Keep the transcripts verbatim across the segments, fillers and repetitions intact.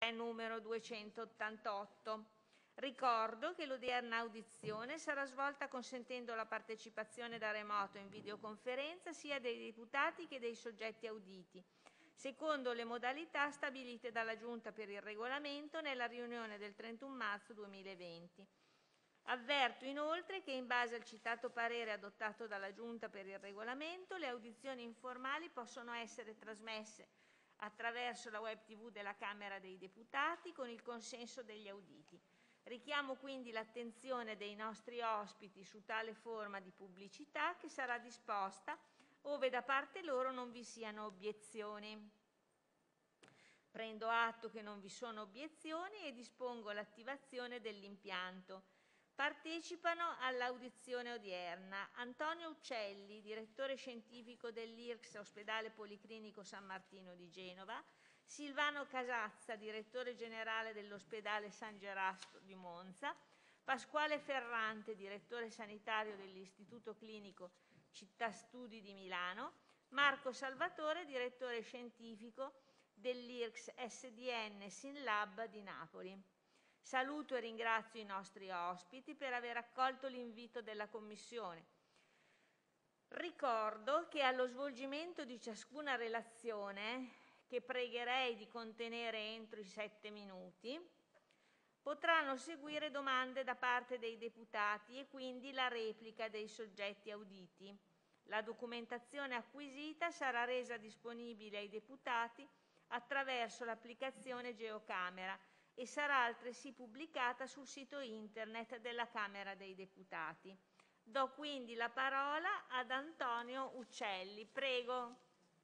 tre numero duecentottantotto. Ricordo che l'odierna audizione sarà svolta consentendo la partecipazione da remoto in videoconferenza sia dei deputati che dei soggetti auditi, secondo le modalità stabilite dalla Giunta per il Regolamento nella riunione del trentuno marzo duemilaventi. Avverto inoltre che in base al citato parere adottato dalla Giunta per il Regolamento, le audizioni informali possono essere trasmesse attraverso la web tivù della Camera dei Deputati con il consenso degli auditi. Richiamo quindi l'attenzione dei nostri ospiti su tale forma di pubblicità che sarà disposta ove da parte loro non vi siano obiezioni. Prendo atto che non vi sono obiezioni e dispongo l'attivazione dell'impianto. Partecipano all'audizione odierna Antonio Uccelli, direttore scientifico dell'I R C S Ospedale Policlinico San Martino di Genova, Silvano Casazza, direttore generale dell'Ospedale San Gerasto di Monza, Pasquale Ferrante, direttore sanitario dell'Istituto Clinico Città Studi di Milano, Marco Salvatore, direttore scientifico dell'I R C S S D N Synlab di Napoli. Saluto e ringrazio i nostri ospiti per aver accolto l'invito della Commissione. Ricordo che allo svolgimento di ciascuna relazione, che pregherei di contenere entro i sette minuti, potranno seguire domande da parte dei deputati e quindi la replica dei soggetti auditi. La documentazione acquisita sarà resa disponibile ai deputati attraverso l'applicazione Geocamera e sarà altresì pubblicata sul sito internet della Camera dei Deputati. Do quindi la parola ad Antonio Uccelli. Prego.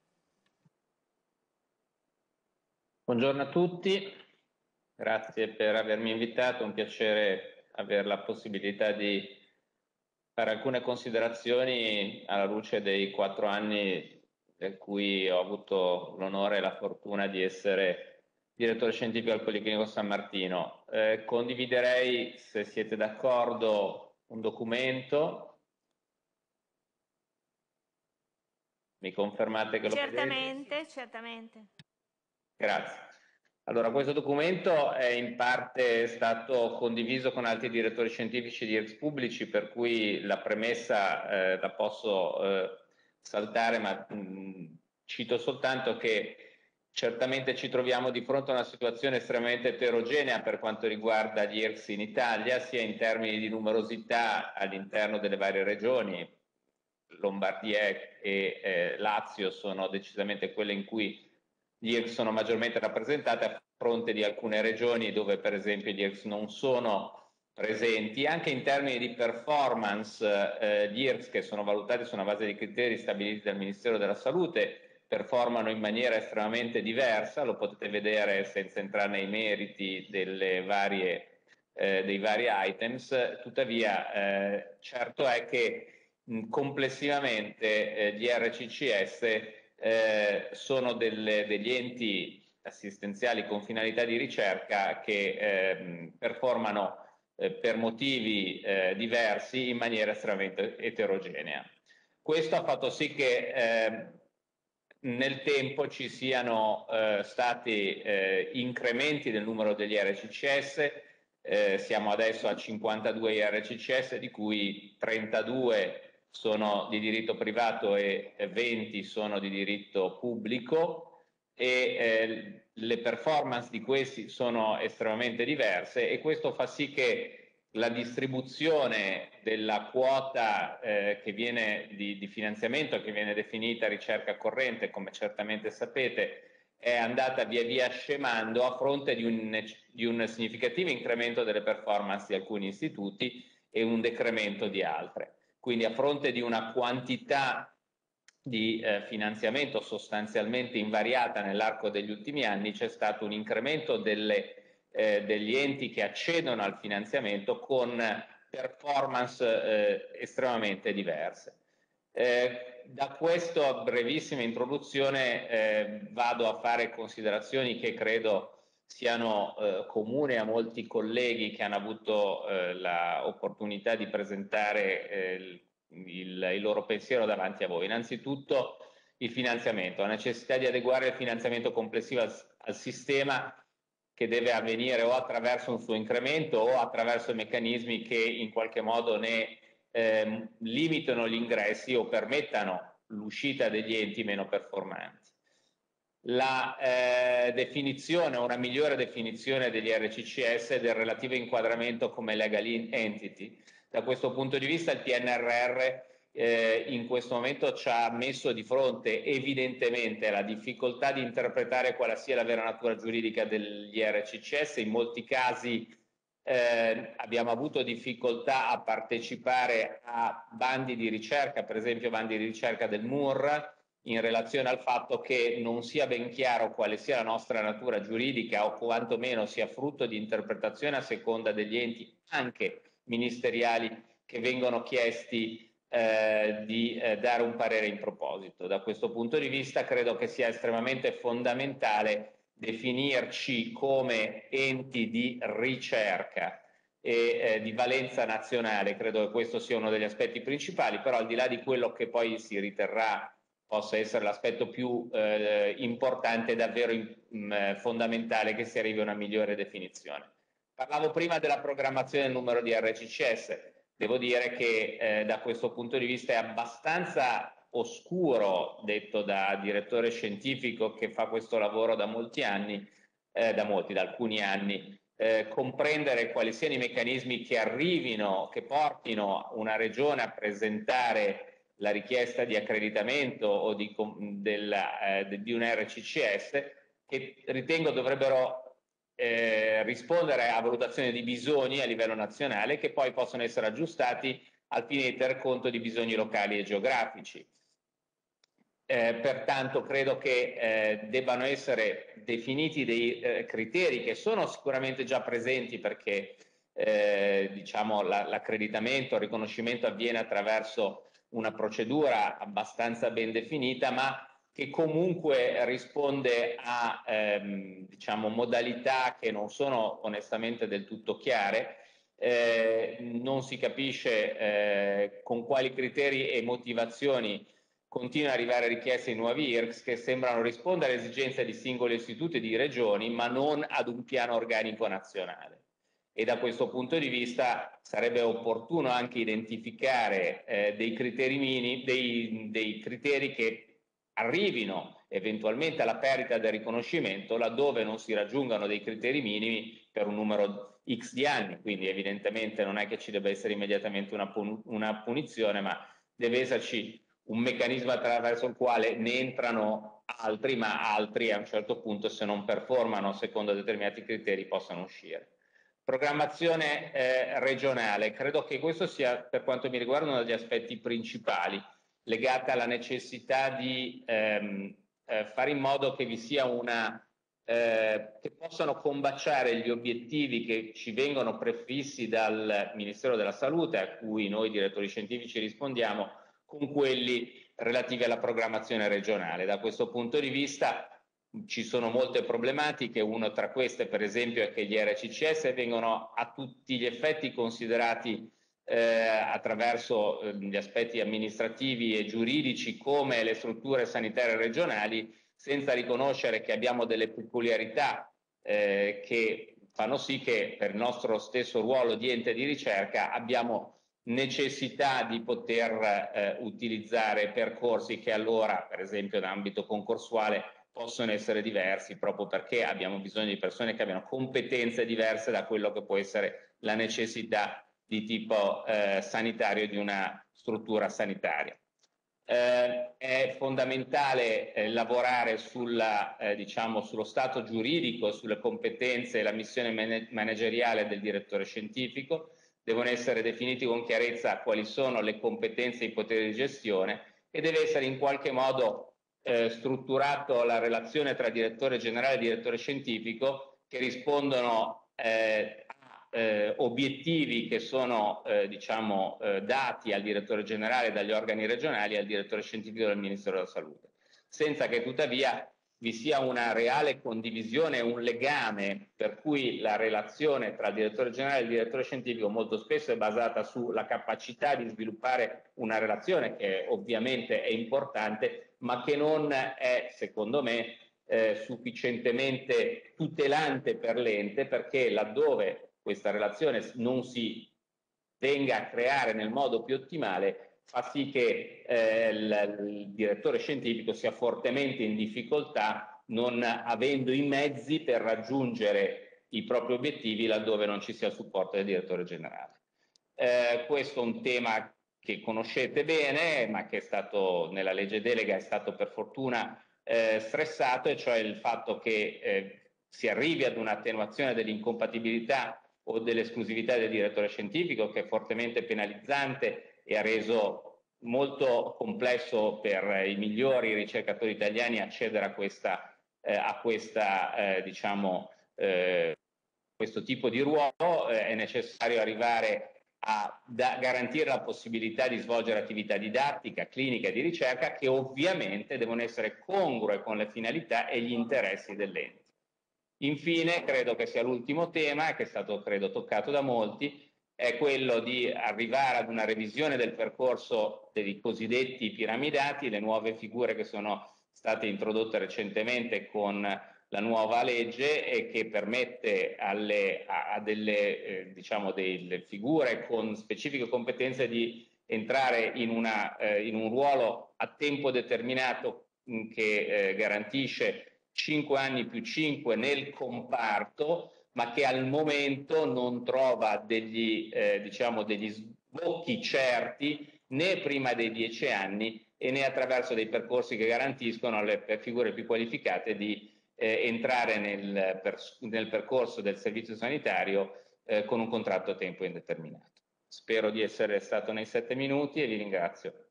Buongiorno a tutti, grazie per avermi invitato, è un piacere avere la possibilità di fare alcune considerazioni alla luce dei quattro anni per cui ho avuto l'onore e la fortuna di essere direttore scientifico al Policlinico San Martino. Eh, condividerei, se siete d'accordo, un documento. Mi confermate che lo vedete? Certamente, certamente. Grazie. Allora, questo documento è in parte stato condiviso con altri direttori scientifici di I R C S pubblici, per cui la premessa eh, la posso eh, saltare, ma mh, cito soltanto che certamente ci troviamo di fronte a una situazione estremamente eterogenea per quanto riguarda gli I R C S in Italia, sia in termini di numerosità all'interno delle varie regioni. Lombardia e eh, Lazio sono decisamente quelle in cui gli I R C S sono maggiormente rappresentate, a fronte di alcune regioni dove per esempio gli I R C S non sono presenti. Anche in termini di performance, eh, gli I R C S, che sono valutati su una base di criteri stabiliti dal Ministero della Salute, performano in maniera estremamente diversa, lo potete vedere senza entrare nei meriti delle varie, eh, dei vari items. Tuttavia eh, certo è che mh, complessivamente eh, gli R C C S eh, sono delle, degli enti assistenziali con finalità di ricerca che eh, performano eh, per motivi eh, diversi in maniera estremamente eterogenea. Questo ha fatto sì che eh, nel tempo ci siano eh, stati eh, incrementi del numero degli R C C S, eh, siamo adesso a cinquantadue I R C C S, di cui trentadue sono di diritto privato e venti sono di diritto pubblico, e eh, le performance di questi sono estremamente diverse, e questo fa sì che la distribuzione della quota eh, che viene di, di finanziamento, che viene definita ricerca corrente, come certamente sapete, è andata via via scemando a fronte di un, di un significativo incremento delle performance di alcuni istituti e un decremento di altre. Quindi a fronte di una quantità di eh, finanziamento sostanzialmente invariata nell'arco degli ultimi anni, c'è stato un incremento delle, eh, degli enti che accedono al finanziamento con performance eh, estremamente diverse. Eh, da questa brevissima introduzione eh, vado a fare considerazioni che credo siano eh, comuni a molti colleghi che hanno avuto eh, l'opportunità di presentare eh, il, il loro pensiero davanti a voi. Innanzitutto il finanziamento, la necessità di adeguare il finanziamento complessivo al, al sistema che deve avvenire o attraverso un suo incremento o attraverso meccanismi che in qualche modo ne eh, limitano gli ingressi o permettano l'uscita degli enti meno performanti. La eh, definizione, una migliore definizione degli R C C S e del relativo inquadramento come legal entity. Da questo punto di vista il P N R R eh, in questo momento ci ha messo di fronte evidentemente la difficoltà di interpretare quale sia la vera natura giuridica degli R C C S. In molti casi eh, abbiamo avuto difficoltà a partecipare a bandi di ricerca, per esempio bandi di ricerca del M U R, in relazione al fatto che non sia ben chiaro quale sia la nostra natura giuridica o quantomeno sia frutto di interpretazione a seconda degli enti anche ministeriali che vengono chiesti eh, di eh, dare un parere in proposito. Da questo punto di vista credo che sia estremamente fondamentale definirci come enti di ricerca e eh, di valenza nazionale. Credo che questo sia uno degli aspetti principali, però al di là di quello che poi si riterrà possa essere l'aspetto più eh, importante, davvero in, mh, fondamentale che si arrivi a una migliore definizione. Parlavo prima della programmazione del numero di R C C S, devo dire che eh, da questo punto di vista è abbastanza oscuro, detto da direttore scientifico che fa questo lavoro da molti anni, eh, da molti, da alcuni anni, eh, comprendere quali siano i meccanismi che arrivino, che portino una regione a presentare la richiesta di accreditamento o di, della, eh, di un R C C S, che ritengo dovrebbero eh, rispondere a valutazioni di bisogni a livello nazionale che poi possono essere aggiustati al fine di tener conto di bisogni locali e geografici. Eh, pertanto credo che eh, debbano essere definiti dei eh, criteri che sono sicuramente già presenti, perché eh, diciamo, l'accreditamento, la, il riconoscimento avviene attraverso una procedura abbastanza ben definita, ma che comunque risponde a ehm, diciamo, modalità che non sono onestamente del tutto chiare. Eh, non si capisce eh, con quali criteri e motivazioni continuano ad arrivare richieste di nuovi I R C S che sembrano rispondere alle esigenze di singoli istituti e di regioni, ma non ad un piano organico nazionale. E da questo punto di vista sarebbe opportuno anche identificare eh, dei criteri minimi, dei, dei criteri che arrivino eventualmente alla perdita del riconoscimento laddove non si raggiungano dei criteri minimi per un numero X di anni. Quindi evidentemente non è che ci debba essere immediatamente una, pun una punizione, ma deve esserci un meccanismo attraverso il quale ne entrano altri, ma altri a un certo punto, se non performano secondo determinati criteri, possano uscire. Programmazione eh, regionale, credo che questo sia, per quanto mi riguarda, uno degli aspetti principali, legata alla necessità di ehm, eh, fare in modo che vi sia una, eh, che possano combaciare gli obiettivi che ci vengono prefissi dal Ministero della Salute, a cui noi direttori scientifici rispondiamo, con quelli relativi alla programmazione regionale. Da questo punto di vista ci sono molte problematiche, una tra queste per esempio è che gli R C C S vengono a tutti gli effetti considerati eh, attraverso eh, gli aspetti amministrativi e giuridici come le strutture sanitarie regionali, senza riconoscere che abbiamo delle peculiarità eh, che fanno sì che per il nostro stesso ruolo di ente di ricerca abbiamo necessità di poter eh, utilizzare percorsi che allora, per esempio in ambito concorsuale, possono essere diversi proprio perché abbiamo bisogno di persone che abbiano competenze diverse da quello che può essere la necessità di tipo eh, sanitario di una struttura sanitaria. Eh, è fondamentale eh, lavorare sulla, eh, diciamo, sullo stato giuridico, sulle competenze e la missione man manageriale del direttore scientifico. Devono essere definiti con chiarezza quali sono le competenze e i poteri di gestione e deve essere in qualche modo eh, strutturato la relazione tra direttore generale e direttore scientifico che rispondono eh, a eh, obiettivi che sono eh, diciamo, eh, dati al direttore generale dagli organi regionali e al direttore scientifico del Ministero della Salute, senza che tuttavia vi sia una reale condivisione, un legame per cui la relazione tra il direttore generale e il direttore scientifico molto spesso è basata sulla capacità di sviluppare una relazione che ovviamente è importante, ma che non è, secondo me, eh, sufficientemente tutelante per l'ente, perché laddove questa relazione non si venga a creare nel modo più ottimale, fa sì che eh, il, il direttore scientifico sia fortemente in difficoltà, non avendo i mezzi per raggiungere i propri obiettivi laddove non ci sia il supporto del direttore generale. Eh, questo è un tema che conoscete bene, ma che è stato nella legge delega è stato per fortuna eh, stressato, e cioè il fatto che eh, si arrivi ad un'attenuazione dell'incompatibilità o dell'esclusività del direttore scientifico, che è fortemente penalizzante e ha reso molto complesso per i migliori ricercatori italiani accedere a questa, eh, a questa eh, diciamo, eh, questo tipo di ruolo. Eh, è necessario arrivare a da, garantire la possibilità di svolgere attività didattica, clinica e di ricerca, che ovviamente devono essere congrue con le finalità e gli interessi dell'ente. Infine, credo che sia l'ultimo tema, che è stato credo toccato da molti, è quello di arrivare ad una revisione del percorso dei cosiddetti piramidati, le nuove figure che sono state introdotte recentemente con la nuova legge e che permette alle, a, a delle, eh, diciamo delle figure con specifiche competenze di entrare in, una, eh, in un ruolo a tempo determinato mh, che eh, garantisce cinque anni più cinque nel comparto, ma che al momento non trova degli, eh, diciamo degli sbocchi certi né prima dei dieci anni e né attraverso dei percorsi che garantiscono alle figure più qualificate di eh, entrare nel, per, nel percorso del servizio sanitario eh, con un contratto a tempo indeterminato. Spero di essere stato nei sette minuti e vi ringrazio.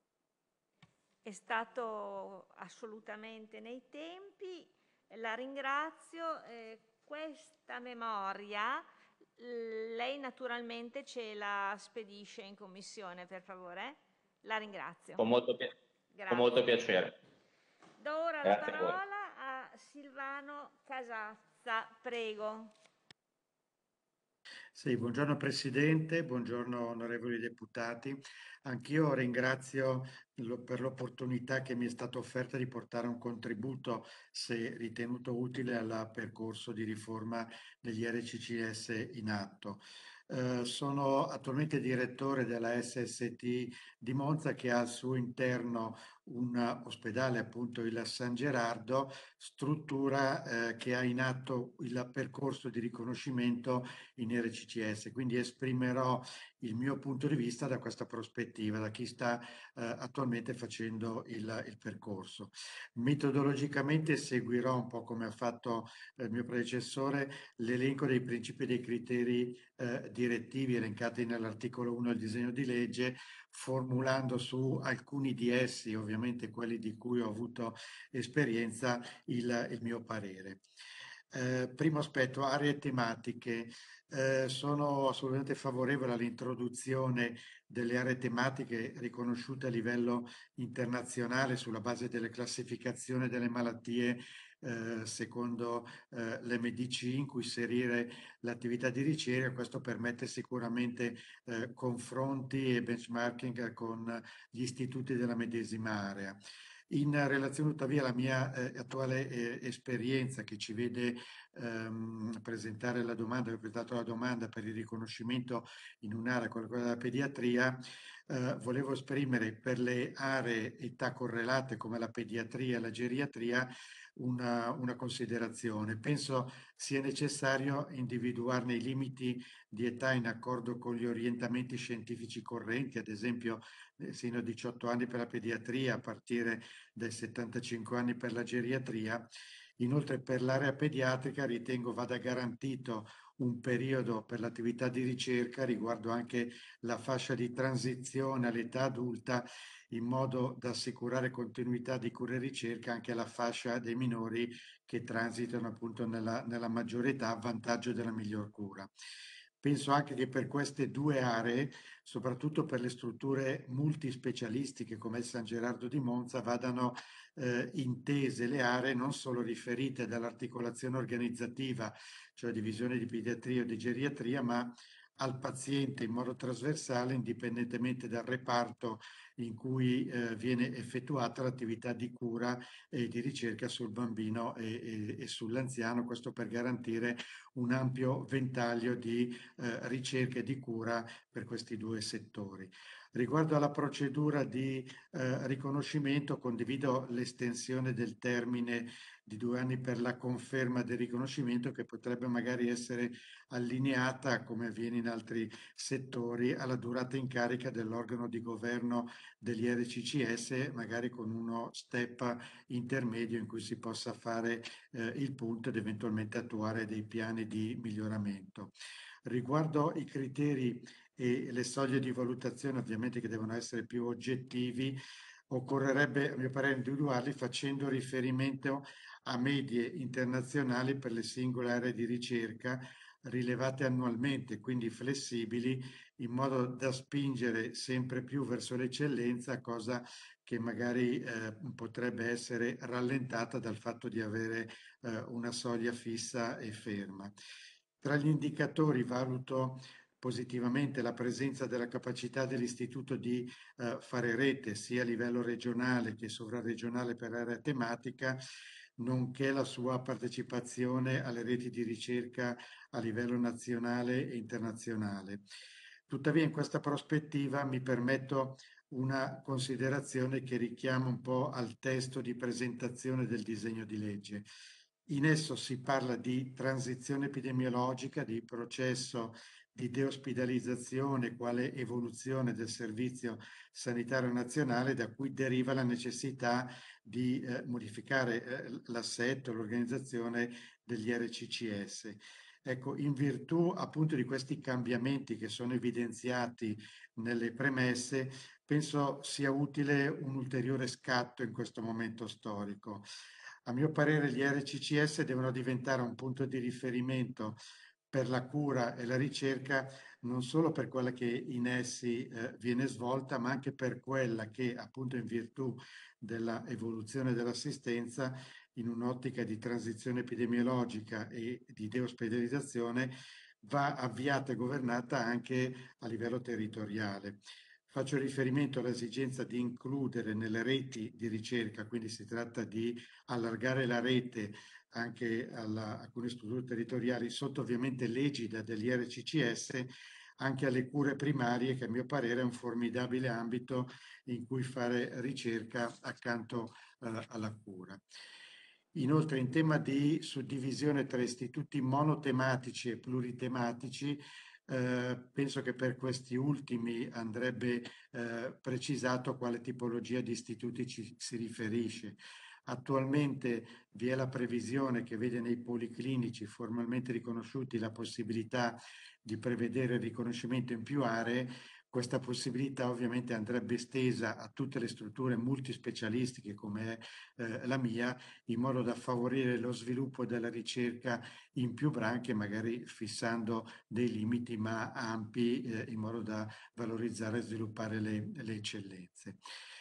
È stato assolutamente nei tempi. La ringrazio. Eh, questa memoria lei naturalmente ce la spedisce in commissione, per favore? La ringrazio. Con molto, pi- con molto piacere. Do ora Grazie la parola a, a Silvano Casazza, prego. Sì, buongiorno Presidente, buongiorno onorevoli deputati. Anch'io ringrazio per l'opportunità che mi è stata offerta di portare un contributo, se ritenuto utile, al percorso di riforma degli R C C S in atto. Eh, sono attualmente direttore della S S T di Monza, che ha al suo interno un ospedale, appunto il San Gerardo, struttura eh, che ha in atto il percorso di riconoscimento in R C C S, quindi esprimerò il mio punto di vista da questa prospettiva, da chi sta eh, attualmente facendo il, il percorso. Metodologicamente seguirò, un po' come ha fatto il mio predecessore, l'elenco dei principi e dei criteri eh, direttivi elencati nell'articolo uno del disegno di legge, formulando su alcuni di essi, ovviamente quelli di cui ho avuto esperienza, il, il mio parere. Eh, primo aspetto, aree tematiche. Eh, sono assolutamente favorevole all'introduzione delle aree tematiche riconosciute a livello internazionale sulla base delle classificazioni delle malattie eh, secondo eh, l'M D C, in cui inserire l'attività di ricerca. Questo permette sicuramente eh, confronti e benchmarking con gli istituti della medesima area. In relazione tuttavia alla mia eh, attuale eh, esperienza, che ci vede ehm, presentare la domanda, ho presentato la domanda per il riconoscimento in un'area come quella della pediatria, eh, volevo esprimere per le aree età correlate come la pediatria e la geriatria una, una considerazione. Penso sia necessario individuarne i limiti di età in accordo con gli orientamenti scientifici correnti, ad esempio sino a diciotto anni per la pediatria, a partire dai settantacinque anni per la geriatria. Inoltre per l'area pediatrica ritengo vada garantito un periodo per l'attività di ricerca riguardo anche la fascia di transizione all'età adulta, in modo da assicurare continuità di cura e ricerca anche alla fascia dei minori che transitano appunto nella, nella maggiore età, a vantaggio della miglior cura. Penso anche che per queste due aree, soprattutto per le strutture multispecialistiche come il San Gerardo di Monza, vadano eh, intese le aree non solo riferite dall'articolazione organizzativa, cioè divisione di pediatria o di geriatria, ma al paziente in modo trasversale, indipendentemente dal reparto in cui eh, viene effettuata l'attività di cura e di ricerca sul bambino e, e, e sull'anziano, questo per garantire un ampio ventaglio di eh, ricerca e di cura per questi due settori. Riguardo alla procedura di eh, riconoscimento, condivido l'estensione del termine di due anni per la conferma del riconoscimento, che potrebbe magari essere allineata, come avviene in altri settori, alla durata in carica dell'organo di governo degli R C C S, magari con uno step intermedio in cui si possa fare eh, il punto ed eventualmente attuare dei piani di miglioramento. Riguardo i criteri e le soglie di valutazione, ovviamente, che devono essere più oggettivi, occorrerebbe, a mio parere, individuarli facendo riferimento a medie internazionali per le singole aree di ricerca rilevate annualmente, quindi flessibili, in modo da spingere sempre più verso l'eccellenza, cosa che magari eh, potrebbe essere rallentata dal fatto di avere eh, una soglia fissa e ferma. Tra gli indicatori valuto positivamente la presenza della capacità dell'istituto di eh, fare rete sia a livello regionale che sovraregionale per area tematica, nonché la sua partecipazione alle reti di ricerca a livello nazionale e internazionale. Tuttavia, in questa prospettiva mi permetto una considerazione che richiama un po' al testo di presentazione del disegno di legge. In esso si parla di transizione epidemiologica, di processo di deospedalizzazione quale evoluzione del servizio sanitario nazionale, da cui deriva la necessità di eh, modificare eh, l'assetto, l'organizzazione degli R C C S. Ecco, in virtù appunto di questi cambiamenti che sono evidenziati nelle premesse, penso sia utile un ulteriore scatto in questo momento storico. A mio parere gli R C C S devono diventare un punto di riferimento per la cura e la ricerca, non solo per quella che in essi eh, viene svolta, ma anche per quella che, appunto in virtù della evoluzione dell'assistenza, in un'ottica di transizione epidemiologica e di deospedalizzazione, va avviata e governata anche a livello territoriale. Faccio riferimento all'esigenza di includere nelle reti di ricerca, quindi si tratta di allargare la rete anche alla, a alcune strutture territoriali, sotto ovviamente l'egida degli R C C S, anche alle cure primarie, che a mio parere è un formidabile ambito in cui fare ricerca accanto eh, alla cura. Inoltre, in tema di suddivisione tra istituti monotematici e pluritematici, eh, penso che per questi ultimi andrebbe eh, precisato a quale tipologia di istituti ci si riferisce. Attualmente vi è la previsione che vede nei policlinici formalmente riconosciuti la possibilità di prevedere il riconoscimento in più aree. Questa possibilità ovviamente andrebbe estesa a tutte le strutture multispecialistiche come è eh, la mia, in modo da favorire lo sviluppo della ricerca in più branche, magari fissando dei limiti ma ampi, eh, in modo da valorizzare e sviluppare le, le eccellenze.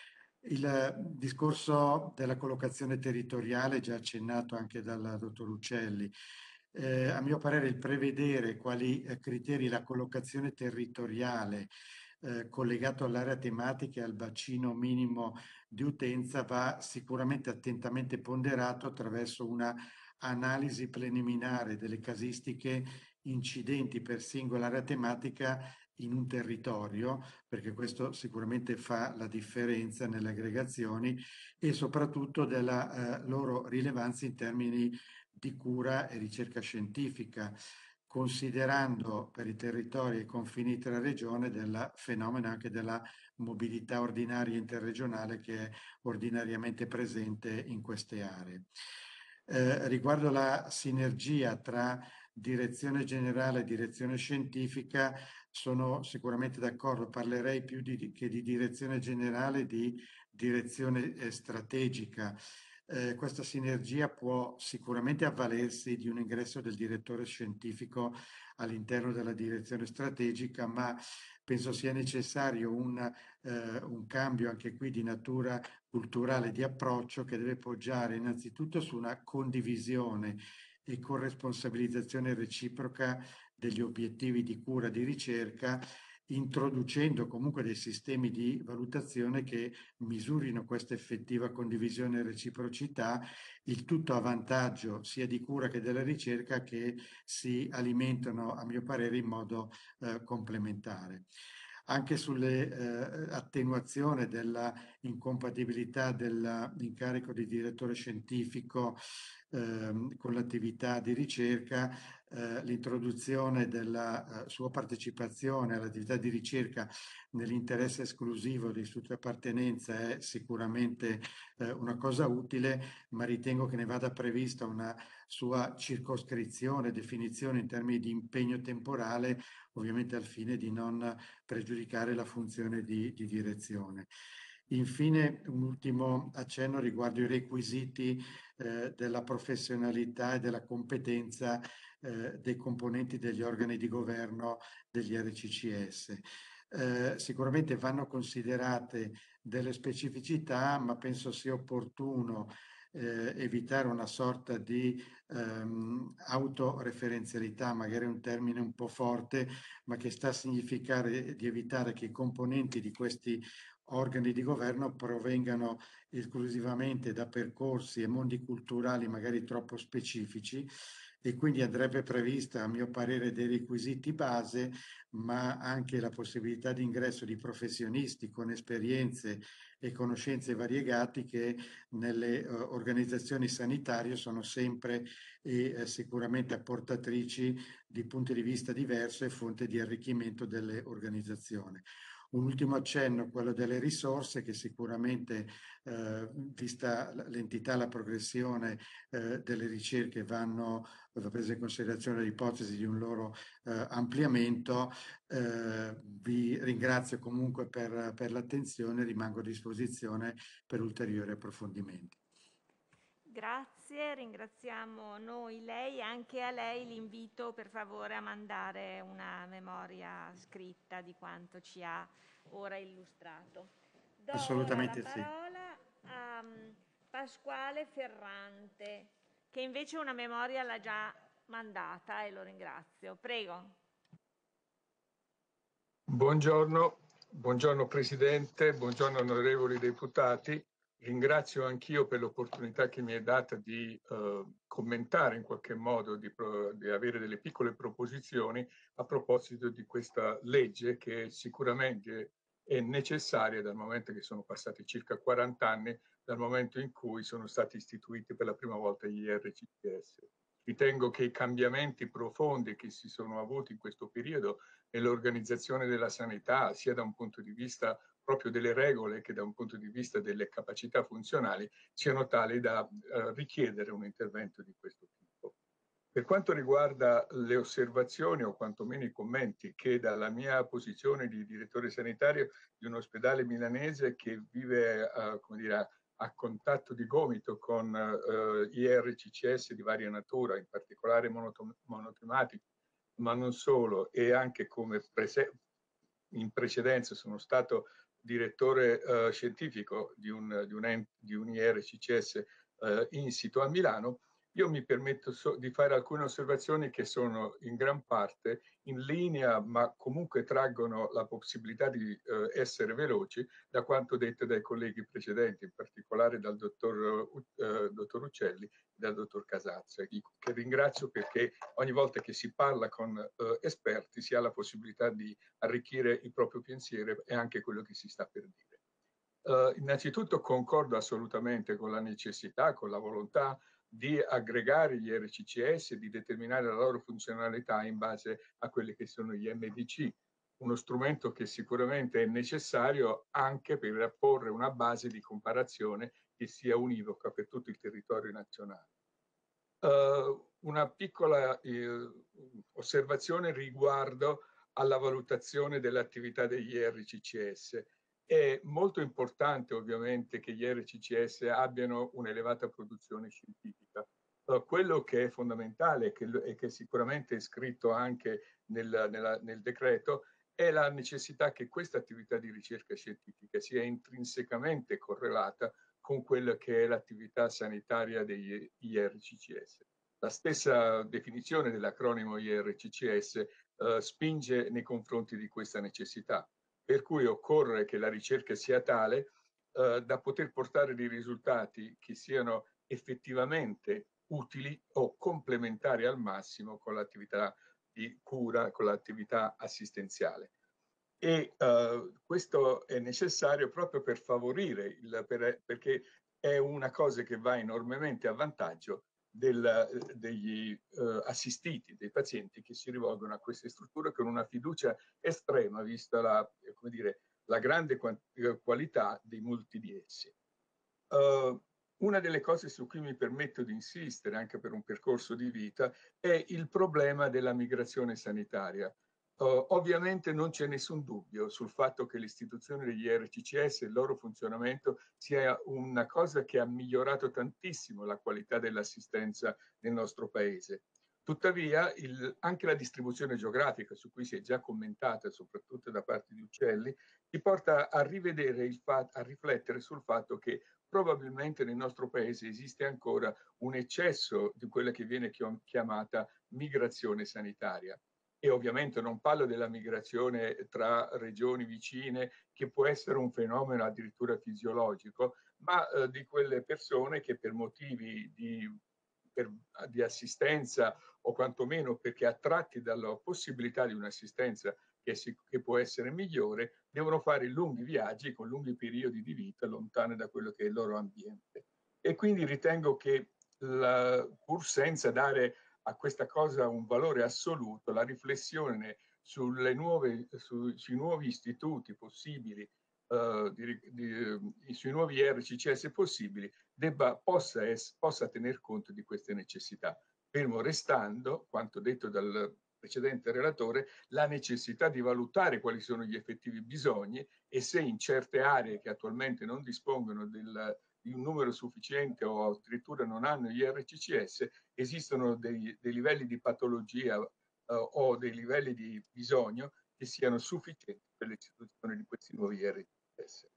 Il discorso della collocazione territoriale, già accennato anche dal dottor Uccelli, eh, a mio parere il prevedere quali eh, criteri la collocazione territoriale eh, collegato all'area tematica e al bacino minimo di utenza va sicuramente attentamente ponderato attraverso una analisi preliminare delle casistiche incidenti per singola area tematica in un territorio, perché questo sicuramente fa la differenza nelle aggregazioni, e soprattutto della eh, loro rilevanza in termini di cura e ricerca scientifica, considerando per i territori e confini tra regione del fenomeno anche della mobilità ordinaria interregionale che è ordinariamente presente in queste aree. Eh, riguardo la sinergia tra direzione generale e direzione scientifica, sono sicuramente d'accordo, parlerei più di, che di direzione generale, di direzione eh, strategica. Eh, questa sinergia può sicuramente avvalersi di un ingresso del direttore scientifico all'interno della direzione strategica, ma penso sia necessario un, eh, un cambio anche qui di natura culturale, di approccio, che deve poggiare innanzitutto su una condivisione e corresponsabilizzazione reciproca degli obiettivi di cura di ricerca, introducendo comunque dei sistemi di valutazione che misurino questa effettiva condivisione e reciprocità, il tutto a vantaggio sia di cura che della ricerca, che si alimentano, a mio parere, in modo eh, complementare. Anche sulle eh, attenuazione della incompatibilità dell'incarico di direttore scientifico ehm, con l'attività di ricerca, eh, l'introduzione della eh, sua partecipazione all'attività di ricerca nell'interesse esclusivo dell'istituto di appartenenza è sicuramente eh, una cosa utile, ma ritengo che ne vada prevista una sua circoscrizione, definizione in termini di impegno temporale, ovviamente al fine di non pregiudicare la funzione di, di direzione. Infine, un ultimo accenno riguardo i requisiti eh, della professionalità e della competenza eh, dei componenti degli organi di governo degli R C C S. Eh, sicuramente vanno considerate delle specificità, ma penso sia opportuno eh, evitare una sorta di ehm, autoreferenzialità, magari un termine un po' forte, ma che sta a significare di evitare che i componenti di questi organi di governo provengano esclusivamente da percorsi e mondi culturali magari troppo specifici, e quindi andrebbe prevista, a mio parere, dei requisiti base, ma anche la possibilità di ingresso di professionisti con esperienze e conoscenze variegate che nelle uh, organizzazioni sanitarie sono sempre e eh, sicuramente apportatrici di punti di vista diversi e fonte di arricchimento delle organizzazioni. Un ultimo accenno, quello delle risorse, che sicuramente, eh, vista l'entità e la progressione eh, delle ricerche, vanno prese in considerazione l'ipotesi di un loro eh, ampliamento. Eh, vi ringrazio comunque per, per l'attenzione, rimango a disposizione per ulteriori approfondimenti. Grazie, ringraziamo noi lei, anche a lei l'invito per favore a mandare una memoria scritta di quanto ci ha ora illustrato. Do Assolutamente ora la parola sì. a um, Pasquale Ferrante, che invece una memoria l'ha già mandata e lo ringrazio. Prego. Buongiorno, buongiorno Presidente, buongiorno onorevoli deputati. Ringrazio anch'io per l'opportunità che mi è data di eh, commentare in qualche modo, di, di avere delle piccole proposizioni a proposito di questa legge, che sicuramente è necessaria dal momento che sono passati circa quaranta anni dal momento in cui sono stati istituiti per la prima volta gli R C C S. Ritengo che i cambiamenti profondi che si sono avuti in questo periodo nell'organizzazione della sanità, sia da un punto di vista proprio delle regole che da un punto di vista delle capacità funzionali, siano tali da eh, richiedere un intervento di questo tipo. Per quanto riguarda le osservazioni o quantomeno i commenti che dalla mia posizione di direttore sanitario di un ospedale milanese che vive eh, come dire, a contatto di gomito con eh, I R C C S di varia natura, in particolare monotematici, ma non solo, e anche come in precedenza sono stato direttore eh, scientifico di un, di, un, di un I R C C S eh, in sito a Milano, io mi permetto so, di fare alcune osservazioni che sono in gran parte in linea, ma comunque traggono la possibilità di eh, essere veloci da quanto detto dai colleghi precedenti, in particolare dal dottor, eh, dottor Uccelli e dal dottor Casazza, che ringrazio perché ogni volta che si parla con eh, esperti si ha la possibilità di arricchire il proprio pensiero e anche quello che si sta per dire. Uh, innanzitutto concordo assolutamente con la necessità, con la volontà di aggregare gli R C C S, di determinare la loro funzionalità in base a quelli che sono gli M D C, uno strumento che sicuramente è necessario anche per porre una base di comparazione che sia univoca per tutto il territorio nazionale. Uh, una piccola eh, osservazione riguardo alla valutazione dell'attività degli R C C S. È molto importante ovviamente che gli R C C S abbiano un'elevata produzione scientifica. Uh, quello che è fondamentale che, e che sicuramente è scritto anche nel, nella, nel decreto è la necessità che questa attività di ricerca scientifica sia intrinsecamente correlata con quella che è l'attività sanitaria degli I R C C S. La stessa definizione dell'acronimo I R C C S eh, spinge nei confronti di questa necessità. Per cui occorre che la ricerca sia tale eh, da poter portare dei risultati che siano effettivamente utili o complementari al massimo con l'attività di cura, con l'attività assistenziale. E uh, questo è necessario proprio per favorire, il, per, perché è una cosa che va enormemente a vantaggio del, degli uh, assistiti, dei pazienti che si rivolgono a queste strutture con una fiducia estrema, vista la, come dire, la grande qualità di molti di essi. Uh, una delle cose su cui mi permetto di insistere anche per un percorso di vita è il problema della migrazione sanitaria. Uh, ovviamente non c'è nessun dubbio sul fatto che l'istituzione degli R C C S e il loro funzionamento sia una cosa che ha migliorato tantissimo la qualità dell'assistenza nel nostro paese. Tuttavia, il, anche la distribuzione geografica, su cui si è già commentata, soprattutto da parte di Uccelli, ti porta a rivedere il fatto, a riflettere sul fatto che probabilmente nel nostro paese esiste ancora un eccesso di quella che viene chiamata migrazione sanitaria. E ovviamente non parlo della migrazione tra regioni vicine, che può essere un fenomeno addirittura fisiologico, ma eh, di quelle persone che per motivi di, per, di assistenza o quantomeno perché attratti dalla possibilità di un'assistenza che, si, che può essere migliore, devono fare lunghi viaggi con lunghi periodi di vita lontane da quello che è il loro ambiente. E quindi ritengo che la, pur senza dare a questa cosa un valore assoluto, la riflessione sulle nuove, su, sui nuovi istituti possibili, uh, di, di, sui nuovi R C C S possibili, debba, possa, es, possa tener conto di queste necessità, fermo restando, quanto detto dal precedente relatore, la necessità di valutare quali sono gli effettivi bisogni e se in certe aree che attualmente non dispongono del, di un numero sufficiente o addirittura non hanno gli R C C S, esistono dei, dei livelli di patologia uh, o dei livelli di bisogno che siano sufficienti per l'istituzione di questi nuovi R C C S.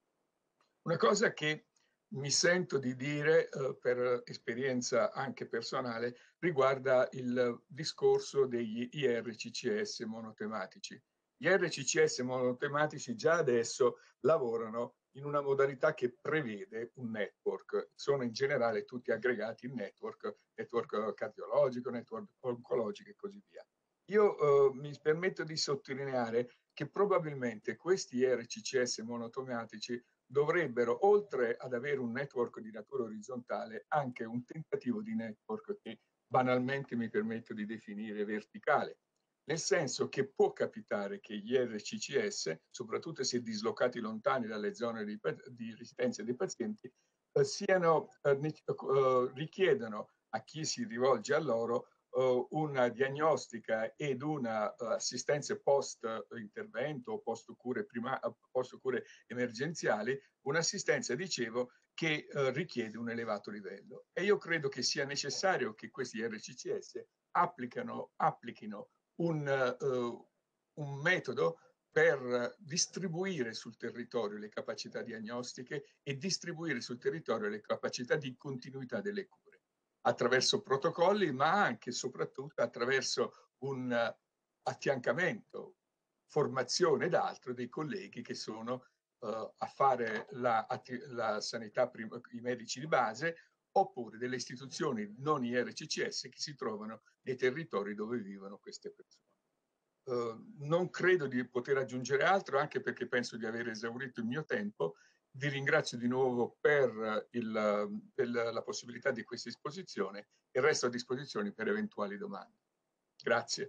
Una cosa che mi sento di dire uh, per esperienza anche personale riguarda il discorso degli I R C C S monotematici. Gli R C C S monotematici già adesso lavorano in una modalità che prevede un network. Sono in generale tutti aggregati in network, network cardiologico, network oncologico e così via. Io eh, mi permetto di sottolineare che probabilmente questi R C C S monotematici dovrebbero, oltre ad avere un network di natura orizzontale, anche un tentativo di network che banalmente mi permetto di definire verticale. Nel senso che può capitare che gli R C C S, soprattutto se dislocati lontani dalle zone di, di residenza dei pazienti, eh, siano, eh, eh, richiedano a chi si rivolge a loro eh, una diagnostica ed una uh, assistenza post-intervento o post-cure, post-cure emergenziali, un'assistenza, dicevo, che eh, richiede un elevato livello. E io credo che sia necessario che questi R C C S applicano, applichino Un, uh, un metodo per distribuire sul territorio le capacità diagnostiche e distribuire sul territorio le capacità di continuità delle cure, attraverso protocolli, ma anche e soprattutto attraverso un uh, affiancamento, formazione ed altro dei colleghi che sono uh, a fare la, la sanità, prim- i medici di base, oppure delle istituzioni non I R C C S che si trovano nei territori dove vivono queste persone. Uh, non credo di poter aggiungere altro, anche perché penso di aver esaurito il mio tempo. Vi ringrazio di nuovo per, il, per la possibilità di questa esposizione e resto a disposizione per eventuali domande. Grazie.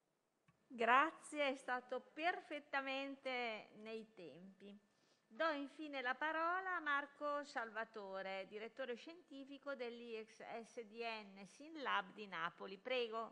Grazie, è stato perfettamente nei tempi. Do infine la parola a Marco Salvatore, direttore scientifico dell'I X S D N SYNLAB di Napoli. Prego.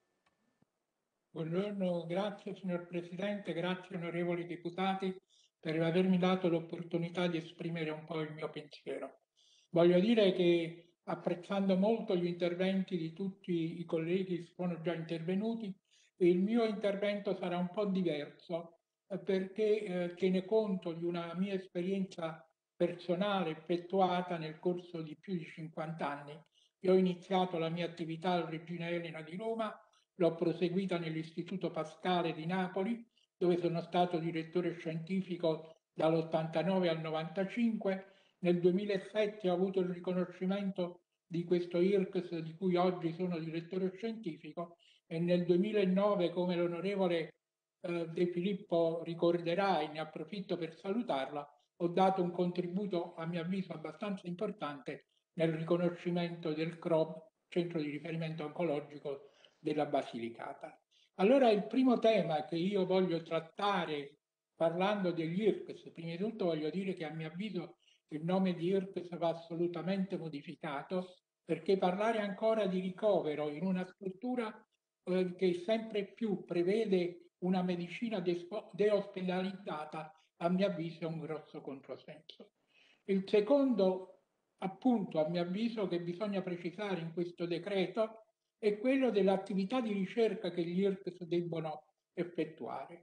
Buongiorno, grazie signor Presidente, grazie onorevoli deputati per avermi dato l'opportunità di esprimere un po' il mio pensiero. Voglio dire che apprezzando molto gli interventi di tutti i colleghi che sono già intervenuti, il mio intervento sarà un po' diverso perché eh, tiene conto di una mia esperienza personale effettuata nel corso di più di cinquanta anni. Io ho iniziato la mia attività al Regina Elena di Roma l'ho proseguita nell'Istituto Pascale di Napoli, dove sono stato direttore scientifico dall'ottantanove al novantacinque. Nel duemilasette ho avuto il riconoscimento di questo I R C S di cui oggi sono direttore scientifico, e nel duemilanove, come l'onorevole eh, De Filippo ricorderà, e ne approfitto per salutarla, ho dato un contributo a mio avviso abbastanza importante nel riconoscimento del C R O B, Centro di Riferimento Oncologico della Basilicata. Allora il primo tema che io voglio trattare parlando degli I R C S, prima di tutto voglio dire che a mio avviso il nome di I R C S va assolutamente modificato, perché parlare ancora di ricovero in una struttura eh, che sempre più prevede una medicina deospedalizzata, a mio avviso è un grosso controsenso. Il secondo appunto, a mio avviso, che bisogna precisare in questo decreto è quello dell'attività di ricerca che gli I R C S debbono effettuare.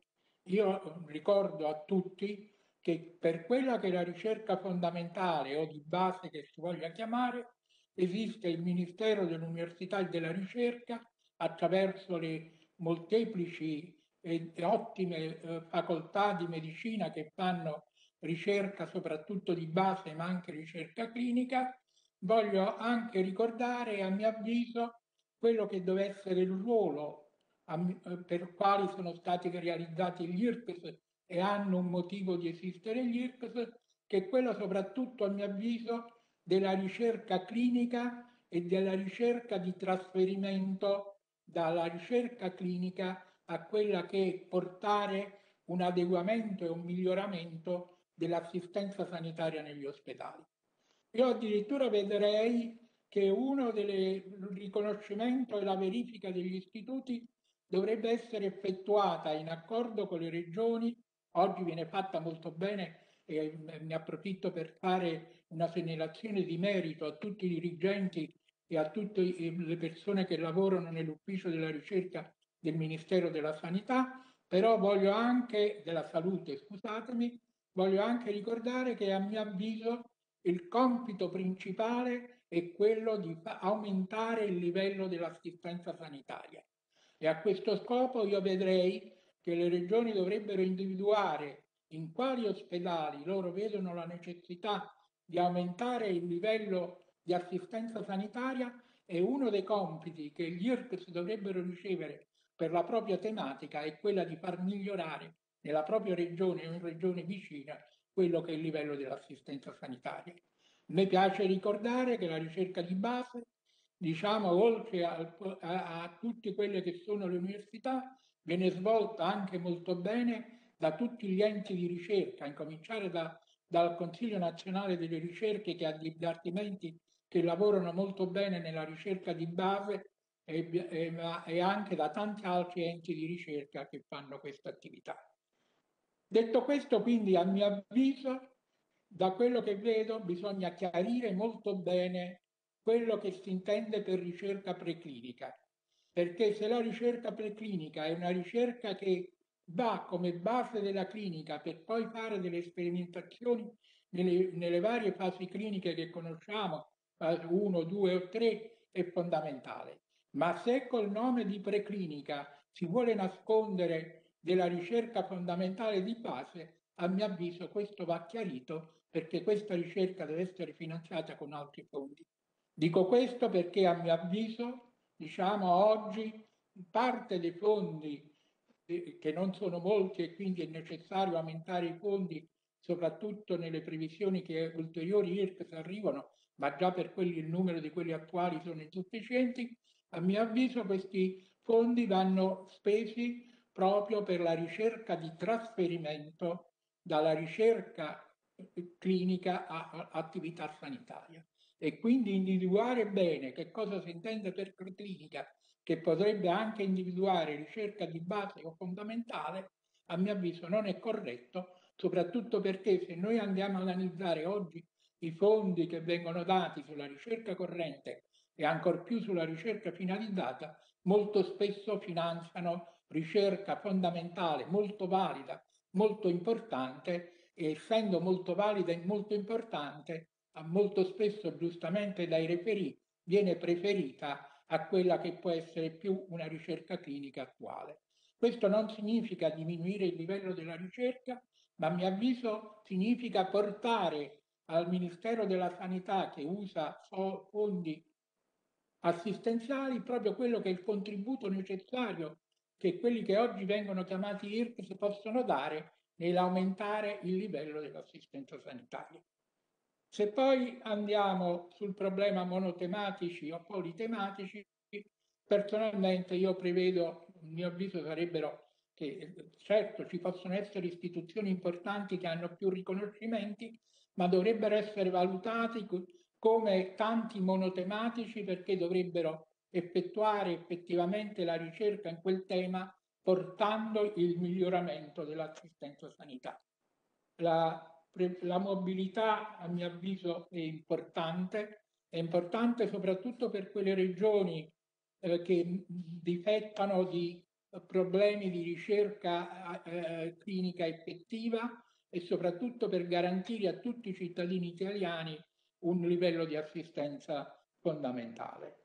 Io ricordo a tutti che per quella che è la ricerca fondamentale o di base che si voglia chiamare, esiste il Ministero dell'Università e della Ricerca attraverso le molteplici e ottime eh, facoltà di medicina che fanno ricerca soprattutto di base ma anche ricerca clinica. Voglio anche ricordare, a mio avviso, quello che deve essere il ruolo per quali sono stati realizzati gli I R C S e hanno un motivo di esistere gli I R C S, che è quello soprattutto, a mio avviso, della ricerca clinica e della ricerca di trasferimento dalla ricerca clinica a quella che è portare un adeguamento e un miglioramento dell'assistenza sanitaria negli ospedali. Io addirittura vedrei che uno del riconoscimento e la verifica degli istituti dovrebbe essere effettuata in accordo con le regioni. Oggi viene fatta molto bene e ne approfitto per fare una segnalazione di merito a tutti i dirigenti e a tutte le persone che lavorano nell'ufficio della ricerca del Ministero della Sanità, però voglio anche, della Salute, scusatemi, voglio anche ricordare che a mio avviso il compito principale è quello di aumentare il livello dell'assistenza sanitaria. E a questo scopo io vedrei che le regioni dovrebbero individuare in quali ospedali loro vedono la necessità di aumentare il livello di assistenza sanitaria, e uno dei compiti che gli I R C S dovrebbero ricevere per la propria tematica è quella di far migliorare nella propria regione o in regione vicina quello che è il livello dell'assistenza sanitaria. Mi piace ricordare che la ricerca di base, diciamo, oltre a, a, a tutte quelle che sono le università, viene svolta anche molto bene da tutti gli enti di ricerca, a incominciare da, dal Consiglio Nazionale delle Ricerche, che ha dipartimenti che lavorano molto bene nella ricerca di base, e, e, e anche da tanti altri enti di ricerca che fanno questa attività. Detto questo, quindi, a mio avviso, da quello che vedo, bisogna chiarire molto bene quello che si intende per ricerca preclinica, perché se la ricerca preclinica è una ricerca che va come base della clinica per poi fare delle sperimentazioni nelle, nelle varie fasi cliniche che conosciamo, fase uno, due o tre, è fondamentale. Ma se col nome di preclinica si vuole nascondere della ricerca fondamentale di base, a mio avviso questo va chiarito, perché questa ricerca deve essere finanziata con altri fondi. Dico questo perché a mio avviso, diciamo, oggi parte dei fondi, eh, che non sono molti e quindi è necessario aumentare i fondi, soprattutto nelle previsioni che ulteriori I R C S arrivano, ma già per quelli il numero di quelli attuali sono insufficienti. A mio avviso questi fondi vanno spesi proprio per la ricerca di trasferimento dalla ricerca clinica a, a attività sanitaria, e quindi individuare bene che cosa si intende per clinica, che potrebbe anche individuare ricerca di base o fondamentale, a mio avviso non è corretto, soprattutto perché se noi andiamo ad analizzare oggi i fondi che vengono dati sulla ricerca corrente e ancor più sulla ricerca finalizzata, molto spesso finanziano ricerca fondamentale molto valida, molto importante, e essendo molto valida e molto importante, molto spesso giustamente dai referì viene preferita a quella che può essere più una ricerca clinica attuale. Questo non significa diminuire il livello della ricerca, ma a mio avviso significa portare al Ministero della Sanità, che usa fondi assistenziali, proprio quello che è il contributo necessario che quelli che oggi vengono chiamati I R C S possono dare nell'aumentare il livello dell'assistenza sanitaria. Se poi andiamo sul problema monotematici o politematici, personalmente io prevedo, a mio avviso sarebbero che certo ci possono essere istituzioni importanti che hanno più riconoscimenti, ma dovrebbero essere valutati come tanti monotematici, perché dovrebbero effettuare effettivamente la ricerca in quel tema portando il miglioramento dell'assistenza sanitaria. La, la mobilità, a mio avviso, è importante, è importante soprattutto per quelle regioni eh, che difettano di problemi di ricerca eh, clinica effettiva e soprattutto per garantire a tutti i cittadini italiani un livello di assistenza fondamentale.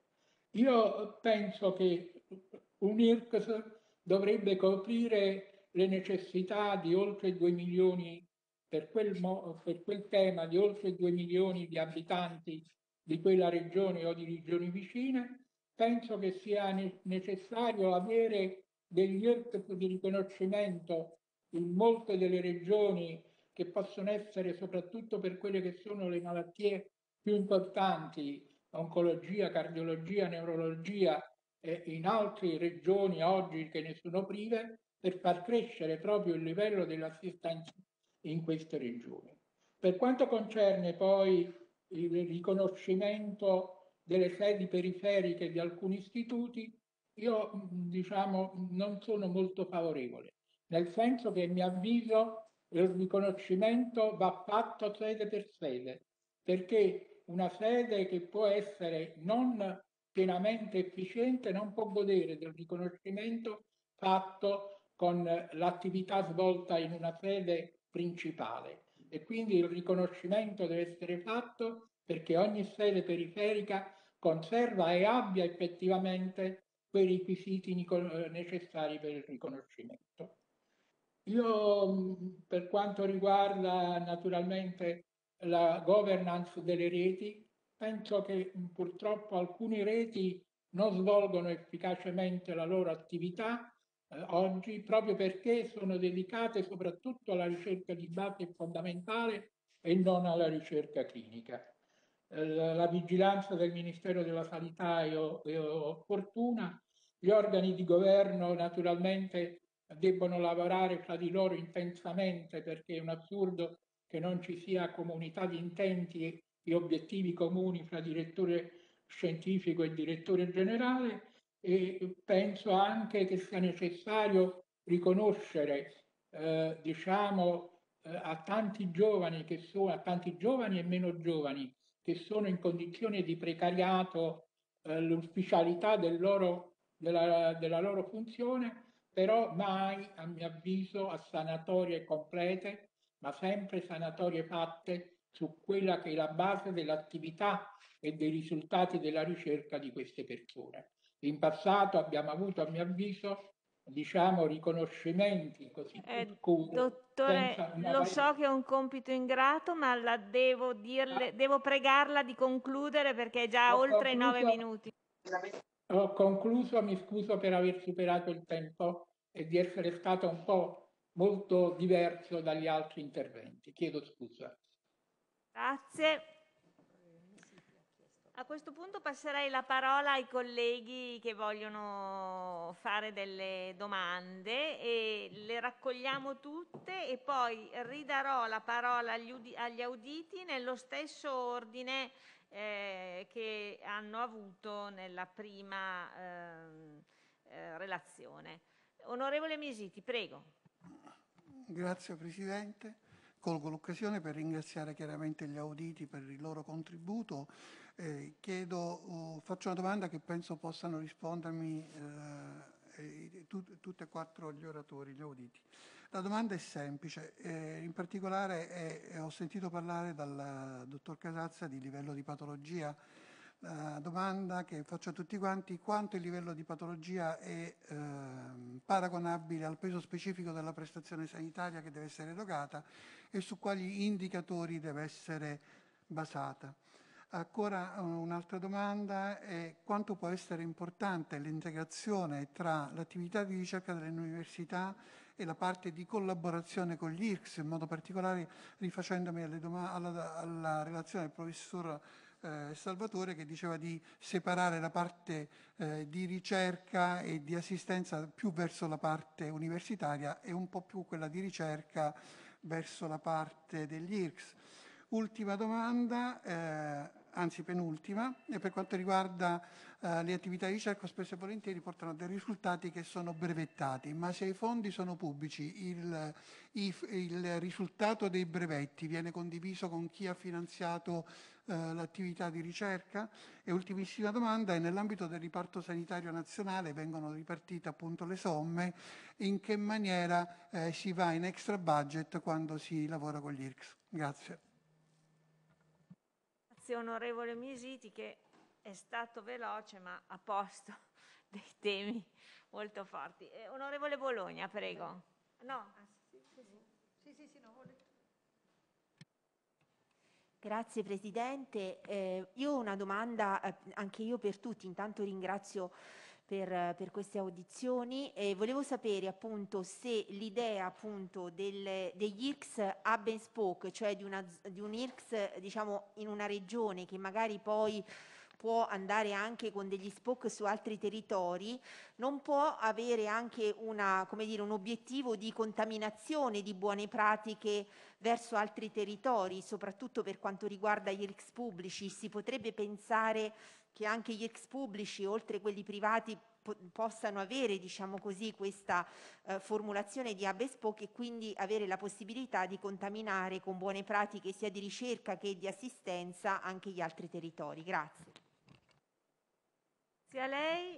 Io penso che un I R C S dovrebbe coprire le necessità di oltre due milioni per quel, per quel tema, di oltre due milioni di abitanti di quella regione o di regioni vicine. Penso che sia necessario avere degli I R C S di riconoscimento in molte delle regioni, che possono essere soprattutto per quelle che sono le malattie più importanti, oncologia, cardiologia, neurologia, e in altre regioni oggi che ne sono prive, per far crescere proprio il livello dell'assistenza in queste regioni. Per quanto concerne poi il riconoscimento delle sedi periferiche di alcuni istituti, io diciamo non sono molto favorevole, nel senso che a mio avviso il riconoscimento va fatto sede per sede, perché una sede che può essere non pienamente efficiente non può godere del riconoscimento fatto con l'attività svolta in una sede principale, e quindi il riconoscimento deve essere fatto perché ogni sede periferica conserva e abbia effettivamente quei requisiti necessari per il riconoscimento. Io, per quanto riguarda naturalmente la governance delle reti, penso che purtroppo alcune reti non svolgono efficacemente la loro attività eh, oggi, proprio perché sono dedicate soprattutto alla ricerca di base fondamentale e non alla ricerca clinica. Eh, la, la vigilanza del Ministero della Sanità è, è opportuna, gli organi di governo naturalmente debbono lavorare fra di loro intensamente, perché è un assurdo che non ci sia comunità di intenti e obiettivi comuni fra direttore scientifico e direttore generale, e penso anche che sia necessario riconoscere eh, diciamo eh, a tanti giovani che sono a tanti giovani e meno giovani che sono in condizioni di precariato eh, l'ufficialità del loro, della, della loro funzione, però mai, a mio avviso, a sanatorie complete, ma sempre sanatorie fatte su quella che è la base dell'attività e dei risultati della ricerca di queste persone. In passato abbiamo avuto, a mio avviso, diciamo, riconoscimenti così Eh, oscuri. dottore, lo so che è un compito ingrato, ma la devo, dirle, ah. devo pregarla di concludere perché è già Ho oltre concluso, i nove minuti. Ho concluso, mi scuso per aver superato il tempo e di essere stato un po' molto diverso dagli altri interventi. Chiedo scusa. Grazie. A questo punto passerei la parola ai colleghi che vogliono fare delle domande e le raccogliamo tutte e poi ridarò la parola agli, udi- agli auditi nello stesso ordine eh, che hanno avuto nella prima eh, eh, relazione. Onorevole Misiti, prego. Grazie Presidente. Colgo l'occasione per ringraziare chiaramente gli auditi per il loro contributo. Eh, chiedo, uh, faccio una domanda che penso possano rispondermi eh, tut, tutti e quattro gli oratori, gli auditi. La domanda è semplice, eh, in particolare è, ho sentito parlare dal dottor Casazza di livello di patologia La domanda che faccio a tutti quanti: quanto il livello di patologia è eh, paragonabile al peso specifico della prestazione sanitaria che deve essere erogata e su quali indicatori deve essere basata? Ancora un'altra domanda è: quanto può essere importante l'integrazione tra l'attività di ricerca delle università e la parte di collaborazione con gli I R C S, in modo particolare rifacendomi alle doma- alla, alla relazione del professor eh, Salvatore, che diceva di separare la parte eh, di ricerca e di assistenza più verso la parte universitaria e un po' più quella di ricerca verso la parte degli I R C S. Ultima domanda, eh, anzi penultima, e per quanto riguarda eh, le attività di ricerca, spesso e volentieri portano a dei risultati che sono brevettati, ma se i fondi sono pubblici, il, il, il risultato dei brevetti viene condiviso con chi ha finanziato eh, l'attività di ricerca? E ultimissima domanda, è nell'ambito del riparto sanitario nazionale vengono ripartite appunto le somme, in che maniera eh, si va in extra budget quando si lavora con gli I R C S? Grazie. Grazie onorevole Misiti, che è stato veloce ma ha posto dei temi molto forti. Eh, onorevole Bologna, prego. No. Sì, sì, sì, no, vuole- Grazie Presidente. Eh, io ho una domanda eh, anche io per tutti. Intanto ringrazio per, per queste audizioni e volevo sapere appunto se l'idea appunto del, degli I R C S hub and spoke, cioè di, una, di un I R C S diciamo in una regione che magari poi può andare anche con degli spoke su altri territori, non può avere anche una, come dire, un obiettivo di contaminazione di buone pratiche verso altri territori, soprattutto per quanto riguarda gli I R C S pubblici. Si potrebbe pensare che anche gli I R C S pubblici, oltre quelli privati, po- possano avere, diciamo così, questa eh, formulazione di hub and spoke e quindi avere la possibilità di contaminare con buone pratiche sia di ricerca che di assistenza anche gli altri territori. Grazie. Grazie a lei.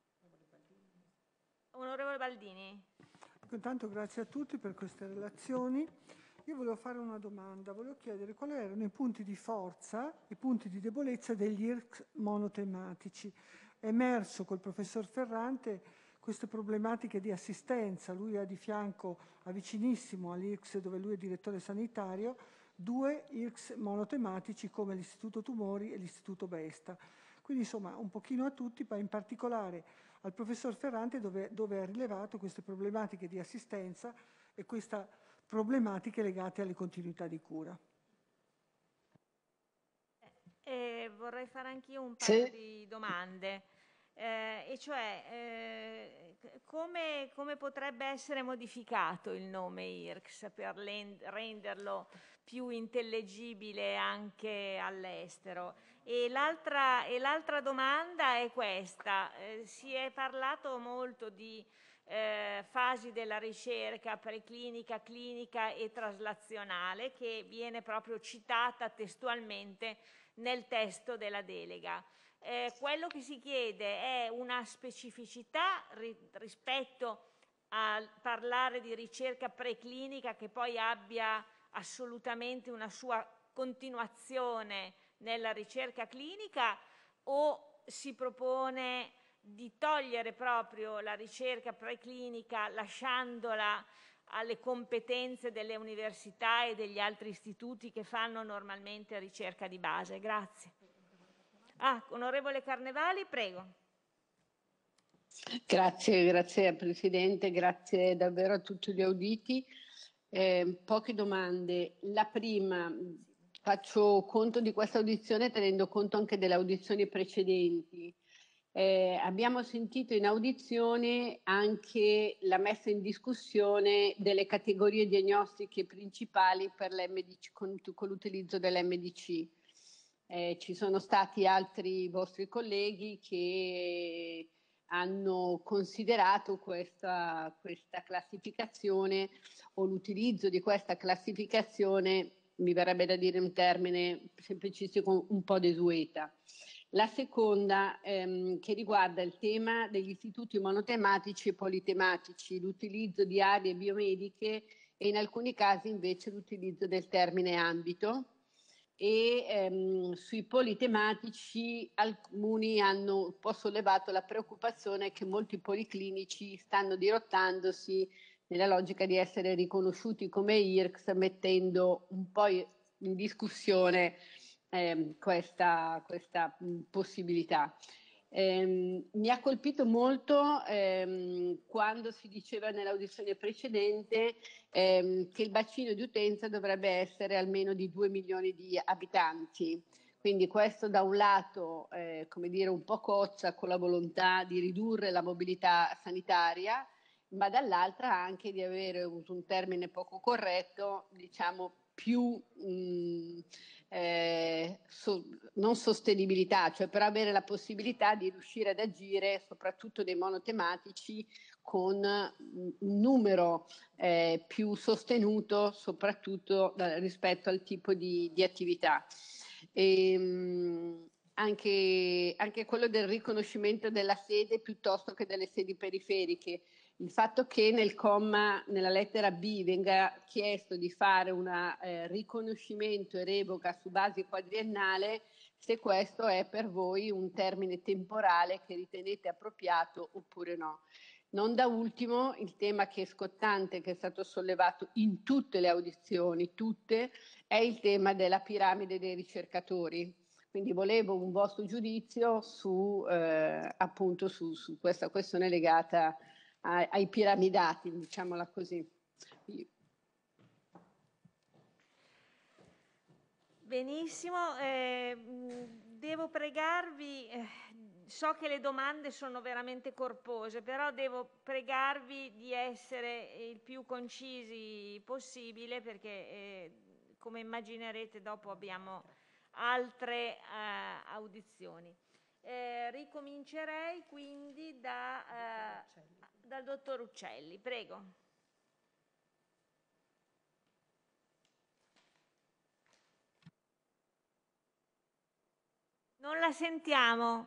Onorevole Baldini. Intanto grazie a tutti per queste relazioni. Io volevo fare una domanda, volevo chiedere quali erano i punti di forza, i punti di debolezza degli I R C S monotematici. È emerso col professor Ferrante queste problematiche di assistenza. Lui ha di fianco, ha vicinissimo all'I R C S, dove lui è direttore sanitario, due I R C S monotematici come l'Istituto Tumori e l'Istituto Besta. Quindi insomma un pochino a tutti, ma in particolare al professor Ferrante, dove, dove ha rilevato queste problematiche di assistenza e queste problematiche legate alle continuità di cura. Eh, vorrei fare anch'io un paio Sì. di domande, eh, e cioè eh, come, come potrebbe essere modificato il nome I R C S per len- renderlo più intellegibile anche all'estero? E l'altra, e l'altra domanda è questa: eh, si è parlato molto di eh, fasi della ricerca preclinica, clinica e traslazionale, che viene proprio citata testualmente nel testo della delega. Eh, quello che si chiede è una specificità ri- rispetto a parlare di ricerca preclinica che poi abbia assolutamente una sua continuazione nella ricerca clinica, o si propone di togliere proprio la ricerca preclinica lasciandola alle competenze delle università e degli altri istituti che fanno normalmente ricerca di base? Grazie. Ah, onorevole Carnevali, prego. Grazie, grazie Presidente, grazie davvero a tutti gli auditi. Eh, poche domande. La prima, faccio conto di questa audizione tenendo conto anche delle audizioni precedenti. Eh, abbiamo sentito in audizione anche la messa in discussione delle categorie diagnostiche principali per l'M D C, con, con l'utilizzo dell'M D C. Eh, ci sono stati altri vostri colleghi che hanno considerato questa, questa classificazione o l'utilizzo di questa classificazione, mi verrebbe da dire un termine semplicistico, un po' desueta. La seconda ehm, che riguarda il tema degli istituti monotematici e politematici, l'utilizzo di aree biomediche e in alcuni casi invece l'utilizzo del termine ambito. e ehm, sui poli tematici alcuni hanno un po' sollevato la preoccupazione che molti policlinici stanno dirottandosi nella logica di essere riconosciuti come I R C S, mettendo un po' in discussione ehm, questa, questa mh, possibilità. Eh, mi ha colpito molto ehm, quando si diceva nell'audizione precedente ehm, che il bacino di utenza dovrebbe essere almeno di due milioni di abitanti. Quindi questo da un lato, eh, come dire, un po' cozza con la volontà di ridurre la mobilità sanitaria, ma dall'altra anche di avere, uso un termine poco corretto, diciamo più mh, eh, so, non sostenibilità, cioè per avere la possibilità di riuscire ad agire soprattutto nei monotematici con un numero eh, più sostenuto soprattutto da, rispetto al tipo di, di attività. E, mh, anche, anche quello del riconoscimento della sede piuttosto che delle sedi periferiche. Il fatto che nel comma, nella lettera B, venga chiesto di fare un eh, riconoscimento e revoca su base quadriennale, se questo è per voi un termine temporale che ritenete appropriato oppure no. Non da ultimo il tema che è scottante, che è stato sollevato in tutte le audizioni, tutte, è il tema della piramide dei ricercatori. Quindi volevo un vostro giudizio su, eh, appunto su, su questa questione legata ai, ai piramidati, diciamola così. Benissimo, eh, devo pregarvi, eh, so che le domande sono veramente corpose, però devo pregarvi di essere il più concisi possibile perché eh, come immaginerete dopo abbiamo altre eh, audizioni. Eh, ricomincerei quindi da, eh, dal dottor Uccelli, prego. Non la sentiamo.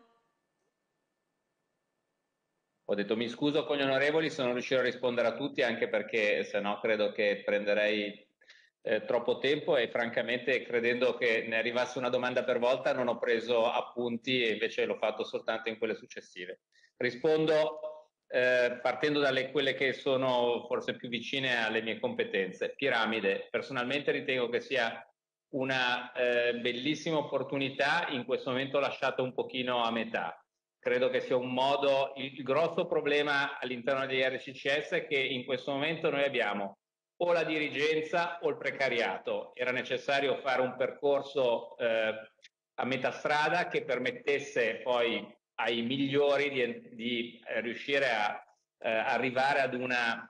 Ho detto mi scuso con gli onorevoli se non riuscirò a rispondere a tutti, anche perché se no credo che prenderei eh, troppo tempo e francamente credendo che ne arrivasse una domanda per volta non ho preso appunti e invece l'ho fatto soltanto in quelle successive. Rispondo eh, partendo dalle quelle che sono forse più vicine alle mie competenze. Piramide, personalmente ritengo che sia una eh, bellissima opportunità, in questo momento lasciata un pochino a metà. Credo che sia un modo, il, il grosso problema all'interno degli R C C S è che in questo momento noi abbiamo o la dirigenza o il precariato. Era necessario fare un percorso eh, a metà strada che permettesse poi ai migliori di, di eh, riuscire a eh, arrivare ad una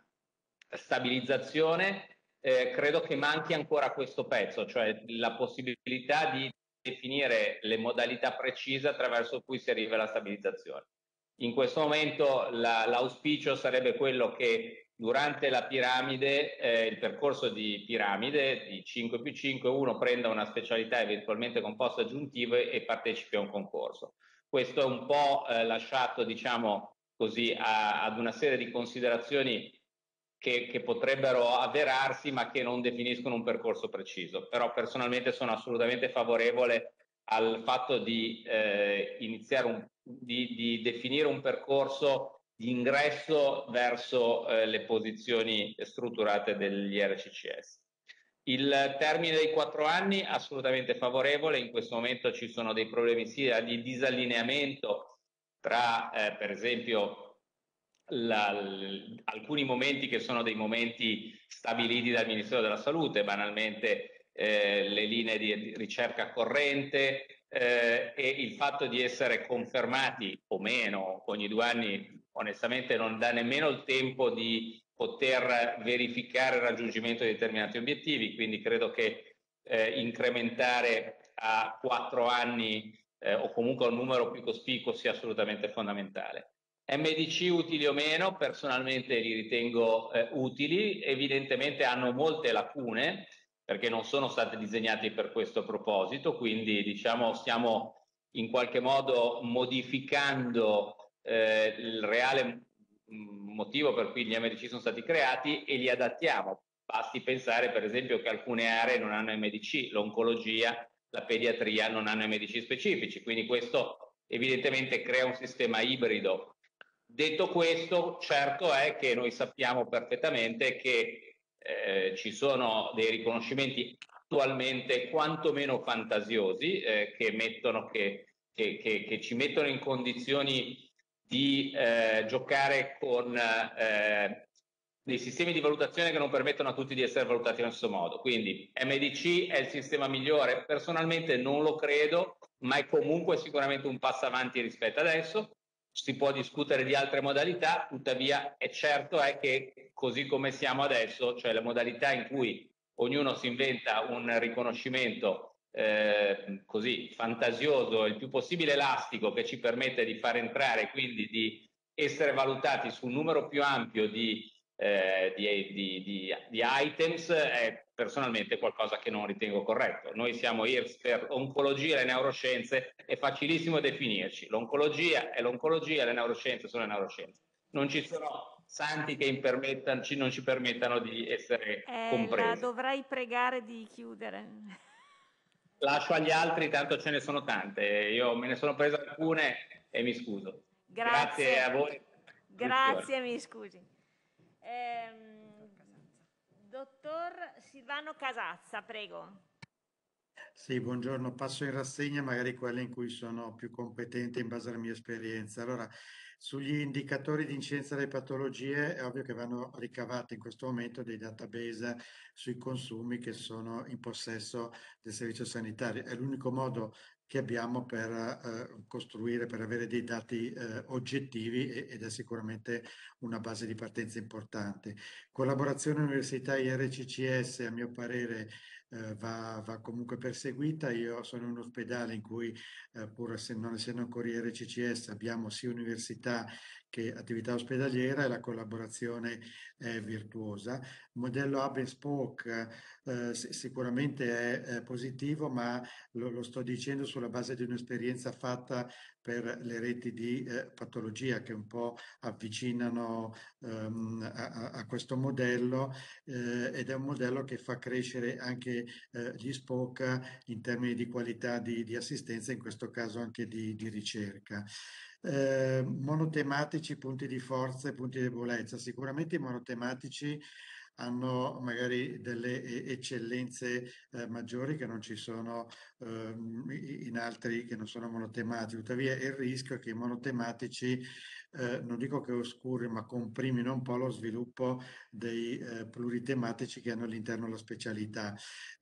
stabilizzazione. Eh, credo che manchi ancora questo pezzo, cioè la possibilità di definire le modalità precise attraverso cui si arriva alla stabilizzazione. In questo momento la, l'auspicio sarebbe quello che durante la piramide, eh, il percorso di piramide di cinque più cinque, uno prenda una specialità eventualmente con posto aggiuntivo e partecipi a un concorso. Questo è un po' eh, lasciato, diciamo così, a, ad una serie di considerazioni Che, che potrebbero avverarsi ma che non definiscono un percorso preciso. Però personalmente sono assolutamente favorevole al fatto di eh, iniziare un, di, di definire un percorso di ingresso verso eh, le posizioni strutturate degli R C C S. Il termine dei quattro anni assolutamente favorevole. In questo momento ci sono dei problemi sia di disallineamento tra eh, per esempio La, l, alcuni momenti che sono dei momenti stabiliti dal Ministero della Salute, banalmente eh, le linee di ricerca corrente eh, e il fatto di essere confermati o meno ogni due anni onestamente non dà nemmeno il tempo di poter verificare il raggiungimento di determinati obiettivi, quindi credo che eh, incrementare a quattro anni eh, o comunque un numero più cospicuo sia assolutamente fondamentale. M D C utili o meno, personalmente li ritengo eh, utili, evidentemente hanno molte lacune perché non sono state disegnati per questo proposito, quindi diciamo stiamo in qualche modo modificando eh, il reale motivo per cui gli M D C sono stati creati e li adattiamo. Basti pensare per esempio che alcune aree non hanno M D C, l'oncologia la pediatria non hanno M D C specifici, quindi questo evidentemente crea un sistema ibrido. Detto questo, certo è che noi sappiamo perfettamente che eh, ci sono dei riconoscimenti attualmente quantomeno fantasiosi eh, che, mettono, che, che, che, che ci mettono in condizioni di eh, giocare con eh, dei sistemi di valutazione che non permettono a tutti di essere valutati nello stesso modo. Quindi M D C è il sistema migliore? Personalmente non lo credo, ma è comunque sicuramente un passo avanti rispetto adesso. Si può discutere di altre modalità, tuttavia è certo è che così come siamo adesso, cioè la modalità in cui ognuno si inventa un riconoscimento eh, così fantasioso, il più possibile elastico, che ci permette di far entrare, quindi di essere valutati su un numero più ampio di, eh, di, di, di, di items, è personalmente qualcosa che non ritengo corretto. Noi siamo I R S per oncologia e le neuroscienze, è facilissimo definirci. L'oncologia è l'oncologia, le neuroscienze sono le neuroscienze. Non ci sono santi che impermettano, ci, non ci permettano di essere eh, compresi. La dovrai pregare di chiudere. Lascio agli altri, tanto ce ne sono tante. Io me ne sono preso alcune e mi scuso. Grazie, Grazie a voi. Grazie, mi scusi. Ehm, dottor Silvano Casazza, prego. Sì, buongiorno. Passo in rassegna magari quelle in cui sono più competente in base alla mia esperienza. Allora, sugli indicatori di incidenza delle patologie è ovvio che vanno ricavati in questo momento dei database sui consumi che sono in possesso del servizio sanitario. È l'unico modo che abbiamo per eh, costruire, per avere dei dati eh, oggettivi ed è sicuramente una base di partenza importante. Collaborazione Università I R C C S, a mio parere, eh, va, va comunque perseguita. Io sono in un ospedale in cui, eh, pur essendo, non essendo ancora I R C C S, abbiamo sia università che attività ospedaliera e la collaborazione è virtuosa. Il modello hub and spoke eh, sicuramente è, è positivo, ma lo, lo sto dicendo sulla base di un'esperienza fatta per le reti di eh, patologia che un po' avvicinano ehm, a, a questo modello eh, ed è un modello che fa crescere anche eh, gli spoke in termini di qualità di, di assistenza, in questo caso anche di, di ricerca. Eh, monotematici, punti di forza e punti di debolezza. Sicuramente i monotematici hanno magari delle eccellenze eh, maggiori che non ci sono eh, in altri che non sono monotematici. Tuttavia il rischio è che i monotematici eh, non dico che oscurino, ma comprimino un po' lo sviluppo dei eh, pluritematici che hanno all'interno la specialità.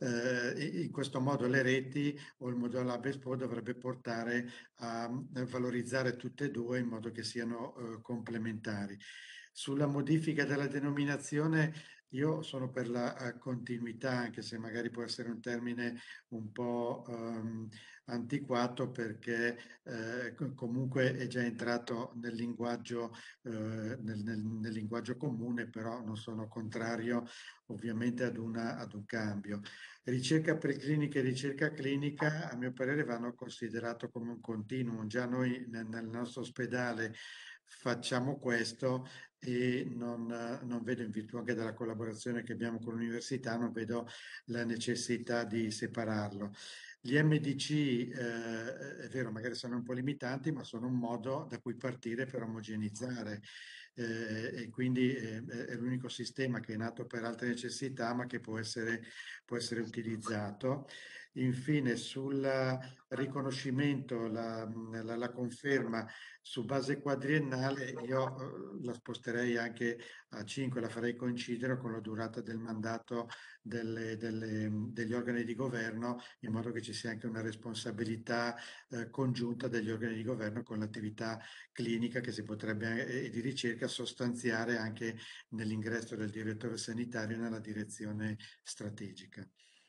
Eh, in questo modo le reti o il modello hub and spoke dovrebbe portare a, a valorizzare tutte e due in modo che siano eh, complementari. Sulla modifica della denominazione io sono per la uh, continuità, anche se magari può essere un termine un po' um, antiquato, perché eh, comunque è già entrato nel linguaggio, eh, nel, nel, nel linguaggio comune, però non sono contrario ovviamente ad, una, ad un cambio. Ricerca preclinica e ricerca clinica, a mio parere, vanno considerato come un continuum. Già noi nel, nel nostro ospedale facciamo questo e non, non vedo, in virtù anche della collaborazione che abbiamo con l'università, non vedo la necessità di separarlo. Gli M D C, eh, è vero, magari sono un po' limitanti, ma sono un modo da cui partire per omogenizzare eh, e quindi eh, è l'unico sistema che è nato per altre necessità, ma che può essere, può essere utilizzato. Infine, sul riconoscimento, la, la, la conferma su base quadriennale, io eh, la sposterei anche a cinque, la farei coincidere con la durata del mandato delle, delle, degli organi di governo, in modo che ci sia anche una responsabilità eh, congiunta degli organi di governo con l'attività clinica che si potrebbe e eh, di ricerca sostanziare anche nell'ingresso del direttore sanitario nella direzione strategica.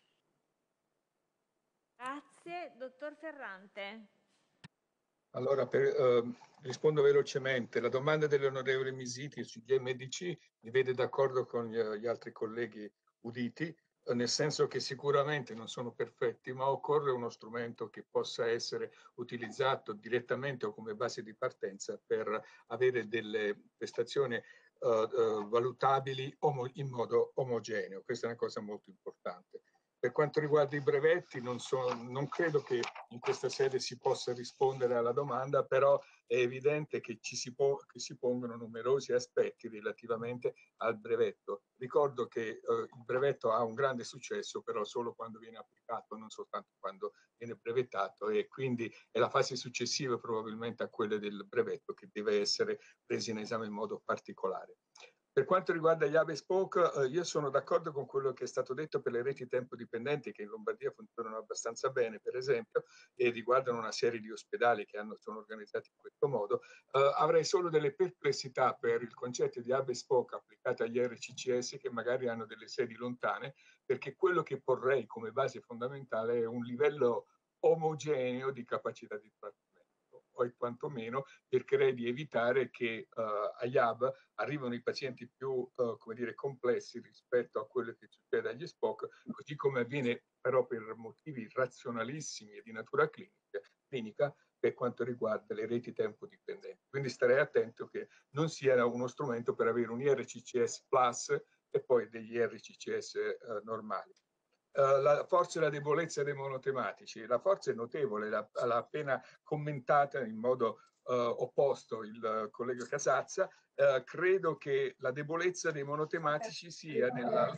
Grazie. Dottor Ferrante. Allora, per, eh, rispondo velocemente. La domanda dell'onorevole Misiti sugli M D C mi vede d'accordo con gli, gli altri colleghi uditi, eh, nel senso che sicuramente non sono perfetti, ma occorre uno strumento che possa essere utilizzato direttamente o come base di partenza per avere delle prestazioni eh, eh, valutabili in modo omogeneo. Questa è una cosa molto importante. Per quanto riguarda i brevetti, non, so, non credo che in questa sede si possa rispondere alla domanda, però è evidente che ci si, po- che si pongono numerosi aspetti relativamente al brevetto. Ricordo che eh, il brevetto ha un grande successo, però solo quando viene applicato, non soltanto quando viene brevettato, e quindi è la fase successiva probabilmente a quella del brevetto che deve essere presa in esame in modo particolare. Per quanto riguarda gli hub and spoke, eh, io sono d'accordo con quello che è stato detto per le reti tempo dipendenti, che in Lombardia funzionano abbastanza bene, per esempio, e riguardano una serie di ospedali che hanno, sono organizzati in questo modo. Eh, avrei solo delle perplessità per il concetto di hub and spoke applicato agli R C C S che magari hanno delle sedi lontane, perché quello che porrei come base fondamentale è un livello omogeneo di capacità di trattamento, o quantomeno cercherei di evitare che uh, agli hub arrivano i pazienti più uh, come dire, complessi rispetto a quello che succede agli S P O C, così come avviene però per motivi razionalissimi e di natura clinica, clinica per quanto riguarda le reti tempo dipendenti. Quindi starei attento che non sia uno strumento per avere un I R C C S plus e poi degli I R C C S uh, normali. Uh, la forza e la debolezza dei monotematici. La forza è notevole, l'ha, l'ha appena commentata in modo uh, opposto il uh, collega Casazza. Uh, credo che la debolezza dei monotematici sia nella...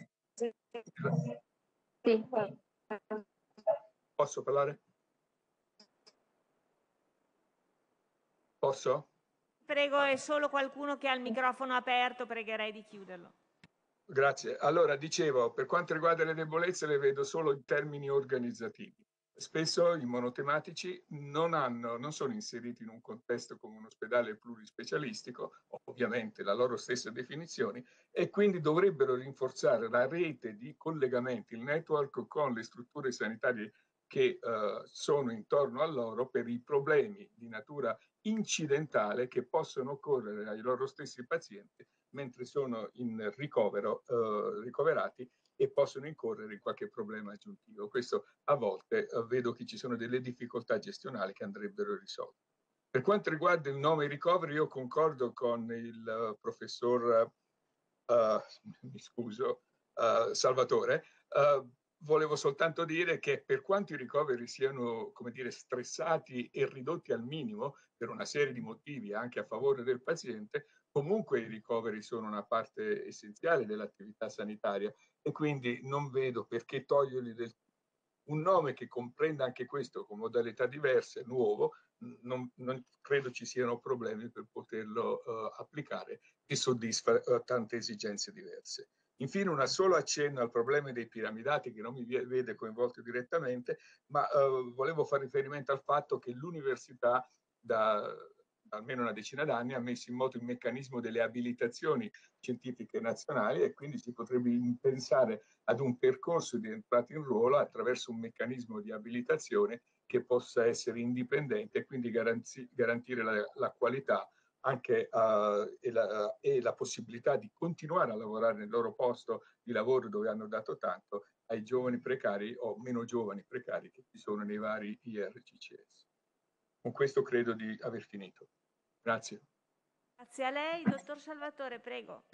Posso parlare? Posso? Prego, è solo qualcuno che ha il microfono aperto, pregherei di chiuderlo. Grazie. Allora, dicevo, per quanto riguarda le debolezze le vedo solo in termini organizzativi. Spesso i monotematici non, hanno, non sono inseriti in un contesto come un ospedale plurispecialistico, ovviamente la loro stessa definizione, e quindi dovrebbero rinforzare la rete di collegamenti, il network con le strutture sanitarie che uh, sono intorno a loro per i problemi di natura incidentale che possono occorrere ai loro stessi pazienti mentre sono in ricovero, eh, ricoverati e possono incorrere in qualche problema aggiuntivo. Questo a volte eh, vedo che ci sono delle difficoltà gestionali che andrebbero risolte. Per quanto riguarda il nome ricovero, io concordo con il uh, professor, uh, mi scuso, uh, Salvatore, uh, volevo soltanto dire che per quanto i ricoveri siano, come dire, stressati e ridotti al minimo per una serie di motivi anche a favore del paziente, comunque i ricoveri sono una parte essenziale dell'attività sanitaria e quindi non vedo perché toglierli del... un nome che comprenda anche questo con modalità diverse, nuovo, non, non credo ci siano problemi per poterlo uh, applicare, che soddisfa uh, tante esigenze diverse. Infine, una sola accenno al problema dei piramidati che non mi vede coinvolto direttamente, ma uh, volevo fare riferimento al fatto che l'università da almeno una decina d'anni ha messo in moto il meccanismo delle abilitazioni scientifiche nazionali e quindi si potrebbe pensare ad un percorso di entrata in ruolo attraverso un meccanismo di abilitazione che possa essere indipendente e quindi garanzi, garantire la, la qualità anche uh, e, la, e la possibilità di continuare a lavorare nel loro posto di lavoro dove hanno dato tanto ai giovani precari o meno giovani precari che ci sono nei vari I R C C S. Con questo credo di aver finito. Grazie. Grazie a lei. Dottor Salvatore, prego.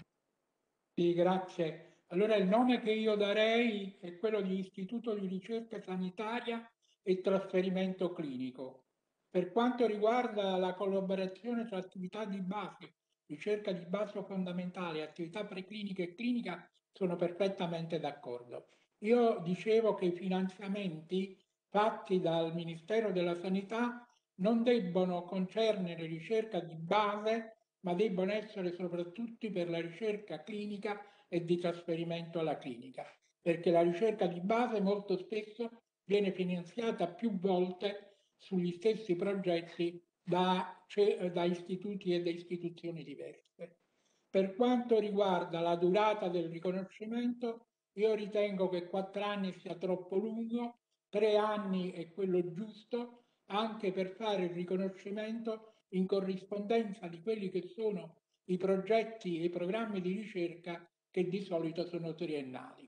Sì, grazie. Allora il nome che io darei è quello di Istituto di Ricerca Sanitaria e Trasferimento Clinico. Per quanto riguarda la collaborazione tra attività di base, ricerca di base fondamentale, attività preclinica e clinica, sono perfettamente d'accordo. Io dicevo che i finanziamenti fatti dal Ministero della Sanità non debbono concernere ricerca di base, ma debbono essere soprattutto per la ricerca clinica e di trasferimento alla clinica, perché la ricerca di base molto spesso viene finanziata più volte sugli stessi progetti da, cioè, da istituti e da istituzioni diverse. Per quanto riguarda la durata del riconoscimento, io ritengo che quattro anni sia troppo lungo, tre anni è quello giusto, anche per fare il riconoscimento in corrispondenza di quelli che sono i progetti e i programmi di ricerca che di solito sono triennali.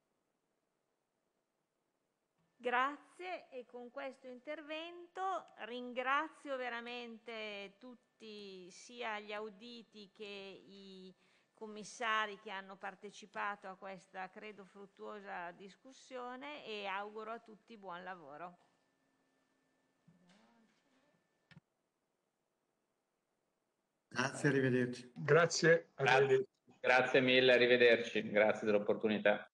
Grazie, e con questo intervento ringrazio veramente tutti, sia gli auditi che i commissari che hanno partecipato a questa, credo, fruttuosa discussione e auguro a tutti buon lavoro. Grazie, arrivederci. Grazie, arrivederci. Grazie mille, arrivederci. Grazie dell'opportunità.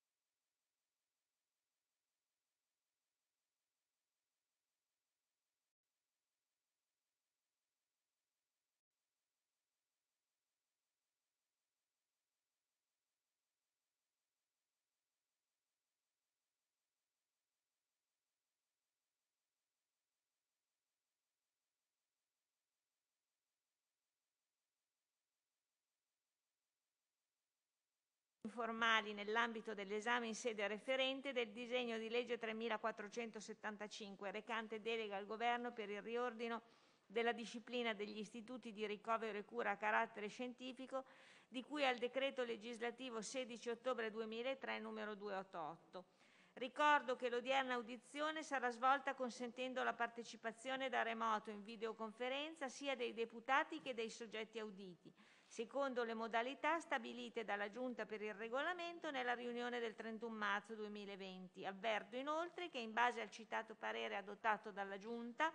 Informali nell'ambito dell'esame in sede referente del disegno di legge tremilaquattrocentosettantacinque recante delega al Governo per il riordino della disciplina degli istituti di ricovero e cura a carattere scientifico di cui al decreto legislativo sedici ottobre duemilatré numero duecentottantotto. Ricordo che l'odierna audizione sarà svolta consentendo la partecipazione da remoto in videoconferenza sia dei deputati che dei soggetti auditi, secondo le modalità stabilite dalla Giunta per il Regolamento nella riunione del trentuno marzo duemilaventi. Avverto inoltre che in base al citato parere adottato dalla Giunta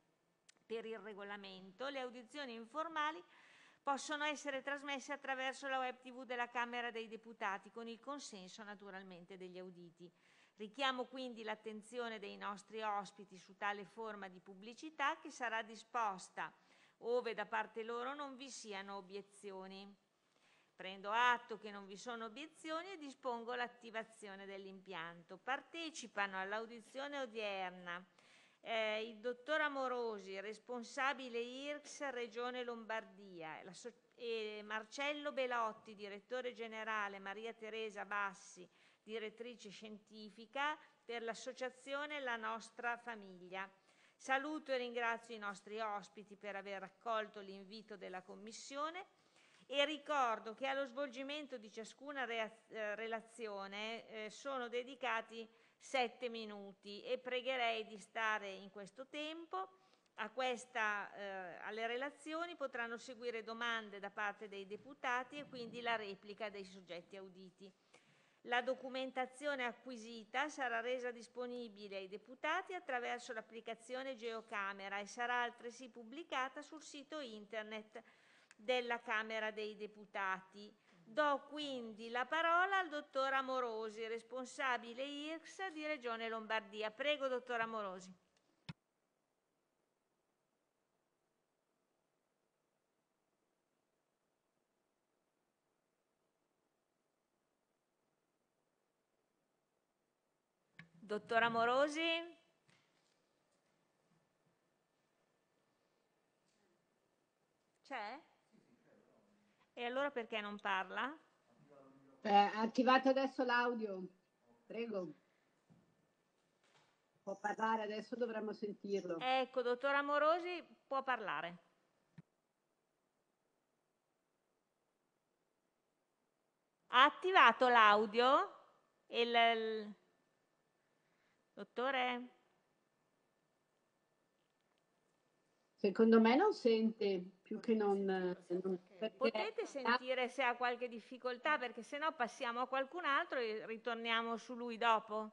per il Regolamento, le audizioni informali possono essere trasmesse attraverso la web tivù della Camera dei Deputati, con il consenso naturalmente degli auditi. Richiamo quindi l'attenzione dei nostri ospiti su tale forma di pubblicità che sarà disposta ove da parte loro non vi siano obiezioni. Prendo atto che non vi sono obiezioni e dispongo l'attivazione dell'impianto. Partecipano all'audizione odierna eh, il dottor Amorosi, responsabile I R C S Regione Lombardia, la so- e Marcello Belotti, direttore generale, Maria Teresa Bassi, direttrice scientifica per l'associazione La Nostra Famiglia. Saluto e ringrazio i nostri ospiti per aver accolto l'invito della Commissione e ricordo che allo svolgimento di ciascuna rea- eh, relazione eh, sono dedicati sette minuti e pregherei di stare in questo tempo. A questa, eh, alle relazioni potranno seguire domande da parte dei deputati e quindi la replica dei soggetti auditi. La documentazione acquisita sarà resa disponibile ai deputati attraverso l'applicazione Geocamera e sarà altresì pubblicata sul sito internet della Camera dei Deputati. Do quindi la parola al dottor Amorosi, responsabile I R C S di Regione Lombardia. Prego, dottor Amorosi. Dottor Amorosi? C'è? E allora perché non parla? Eh, attivate adesso l'audio, prego. Può parlare, adesso dovremmo sentirlo. Ecco, dottor Amorosi può parlare. Ha attivato l'audio? Il, il... Dottore? Secondo me non sente, più che non... non perché... Potete sentire se ha qualche difficoltà, perché se no passiamo a qualcun altro e ritorniamo su lui dopo.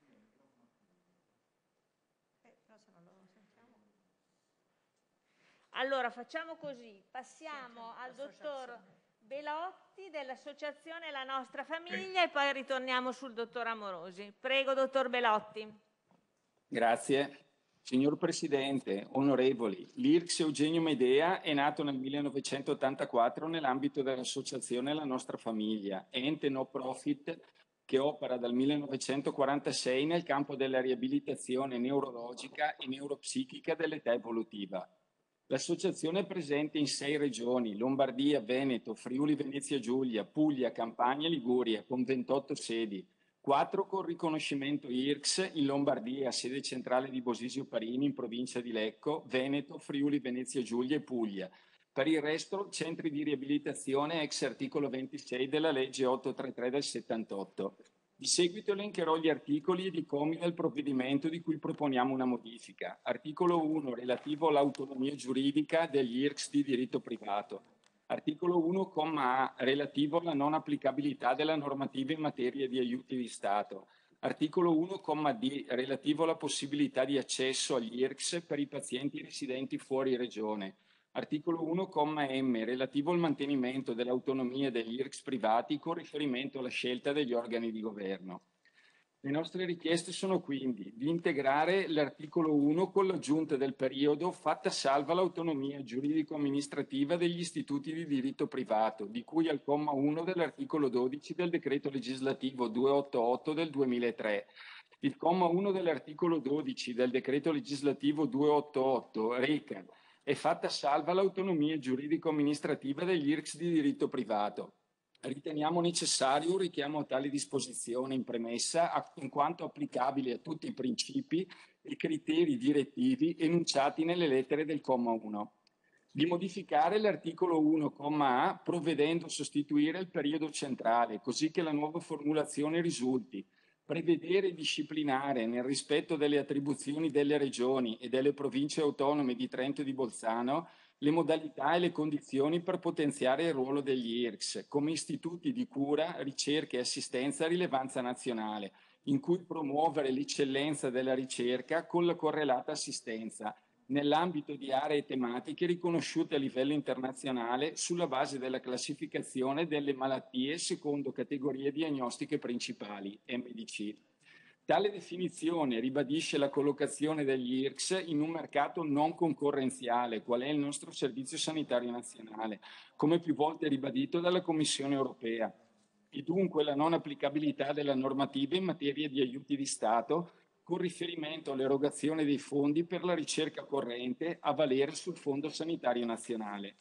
Allora facciamo così, passiamo al dottor Belotti dell'associazione La Nostra Famiglia e poi ritorniamo sul dottor Amorosi. Prego, dottor Belotti. Grazie. Signor Presidente, onorevoli, l'I R C S Eugenio Medea è nato nel millenovecentottantaquattro nell'ambito dell'associazione La Nostra Famiglia, ente no profit che opera dal millenovecentoquarantasei nel campo della riabilitazione neurologica e neuropsichica dell'età evolutiva. L'associazione è presente in sei regioni, Lombardia, Veneto, Friuli Venezia Giulia, Puglia, Campania e Liguria, con ventotto sedi, quattro con riconoscimento I R C S in Lombardia, sede centrale di Bosisio Parini in provincia di Lecco, Veneto, Friuli Venezia Giulia e Puglia. Per il resto centri di riabilitazione ex articolo ventisei della legge ottocentotrentatré del settantotto. Di seguito elencherò gli articoli ed i commi del provvedimento di cui proponiamo una modifica. Articolo uno relativo all'autonomia giuridica degli I R C S di diritto privato. Articolo uno, comma A, relativo alla non applicabilità della normativa in materia di aiuti di Stato. Articolo uno, comma D, relativo alla possibilità di accesso agli I R C S per i pazienti residenti fuori regione. Articolo uno, comma M, relativo al mantenimento dell'autonomia degli I R C S privati con riferimento alla scelta degli organi di governo. Le nostre richieste sono quindi di integrare l'articolo uno con l'aggiunta del periodo fatta salva l'autonomia giuridico-amministrativa degli istituti di diritto privato, di cui al comma uno dell'articolo dodici del decreto legislativo duecentottantotto del duemilatré. Il comma uno dell'articolo dodici del decreto legislativo duecentottantotto reca: è fatta salva l'autonomia giuridico-amministrativa degli I R C S di diritto privato. Riteniamo necessario un richiamo a tale disposizione in premessa, in quanto applicabile a tutti i principi e criteri direttivi enunciati nelle lettere del comma uno. Di modificare l'articolo uno, comma A, provvedendo a sostituire il periodo centrale, così che la nuova formulazione risulti: prevedere e disciplinare, nel rispetto delle attribuzioni delle regioni e delle province autonome di Trento e di Bolzano, le modalità e le condizioni per potenziare il ruolo degli I R C S come istituti di cura, ricerca e assistenza a rilevanza nazionale, in cui promuovere l'eccellenza della ricerca con la correlata assistenza, nell'ambito di aree tematiche riconosciute a livello internazionale sulla base della classificazione delle malattie secondo categorie diagnostiche principali, M D C. Tale definizione ribadisce la collocazione degli I R C S in un mercato non concorrenziale, qual è il nostro Servizio Sanitario Nazionale, come più volte ribadito dalla Commissione europea, e dunque la non applicabilità della normativa in materia di aiuti di Stato con riferimento all'erogazione dei fondi per la ricerca corrente a valere sul Fondo Sanitario Nazionale.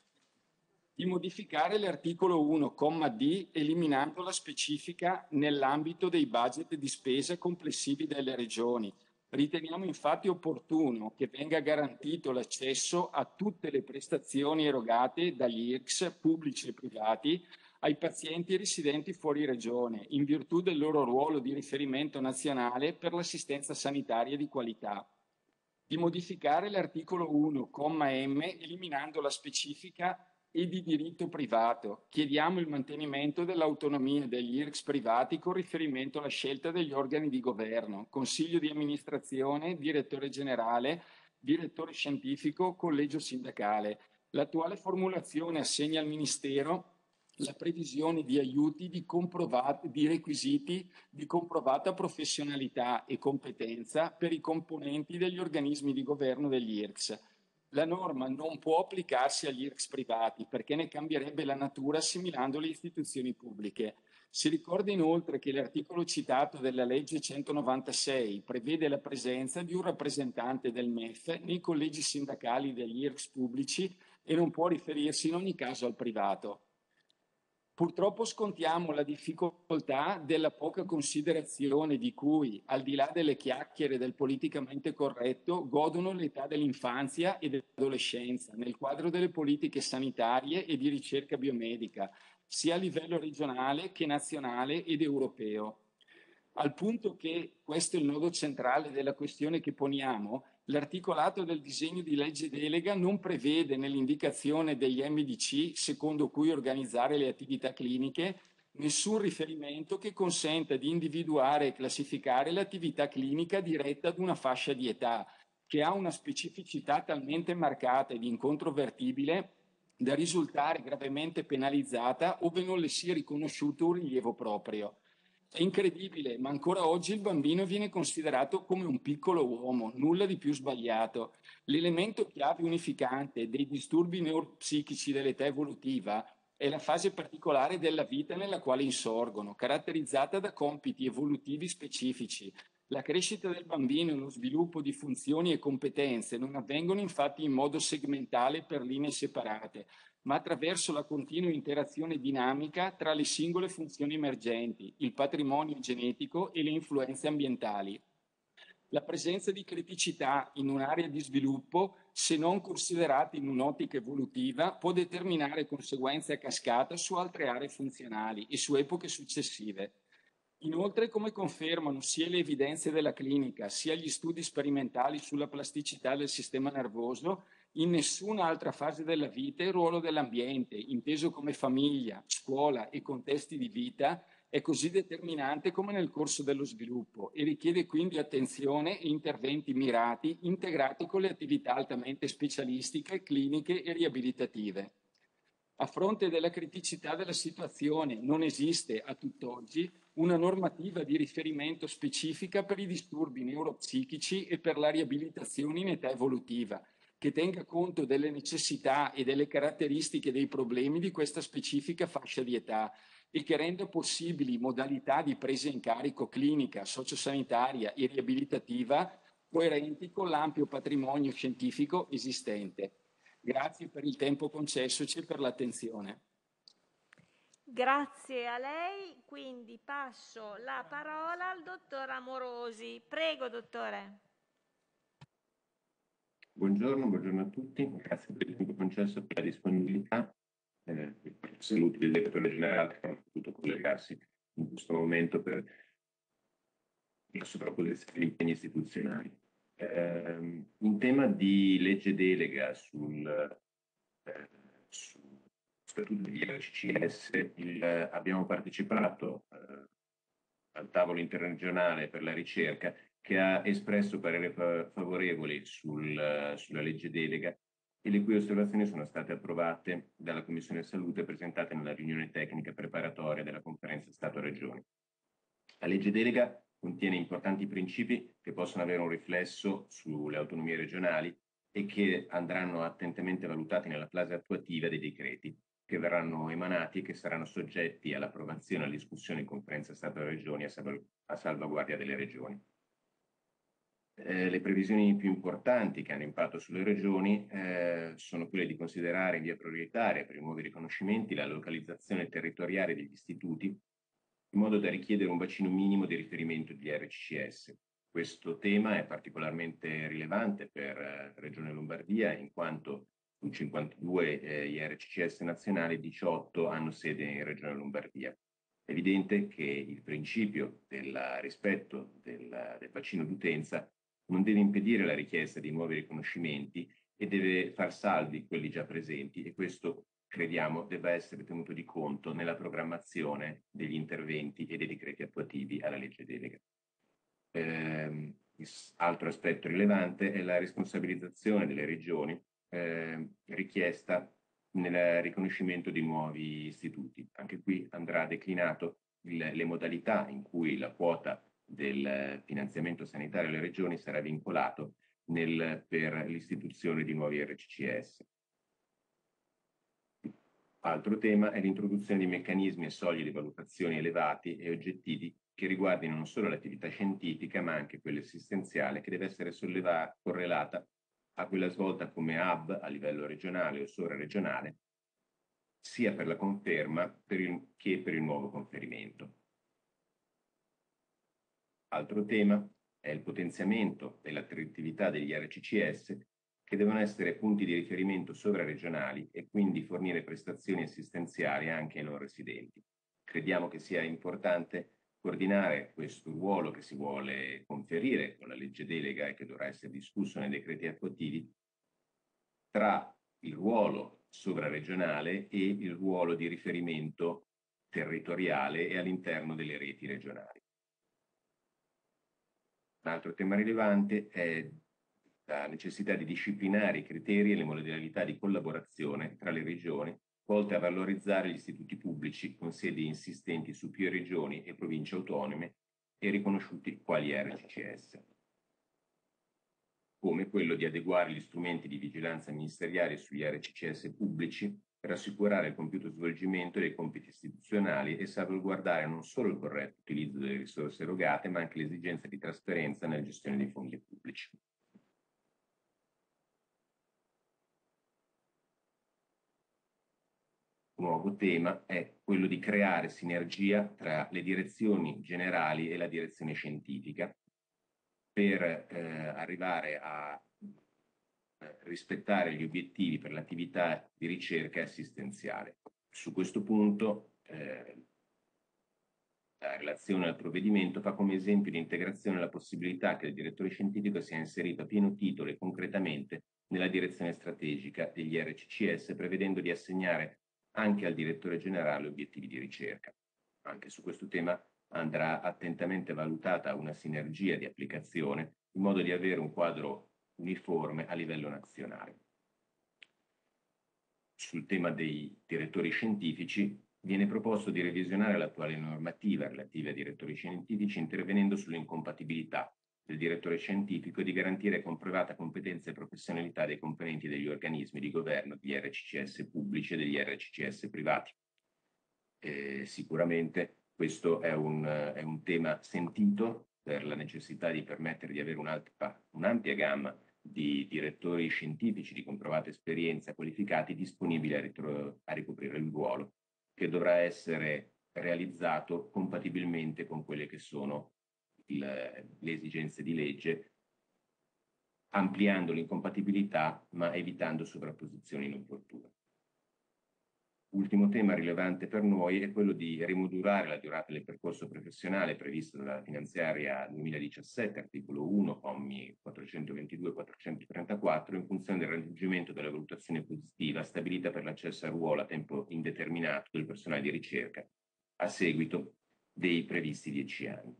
Di modificare l'articolo uno, comma D, eliminando la specifica nell'ambito dei budget di spesa complessivi delle regioni. Riteniamo infatti opportuno che venga garantito l'accesso a tutte le prestazioni erogate dagli I R C S pubblici e privati ai pazienti residenti fuori regione, in virtù del loro ruolo di riferimento nazionale per l'assistenza sanitaria di qualità. Di modificare l'articolo uno, comma M, eliminando la specifica e di diritto privato. Chiediamo il mantenimento dell'autonomia degli I R C S privati con riferimento alla scelta degli organi di governo, consiglio di amministrazione, direttore generale, direttore scientifico, collegio sindacale. L'attuale formulazione assegna al Ministero la previsione di aiuti di, di requisiti di comprovata professionalità e competenza per i componenti degli organismi di governo degli I R C S. La norma non può applicarsi agli I R C S privati perché ne cambierebbe la natura assimilando le istituzioni pubbliche. Si ricorda inoltre che l'articolo citato della legge centonovantasei prevede la presenza di un rappresentante del M E F nei collegi sindacali degli I R C S pubblici e non può riferirsi in ogni caso al privato. Purtroppo scontiamo la difficoltà della poca considerazione di cui, al di là delle chiacchiere del politicamente corretto, godono l'età dell'infanzia e dell'adolescenza nel quadro delle politiche sanitarie e di ricerca biomedica, sia a livello regionale che nazionale ed europeo. Al punto che, questo è il nodo centrale della questione che poniamo, l'articolato del disegno di legge delega non prevede nell'indicazione degli M D C secondo cui organizzare le attività cliniche nessun riferimento che consenta di individuare e classificare l'attività clinica diretta ad una fascia di età che ha una specificità talmente marcata ed incontrovertibile da risultare gravemente penalizzata ove non le sia riconosciuto un rilievo proprio. È incredibile, ma ancora oggi il bambino viene considerato come un piccolo uomo, nulla di più sbagliato. L'elemento chiave unificante dei disturbi neuropsichici dell'età evolutiva è la fase particolare della vita nella quale insorgono, caratterizzata da compiti evolutivi specifici. La crescita del bambino e lo sviluppo di funzioni e competenze non avvengono infatti in modo segmentale per linee separate, ma attraverso la continua interazione dinamica tra le singole funzioni emergenti, il patrimonio genetico e le influenze ambientali. La presenza di criticità in un'area di sviluppo, se non considerata in un'ottica evolutiva, può determinare conseguenze a cascata su altre aree funzionali e su epoche successive. Inoltre, come confermano sia le evidenze della clinica sia gli studi sperimentali sulla plasticità del sistema nervoso, In nessuna altra fase della vita il ruolo dell'ambiente, inteso come famiglia, scuola e contesti di vita, è così determinante come nel corso dello sviluppo e richiede quindi attenzione e interventi mirati integrati con le attività altamente specialistiche, cliniche e riabilitative. A fronte della criticità della situazione, non esiste a tutt'oggi una normativa di riferimento specifica per i disturbi neuropsichici e per la riabilitazione in età evolutiva, che tenga conto delle necessità e delle caratteristiche dei problemi di questa specifica fascia di età e che renda possibili modalità di presa in carico clinica, sociosanitaria e riabilitativa coerenti con l'ampio patrimonio scientifico esistente. Grazie per il tempo concessoci e per l'attenzione. Grazie a lei, quindi passo la parola al dottor Amorosi. Prego, dottore. Buongiorno, buongiorno a tutti, grazie per il tempo concesso e per la disponibilità. Eh, saluti il direttore generale che ha potuto collegarsi in questo momento per la sovrapposizione degli impegni istituzionali. Eh, in tema di legge delega sul, eh, sul statuto degli R C C S, il, abbiamo partecipato eh, al tavolo interregionale per la ricerca che ha espresso pareri favorevoli sul, sulla legge delega e le cui osservazioni sono state approvate dalla Commissione Salute presentate nella riunione tecnica preparatoria della Conferenza Stato-Regioni. La legge delega contiene importanti principi che possono avere un riflesso sulle autonomie regionali e che andranno attentamente valutati nella fase attuativa dei decreti che verranno emanati e che saranno soggetti all'approvazione e alla discussione in Conferenza Stato-Regioni a, salv- a salvaguardia delle regioni. Eh, le previsioni più importanti che hanno impatto sulle regioni eh, sono quelle di considerare in via prioritaria per i nuovi riconoscimenti la localizzazione territoriale degli istituti in modo da richiedere un bacino minimo di riferimento degli R C C S. Questo tema è particolarmente rilevante per eh, Regione Lombardia in quanto su cinquantadue eh, gli R C C S nazionali, diciotto hanno sede in Regione Lombardia. È evidente che il principio del rispetto del, del bacino d'utenza non deve impedire la richiesta di nuovi riconoscimenti e deve far salvi quelli già presenti e questo crediamo debba essere tenuto di conto nella programmazione degli interventi e dei decreti attuativi alla legge delega. Eh, altro aspetto rilevante è la responsabilizzazione delle regioni eh, richiesta nel riconoscimento di nuovi istituti. Anche qui andrà declinato il, le modalità in cui la quota del finanziamento sanitario alle regioni sarà vincolato nel, per l'istituzione di nuovi R C C S. Altro tema è l'introduzione di meccanismi e soglie di valutazioni elevati e oggettivi che riguardino non solo l'attività scientifica ma anche quella assistenziale che deve essere sollevata, correlata a quella svolta come hub a livello regionale o sovraregionale, sia per la conferma per il, che per il nuovo conferimento. Altro tema è il potenziamento e l'attrattività degli R C C S che devono essere punti di riferimento sovraregionali e quindi fornire prestazioni assistenziali anche ai non residenti. Crediamo che sia importante coordinare questo ruolo che si vuole conferire con la legge delega e che dovrà essere discusso nei decreti attuativi tra il ruolo sovraregionale e il ruolo di riferimento territoriale e all'interno delle reti regionali. Un altro tema rilevante è la necessità di disciplinare i criteri e le modalità di collaborazione tra le regioni volte a valorizzare gli istituti pubblici con sedi insistenti su più regioni e province autonome e riconosciuti quali R C C S, come quello di adeguare gli strumenti di vigilanza ministeriale sugli R C C S pubblici per assicurare il compiuto svolgimento dei compiti istituzionali e salvaguardare non solo il corretto utilizzo delle risorse erogate, ma anche l'esigenza di trasparenza nella gestione dei fondi pubblici. Un nuovo tema è quello di creare sinergia tra le direzioni generali e la direzione scientifica per eh, arrivare a eh, rispettare gli obiettivi per l'attività di ricerca e assistenziale. Su questo punto eh, la relazione al provvedimento fa come esempio di integrazione la possibilità che il direttore scientifico sia inserito a pieno titolo e concretamente nella direzione strategica degli R C C S, prevedendo di assegnare anche al direttore generale obiettivi di ricerca. Anche su questo tema andrà attentamente valutata una sinergia di applicazione in modo di avere un quadro uniforme a livello nazionale. Sul tema dei direttori scientifici viene proposto di revisionare l'attuale normativa relativa ai direttori scientifici intervenendo sull'incompatibilità del direttore scientifico e di garantire con privata competenza e professionalità dei componenti degli organismi di governo degli R C C S pubblici e degli R C C S privati. Eh, sicuramente questo è un, è un tema sentito per la necessità di permettere di avere un'ampia gamma di direttori scientifici di comprovata esperienza qualificati disponibili a, ritro, a ricoprire il ruolo, che dovrà essere realizzato compatibilmente con quelle che sono il, le esigenze di legge, ampliando l'incompatibilità ma evitando sovrapposizioni inopportune. Ultimo tema rilevante per noi è quello di rimodulare la durata del percorso professionale previsto dalla finanziaria duemiladiciassette, articolo uno, commi quattrocentoventidue e quattrocentotrentaquattro, in funzione del raggiungimento della valutazione positiva stabilita per l'accesso al ruolo a tempo indeterminato del personale di ricerca a seguito dei previsti dieci anni.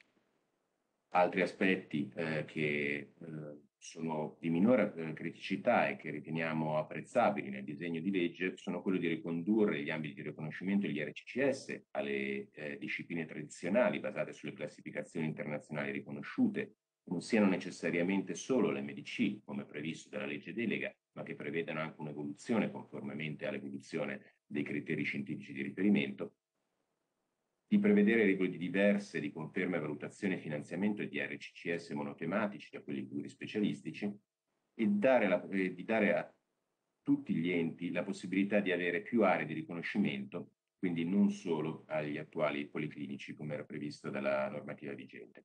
Altri aspetti eh, che eh, sono di minore eh, criticità e che riteniamo apprezzabili nel disegno di legge sono quello di ricondurre gli ambiti di riconoscimento degli R C C S alle eh, discipline tradizionali basate sulle classificazioni internazionali riconosciute, non siano necessariamente solo l'M D C, come previsto dalla legge delega, ma che prevedano anche un'evoluzione conformemente all'evoluzione dei criteri scientifici di riferimento, di prevedere regole diverse di conferma e valutazione e finanziamento di R C C S monotematici da quelli plurispecialistici e dare la, eh, di dare a tutti gli enti la possibilità di avere più aree di riconoscimento, quindi non solo agli attuali policlinici come era previsto dalla normativa vigente.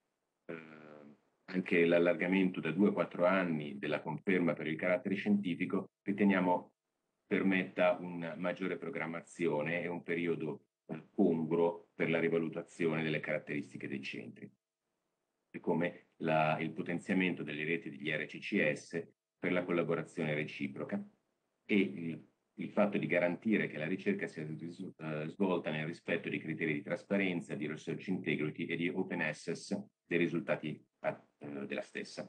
Eh, anche l'allargamento da due a quattro anni della conferma per il carattere scientifico riteniamo permetta una maggiore programmazione e un periodo congruo per la rivalutazione delle caratteristiche dei centri, e come la, il potenziamento delle reti degli R C C S per la collaborazione reciproca e il, il fatto di garantire che la ricerca sia uh, svolta nel rispetto dei criteri di trasparenza, di research integrity e di open access dei risultati uh, della stessa.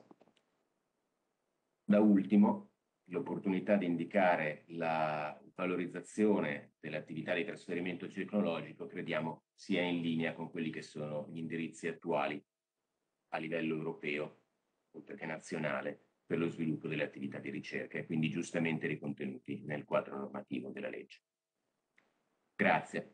Da ultimo, l'opportunità di indicare la valorizzazione dell'attività di trasferimento tecnologico crediamo sia in linea con quelli che sono gli indirizzi attuali a livello europeo, oltre che nazionale, per lo sviluppo delle attività di ricerca e quindi giustamente ricontenuti nel quadro normativo della legge. Grazie.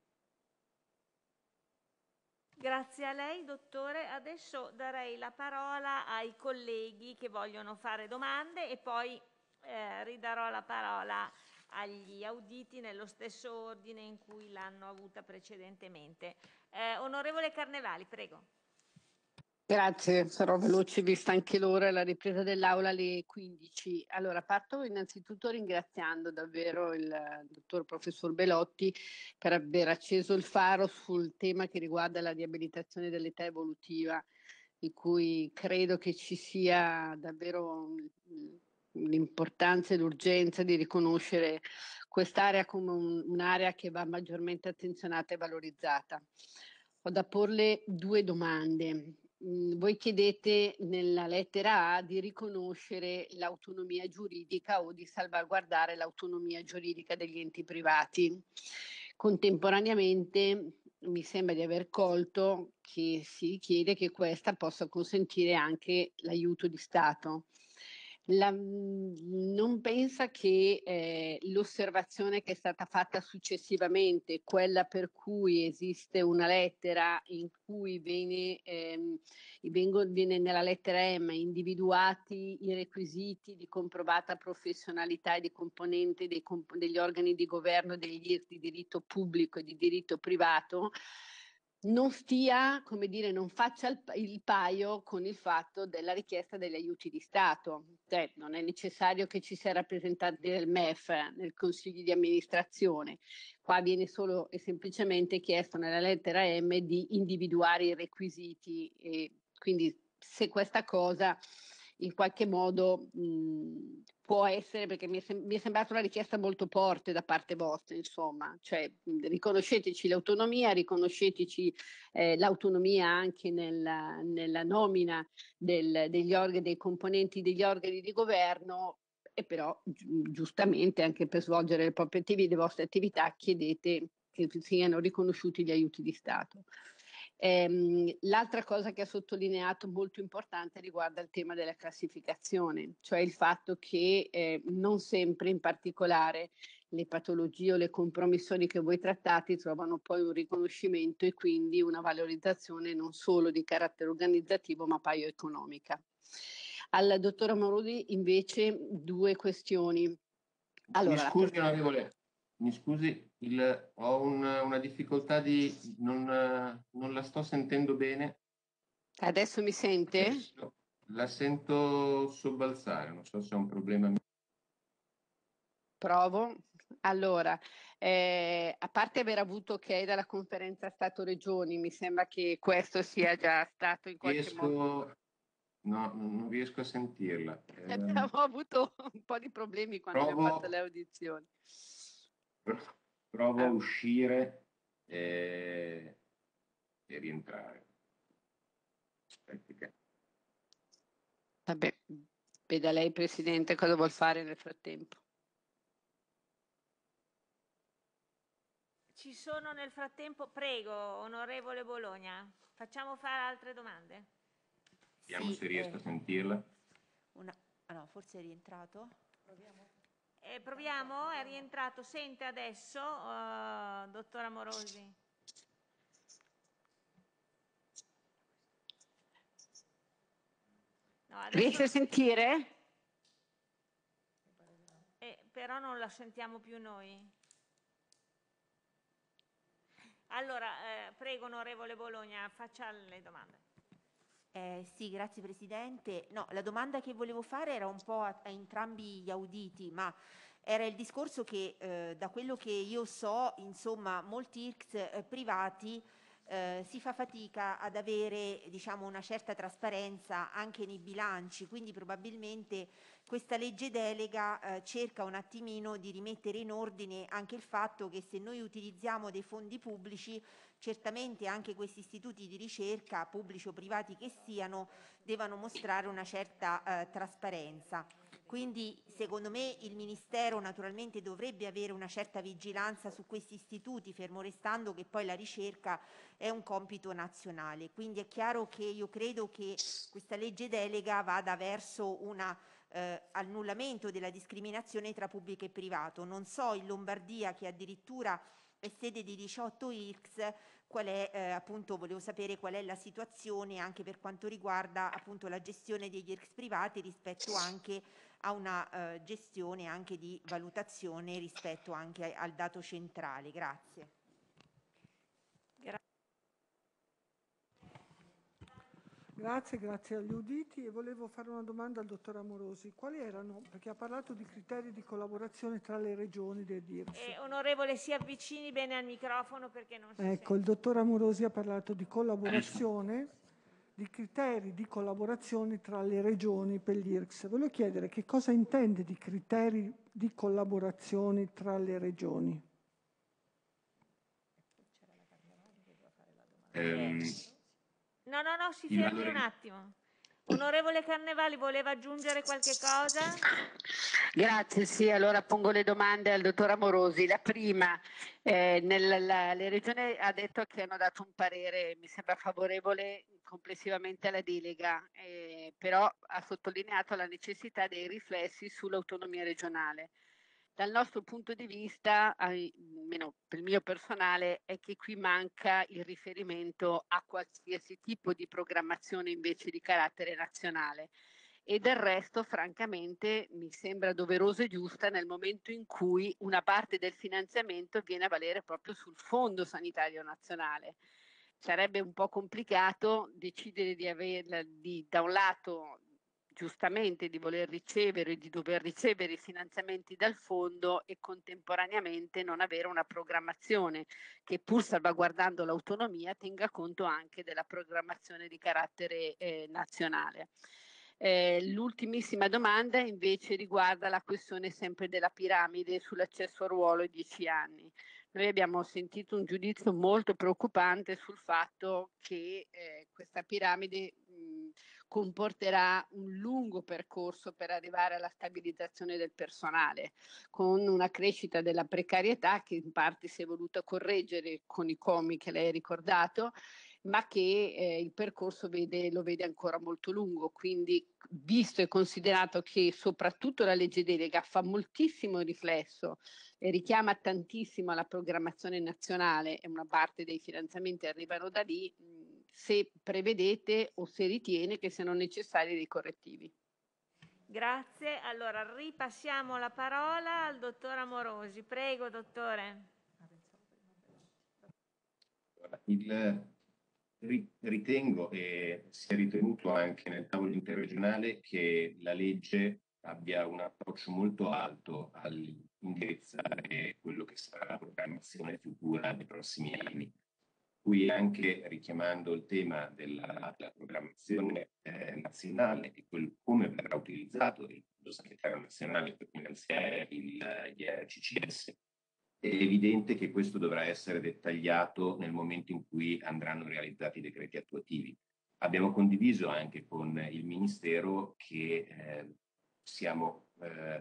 Grazie a lei, dottore. Adesso darei la parola ai colleghi che vogliono fare domande e poi eh, ridarò la parola agli auditi nello stesso ordine in cui l'hanno avuta precedentemente. Eh, onorevole Carnevali, prego. Grazie, sarò veloce vista anche l'ora, la ripresa dell'aula alle quindici. Allora, parto innanzitutto ringraziando davvero il dottor professor Belotti per aver acceso il faro sul tema che riguarda la riabilitazione dell'età evolutiva, di cui credo che ci sia davvero l'importanza e l'urgenza di riconoscere quest'area come un, un'area che va maggiormente attenzionata e valorizzata. Ho da porle due domande. Voi chiedete nella lettera A di riconoscere l'autonomia giuridica o di salvaguardare l'autonomia giuridica degli enti privati. Contemporaneamente mi sembra di aver colto che si chiede che questa possa consentire anche l'aiuto di Stato. La, non pensa che eh, l'osservazione che è stata fatta successivamente, quella per cui esiste una lettera in cui viene, ehm, vengo, viene nella lettera M individuati i requisiti di comprovata professionalità e di componenti dei comp- degli organi di governo degli di diritto pubblico e di diritto privato, non stia, come dire, non faccia il, il paio con il fatto della richiesta degli aiuti di Stato. Cioè, non è necessario che ci sia rappresentante del M E F nel consiglio di amministrazione. Qua viene solo e semplicemente chiesto nella lettera M di individuare i requisiti, e quindi se questa cosa in qualche modo mh, può essere, perché mi è, sem- mi è sembrata una richiesta molto forte da parte vostra, insomma, cioè mh, riconosceteci l'autonomia, riconosceteci eh, l'autonomia anche nella, nella nomina del, degli organi, dei componenti degli organi di governo, e però gi- giustamente anche per svolgere le proprie attività, le vostre attività, chiedete che siano riconosciuti gli aiuti di Stato. Ehm, l'altra cosa che ha sottolineato molto importante riguarda il tema della classificazione, cioè il fatto che eh, non sempre, in particolare, le patologie o le compromissioni che voi trattate trovano poi un riconoscimento e quindi una valorizzazione non solo di carattere organizzativo ma poi economica. Al dottor Amorodi invece due questioni. Allora, mi scusi onorevole, mi scusi, il, ho un, una difficoltà di non, non la sto sentendo bene. Adesso mi sente? Adesso la sento sobbalzare, non so se è un problema. Provo. Allora, eh, a parte aver avuto ok dalla conferenza Stato-Regioni, mi sembra che questo sia già stato in qualche Riesco, modo. no, non riesco a sentirla. Eh, Abbiamo avuto un po' di problemi quando provo, abbiamo fatto le audizioni. Provo a Ah. uscire e, e rientrare. Aspetti che... Vabbè, veda lei Presidente cosa vuol fare nel frattempo. Ci sono nel frattempo, prego, onorevole Bologna, facciamo fare altre domande? Vediamo Sì, se riesco eh, a sentirla. una... ah, no, forse è rientrato. Proviamo? Eh, proviamo, è rientrato, sente adesso, uh, dottor Amorosi? No, adesso... Riesce a sentire? Eh, però non la sentiamo più noi. Allora, eh, prego onorevole Bologna, faccia le domande. Eh, sì, grazie Presidente. No, la domanda che volevo fare era un po' a, a entrambi gli auditi, ma era il discorso che eh, da quello che io so, insomma, molti I R C S eh, privati eh, si fa fatica ad avere, diciamo, una certa trasparenza anche nei bilanci, quindi probabilmente questa legge delega eh, cerca un attimino di rimettere in ordine anche il fatto che se noi utilizziamo dei fondi pubblici, certamente anche questi istituti di ricerca, pubblici o privati che siano, devono mostrare una certa eh, trasparenza. Quindi secondo me il Ministero naturalmente dovrebbe avere una certa vigilanza su questi istituti, fermo restando che poi la ricerca è un compito nazionale. Quindi è chiaro che io credo che questa legge delega vada verso una eh, annullamento della discriminazione tra pubblico e privato. Non so in Lombardia, che addirittura è sede di diciotto I R C S, qual è eh, appunto, volevo sapere qual è la situazione anche per quanto riguarda appunto la gestione degli I R C S privati rispetto anche a una eh, gestione anche di valutazione rispetto anche al dato centrale. Grazie. Grazie, grazie agli uditi, e volevo fare una domanda al dottor Amorosi. Quali erano, perché ha parlato di criteri di collaborazione tra le regioni degli I R C S. Eh, onorevole, si avvicini bene al microfono perché non si Ecco, il dottor Amorosi ha parlato di collaborazione, di criteri di collaborazione tra le regioni per gli I R C S. Volevo chiedere che cosa intende di criteri di collaborazione tra le regioni. Ehm, No, no, no, si Sì, fermi allora- un attimo. Onorevole Carnevali, voleva aggiungere qualche cosa? Grazie, sì, allora pongo le domande al dottor Amorosi. La prima, eh, nella, la, le regioni ha detto che hanno dato un parere, mi sembra favorevole complessivamente alla delega, eh, però ha sottolineato la necessità dei riflessi sull'autonomia regionale. Dal nostro punto di vista, almeno per il mio personale, è che qui manca il riferimento a qualsiasi tipo di programmazione invece di carattere nazionale. E del resto, francamente, mi sembra doverosa e giusta nel momento in cui una parte del finanziamento viene a valere proprio sul Fondo Sanitario Nazionale. sarebbe un po' complicato decidere di averla, di, da un lato giustamente di voler ricevere, di dover ricevere i finanziamenti dal fondo e contemporaneamente non avere una programmazione che, pur salvaguardando l'autonomia, tenga conto anche della programmazione di carattere eh, nazionale. Eh, l'ultimissima domanda invece riguarda la questione sempre della piramide sull'accesso al ruolo ai dieci anni. Noi abbiamo sentito un giudizio molto preoccupante sul fatto che eh, questa piramide mh, comporterà un lungo percorso per arrivare alla stabilizzazione del personale, con una crescita della precarietà che in parte si è voluta correggere con i comi che lei ha ricordato, ma che eh, il percorso vede, lo vede ancora molto lungo. Quindi, visto e considerato che soprattutto la legge delega fa moltissimo riflesso e richiama tantissimo alla programmazione nazionale e una parte dei finanziamenti arrivano da lì, mh, se prevedete o se ritiene che siano necessari dei correttivi. Grazie. Allora ripassiamo la parola al dottor Amorosi. Prego, dottore. Il, ritengo e si è ritenuto anche nel tavolo interregionale che la legge abbia un approccio molto alto all'indirizzare quello che sarà la programmazione futura nei prossimi anni. Qui anche richiamando il tema della, della programmazione eh, nazionale e quel, come verrà utilizzato il Fondo Sanitario Nazionale per finanziare il, gli R C C S. È evidente che questo dovrà essere dettagliato nel momento in cui andranno realizzati i decreti attuativi. Abbiamo condiviso anche con il Ministero che eh, siamo eh,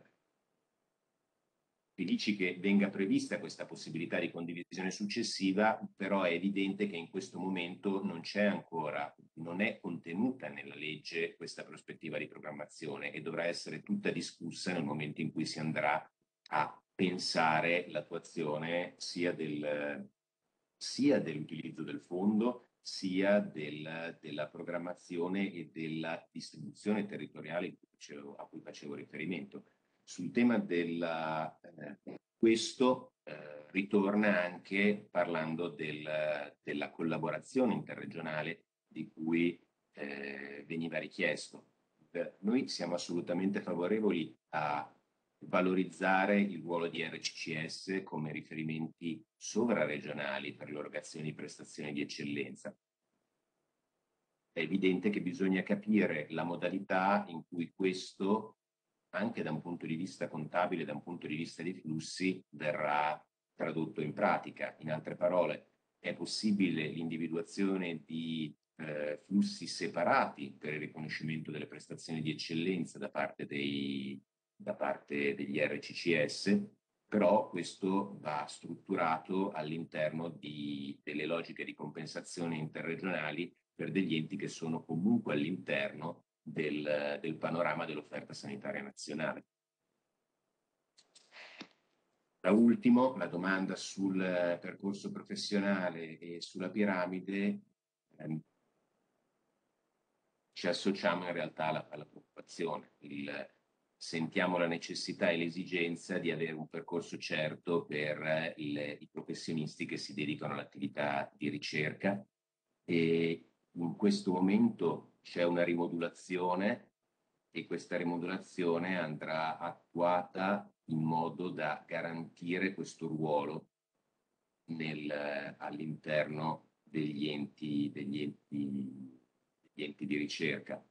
felici che venga prevista questa possibilità di condivisione successiva, però è evidente che in questo momento non c'è ancora, non è contenuta nella legge questa prospettiva di programmazione e dovrà essere tutta discussa nel momento in cui si andrà a pensare l'attuazione sia, del, sia dell'utilizzo del fondo, sia del, della programmazione e della distribuzione territoriale a cui facevo riferimento. Sul tema della, eh, questo eh, ritorna anche parlando del, della collaborazione interregionale di cui eh, veniva richiesto. Per noi siamo assolutamente favorevoli a valorizzare il ruolo di R C C S come riferimenti sovraregionali per l'erogazione di prestazioni di eccellenza. È evidente che bisogna capire la modalità in cui questo, anche da un punto di vista contabile, da un punto di vista di flussi, verrà tradotto in pratica. In altre parole, è possibile l'individuazione di eh, flussi separati per il riconoscimento delle prestazioni di eccellenza da parte dei da parte degli R C C S, però questo va strutturato all'interno di, delle logiche di compensazione interregionali per degli enti che sono comunque all'interno del, del panorama dell'offerta sanitaria nazionale. Da ultimo, la domanda sul percorso professionale e sulla piramide, ehm, ci associamo in realtà alla, alla preoccupazione. Il, sentiamo la necessità e l'esigenza di avere un percorso certo per il, i professionisti che si dedicano all'attività di ricerca e in questo momento c'è una rimodulazione e questa rimodulazione andrà attuata in modo da garantire questo ruolo nel, all'interno degli enti, degli enti, degli enti di ricerca.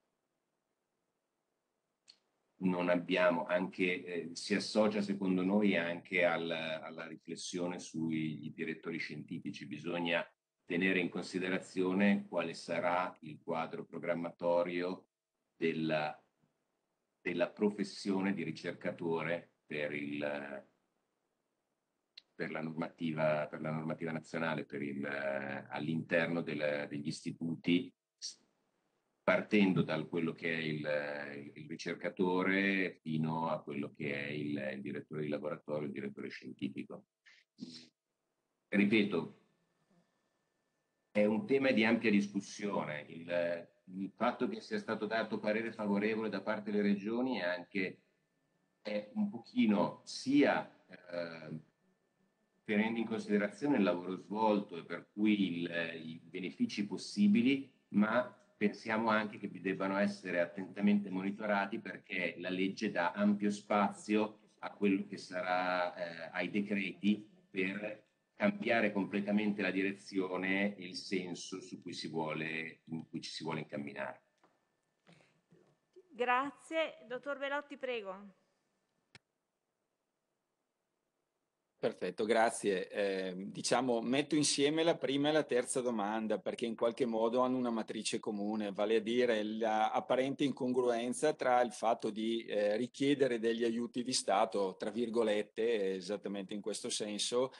Non abbiamo anche, eh, si associa secondo noi anche al, alla riflessione sui direttori scientifici. Bisogna tenere in considerazione quale sarà il quadro programmatorio della, della professione di ricercatore per, il, per, la, normativa, per la normativa nazionale, per il, all'interno del, degli istituti, partendo da quello che è il, il ricercatore fino a quello che è il, il direttore di laboratorio, il direttore scientifico. Ripeto, è un tema di ampia discussione. Il, il fatto che sia stato dato parere favorevole da parte delle regioni è anche è un pochino sia eh, tenendo in considerazione il lavoro svolto e per cui il, i benefici possibili, ma pensiamo anche che debbano essere attentamente monitorati perché la legge dà ampio spazio a quello che sarà eh, ai decreti per cambiare completamente la direzione e il senso su cui si vuole, in cui ci si vuole incamminare. Grazie. Dottor Belotti, prego. Perfetto, grazie. Eh, diciamo, metto insieme la prima e la terza domanda perché in qualche modo hanno una matrice comune, vale a dire l'apparente incongruenza tra il fatto di eh, richiedere degli aiuti di Stato, tra virgolette, esattamente in questo senso,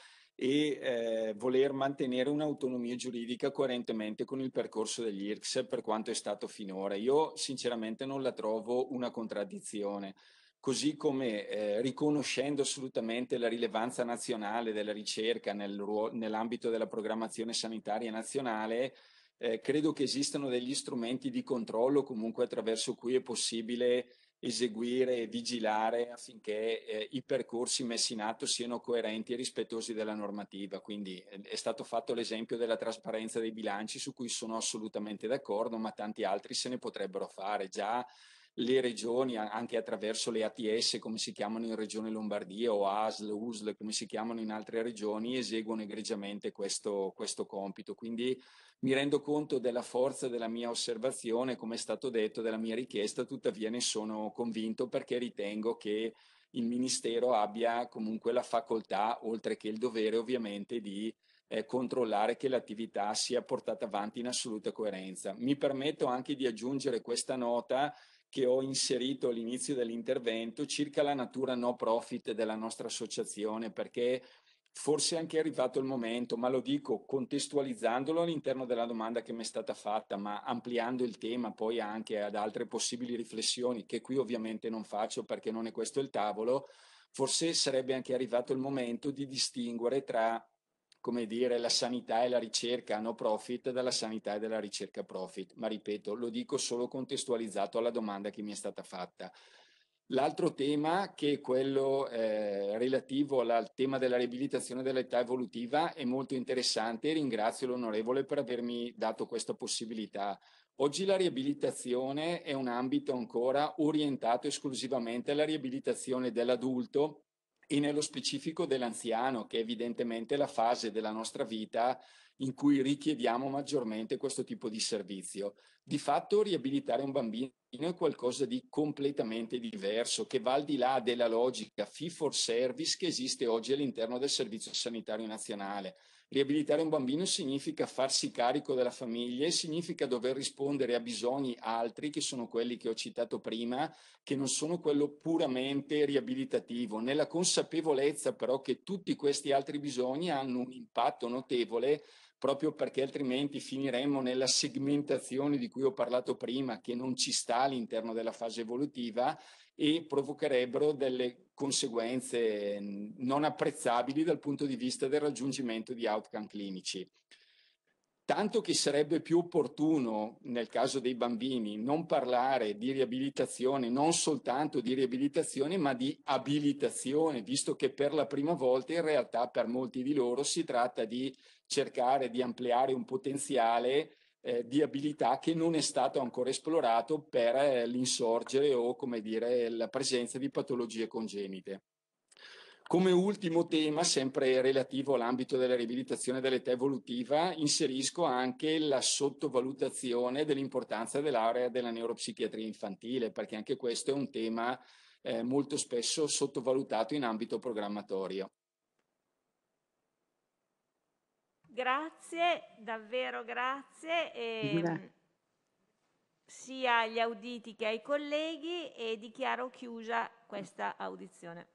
e eh, voler mantenere un'autonomia giuridica coerentemente con il percorso degli I R C S per quanto è stato finora. Io sinceramente non la trovo una contraddizione. Così come eh, riconoscendo assolutamente la rilevanza nazionale della ricerca nel ruo- nell'ambito della programmazione sanitaria nazionale, eh, credo che esistano degli strumenti di controllo comunque attraverso cui è possibile eseguire e vigilare affinché eh, i percorsi messi in atto siano coerenti e rispettosi della normativa. Quindi eh, è stato fatto l'esempio della trasparenza dei bilanci su cui sono assolutamente d'accordo, ma tanti altri se ne potrebbero fare. Già le regioni, anche attraverso le A T S come si chiamano in Regione Lombardia o A S L, U S L come si chiamano in altre regioni, eseguono egregiamente questo, questo compito. Quindi mi rendo conto della forza della mia osservazione, come è stato detto, della mia richiesta, tuttavia ne sono convinto perché ritengo che il Ministero abbia comunque la facoltà, oltre che il dovere ovviamente, di eh, controllare che l'attività sia portata avanti in assoluta coerenza. Mi permetto anche di aggiungere questa nota che ho inserito all'inizio dell'intervento circa la natura no profit della nostra associazione, perché forse è anche arrivato il momento, ma lo dico contestualizzandolo all'interno della domanda che mi è stata fatta, ma ampliando il tema poi anche ad altre possibili riflessioni che qui ovviamente non faccio perché non è questo il tavolo, forse sarebbe anche arrivato il momento di distinguere tra, come dire, la sanità e la ricerca no profit dalla sanità e dalla ricerca profit, ma ripeto, lo dico solo contestualizzato alla domanda che mi è stata fatta. L'altro tema, che è quello eh, relativo al tema della riabilitazione dell'età evolutiva, è molto interessante e ringrazio l'onorevole per avermi dato questa possibilità. Oggi la riabilitazione è un ambito ancora orientato esclusivamente alla riabilitazione dell'adulto e nello specifico dell'anziano, che è evidentemente la fase della nostra vita in cui richiediamo maggiormente questo tipo di servizio. Di fatto riabilitare un bambino è qualcosa di completamente diverso, che va al di là della logica fee for service che esiste oggi all'interno del Servizio Sanitario Nazionale. Riabilitare un bambino significa farsi carico della famiglia e significa dover rispondere a bisogni altri, che sono quelli che ho citato prima, che non sono quello puramente riabilitativo, nella consapevolezza però che tutti questi altri bisogni hanno un impatto notevole, proprio perché altrimenti finiremmo nella segmentazione di cui ho parlato prima, che non ci sta all'interno della fase evolutiva, e provocherebbero delle conseguenze non apprezzabili dal punto di vista del raggiungimento di outcome clinici. Tanto che sarebbe più opportuno, nel caso dei bambini, non parlare di riabilitazione, non soltanto di riabilitazione, ma di abilitazione, visto che per la prima volta in realtà per molti di loro si tratta di cercare di ampliare un potenziale eh, di abilità che non è stato ancora esplorato per eh, l'insorgere o, come dire, la presenza di patologie congenite. Come ultimo tema, sempre relativo all'ambito della riabilitazione dell'età evolutiva, inserisco anche la sottovalutazione dell'importanza dell'area della neuropsichiatria infantile, perché anche questo è un tema eh, molto spesso sottovalutato in ambito programmatorio. Grazie, davvero grazie, ehm, sia agli auditi che ai colleghi, e dichiaro chiusa questa audizione.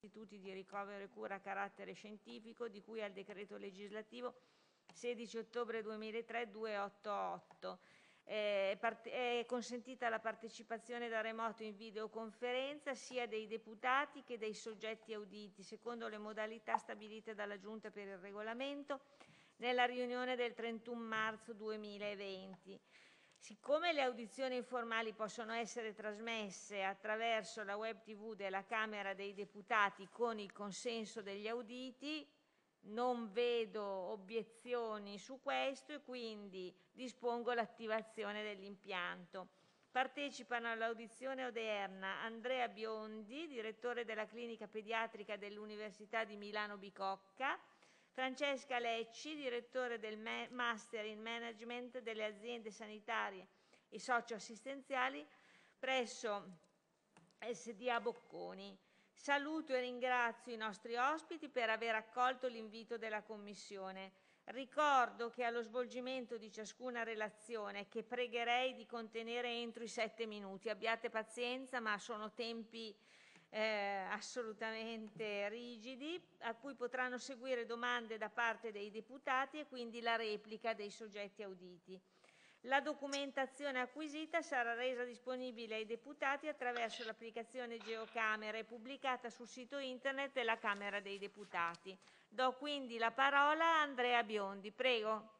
istituti di ricovero e cura a carattere scientifico di cui al decreto legislativo sedici ottobre duemilatré duecentottantotto. È, è consentita la partecipazione da remoto in videoconferenza sia dei deputati che dei soggetti auditi, secondo le modalità stabilite dalla Giunta per il Regolamento nella riunione del trentuno marzo duemilaventi. Siccome le audizioni informali possono essere trasmesse attraverso la web tivù della Camera dei Deputati con il consenso degli auditi, non vedo obiezioni su questo e quindi dispongo l'attivazione dell'impianto. Partecipano all'audizione odierna Andrea Biondi, direttore della clinica pediatrica dell'Università di Milano Bicocca, Francesca Lecci, direttore del Master in Management delle aziende sanitarie e socioassistenziali presso S D A Bocconi. Saluto e ringrazio i nostri ospiti per aver accolto l'invito della Commissione. Ricordo che allo svolgimento di ciascuna relazione, che pregherei di contenere entro i sette minuti, abbiate pazienza, ma sono tempi eh, assolutamente rigidi, a cui potranno seguire domande da parte dei deputati e quindi la replica dei soggetti auditi. La documentazione acquisita sarà resa disponibile ai deputati attraverso l'applicazione Geocamere pubblicata sul sito internet della Camera dei Deputati. Do quindi la parola a Andrea Biondi. Prego.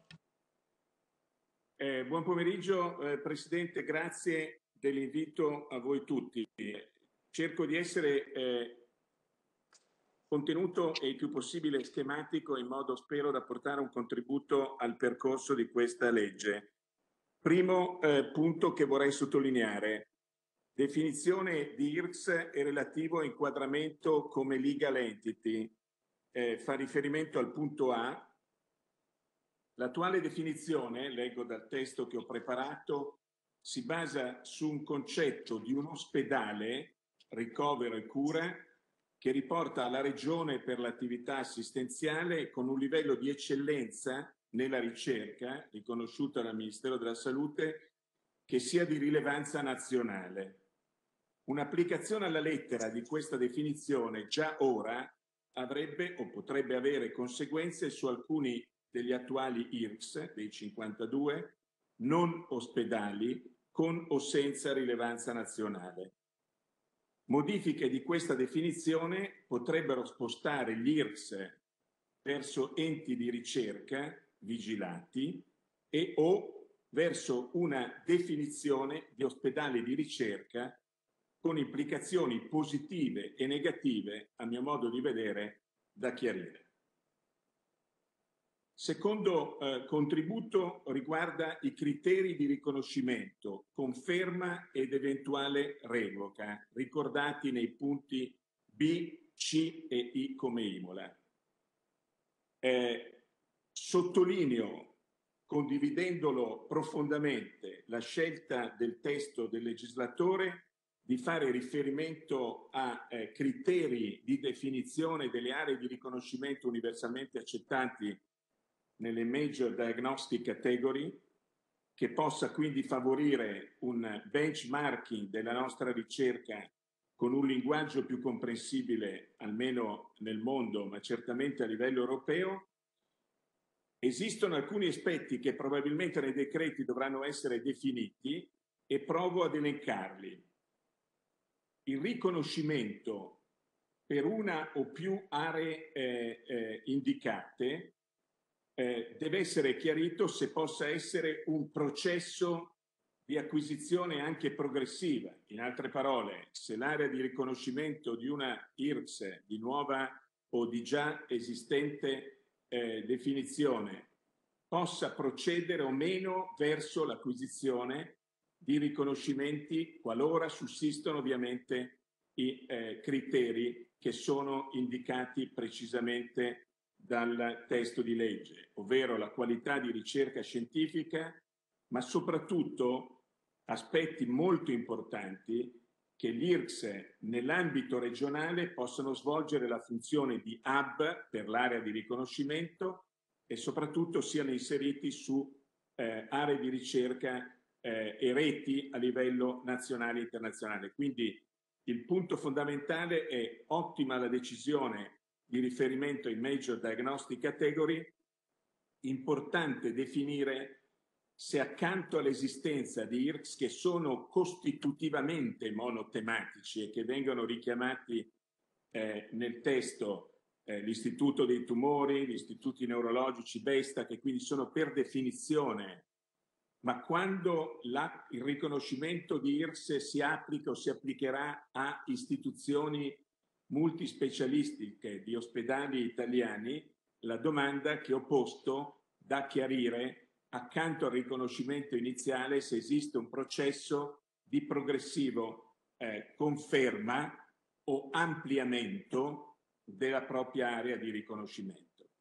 Eh, buon pomeriggio, eh, Presidente, grazie dell'invito a voi tutti. Cerco di essere eh, contenuto e il più possibile schematico in modo, spero, da portare un contributo al percorso di questa legge. Primo eh, punto che vorrei sottolineare, definizione di I R C S e relativo inquadramento come legal entity. Eh, fa riferimento al punto A. L'attuale definizione, leggo dal testo che ho preparato, si basa su un concetto di un ospedale, ricovero e cura, che riporta alla Regione per l'attività assistenziale con un livello di eccellenza nella ricerca, riconosciuta dal Ministero della Salute, che sia di rilevanza nazionale. Un'applicazione alla lettera di questa definizione già ora avrebbe o potrebbe avere conseguenze su alcuni degli attuali I R C S, dei cinquantadue, non ospedali, con o senza rilevanza nazionale. Modifiche di questa definizione potrebbero spostare gli I R C S verso enti di ricerca vigilati e o verso una definizione di ospedale di ricerca con implicazioni positive e negative, a mio modo di vedere, da chiarire. Secondo eh, contributo riguarda i criteri di riconoscimento, conferma ed eventuale revoca, ricordati nei punti B, C e I come Imola. Eh, sottolineo, condividendolo profondamente, la scelta del testo del legislatore di fare riferimento a eh, criteri di definizione delle aree di riconoscimento universalmente accettanti nelle Major Diagnostic Category, che possa quindi favorire un benchmarking della nostra ricerca con un linguaggio più comprensibile, almeno nel mondo, ma certamente a livello europeo. Esistono alcuni aspetti che probabilmente nei decreti dovranno essere definiti e provo ad elencarli. Il riconoscimento per una o più aree eh, eh, indicate eh, deve essere chiarito se possa essere un processo di acquisizione anche progressiva. In altre parole, se l'area di riconoscimento di una I R C S di nuova o di già esistente eh, definizione possa procedere o meno verso l'acquisizione di riconoscimenti qualora sussistono ovviamente i eh, criteri che sono indicati precisamente dal testo di legge, ovvero la qualità di ricerca scientifica, ma soprattutto aspetti molto importanti che gli I R C S nell'ambito regionale possano svolgere la funzione di hub per l'area di riconoscimento e soprattutto siano inseriti su eh, aree di ricerca eh, e reti a livello nazionale e internazionale. Quindi il punto fondamentale è ottima la decisione di riferimento in Major Diagnostic Category, importante definire se accanto all'esistenza di I R C S che sono costitutivamente monotematici e che vengono richiamati eh, nel testo, eh, l'Istituto dei Tumori, gli istituti neurologici, BESTA, che quindi sono per definizione, ma quando la, il riconoscimento di I R C S si applica o si applicherà a istituzioni multispecialistiche di ospedali italiani, la domanda che ho posto da chiarire accanto al riconoscimento iniziale se esiste un processo di progressivo eh, conferma o ampliamento della propria area di riconoscimento.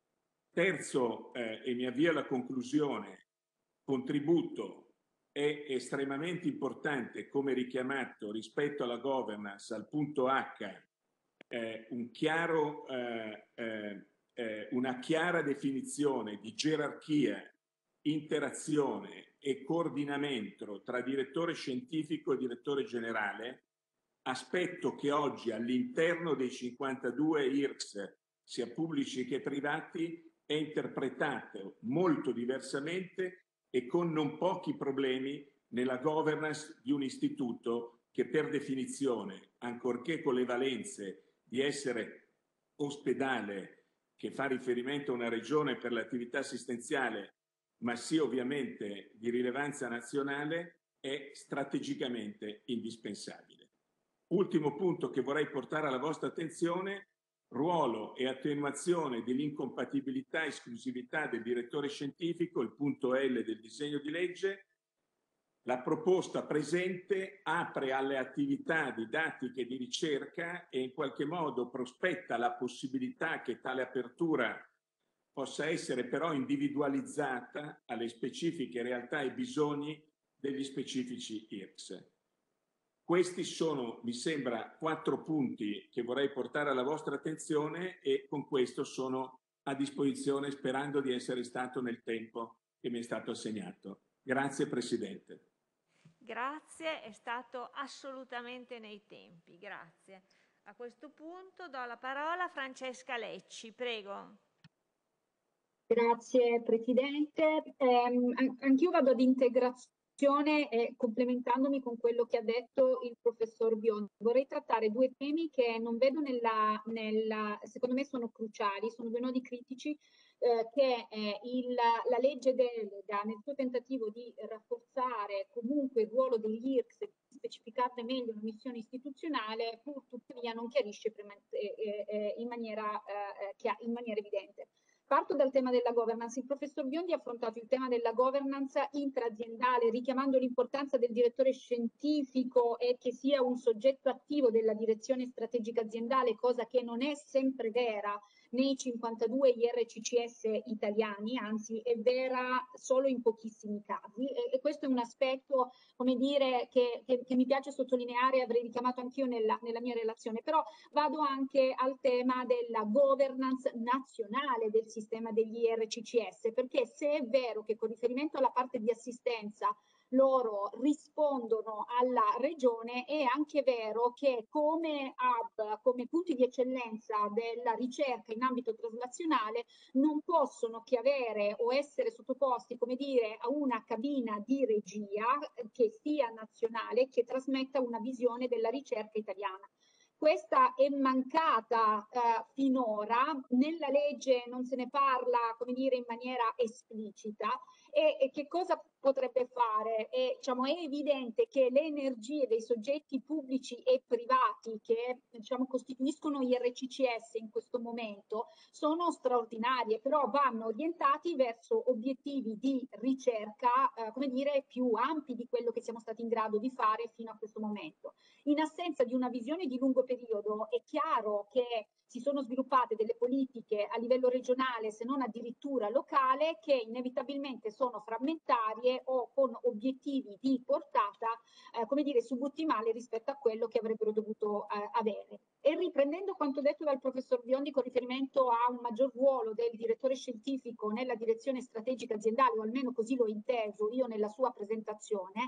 Terzo, eh, e mi avvio alla conclusione, contributo è estremamente importante, come richiamato rispetto alla governance, al punto H, eh, un chiaro, eh, eh, eh, una chiara definizione di gerarchia, interazione e coordinamento tra direttore scientifico e direttore generale, aspetto che oggi all'interno dei cinquantadue I R C S, sia pubblici che privati, è interpretato molto diversamente e con non pochi problemi nella governance di un istituto che per definizione, ancorché con le valenze di essere ospedale che fa riferimento a una regione per l'attività assistenziale, ma sia ovviamente di rilevanza nazionale, è strategicamente indispensabile. Ultimo punto che vorrei portare alla vostra attenzione: ruolo e attenuazione dell'incompatibilità e esclusività del direttore scientifico, il punto L del disegno di legge. La proposta presente apre alle attività didattiche di ricerca e in qualche modo prospetta la possibilità che tale apertura possa essere però individualizzata alle specifiche realtà e bisogni degli specifici I R C S. Questi sono, mi sembra, quattro punti che vorrei portare alla vostra attenzione e con questo sono a disposizione sperando di essere stato nel tempo che mi è stato assegnato. Grazie Presidente. Grazie, è stato assolutamente nei tempi, grazie. A questo punto do la parola a Francesca Lecci, prego. Grazie Presidente, eh, anch'io vado ad integrazione e complementandomi con quello che ha detto il professor Biondi. Vorrei trattare due temi che non vedo nella, nella secondo me sono cruciali, sono due nodi critici eh, che eh, il, la legge delega nel suo tentativo di rafforzare comunque il ruolo degli I R C S, specificarne meglio la missione istituzionale, pur tuttavia non chiarisce prima, eh, eh, in, maniera, eh, che in maniera evidente. Parto dal tema della governance. Il professor Biondi ha affrontato il tema della governance intraaziendale, richiamando l'importanza del direttore scientifico e che sia un soggetto attivo della direzione strategica aziendale, cosa che non è sempre vera nei cinquantadue I R C C S italiani, anzi è vera solo in pochissimi casi. E, e questo è un aspetto, come dire, che, che, che mi piace sottolineare e avrei richiamato anch'io nella, nella mia relazione. Però vado anche al tema della governance nazionale del sistema degli I R C C S, perché se è vero che con riferimento alla parte di assistenza loro rispondono alla regione, è anche vero che come hub, come punti di eccellenza della ricerca in ambito traslazionale non possono che avere o essere sottoposti, come dire, a una cabina di regia che sia nazionale, che trasmetta una visione della ricerca italiana. Questa è mancata eh, finora, nella legge non se ne parla, come dire, in maniera esplicita. E, e che cosa potrebbe fare? E, diciamo, è evidente che le energie dei soggetti pubblici e privati che, diciamo, costituiscono I R C C S in questo momento sono straordinarie, però vanno orientati verso obiettivi di ricerca, eh, come dire, più ampi di quello che siamo stati in grado di fare fino a questo momento. In assenza di una visione di lungo periodo è chiaro che si sono sviluppate delle politiche a livello regionale, se non addirittura locale, che inevitabilmente sono frammentarie o con obiettivi di portata, eh, come dire, subottimali rispetto a quello che avrebbero dovuto eh, avere. E riprendendo quanto detto dal professor Biondi con riferimento a un maggior ruolo del direttore scientifico nella direzione strategica aziendale, o almeno così l'ho inteso io nella sua presentazione,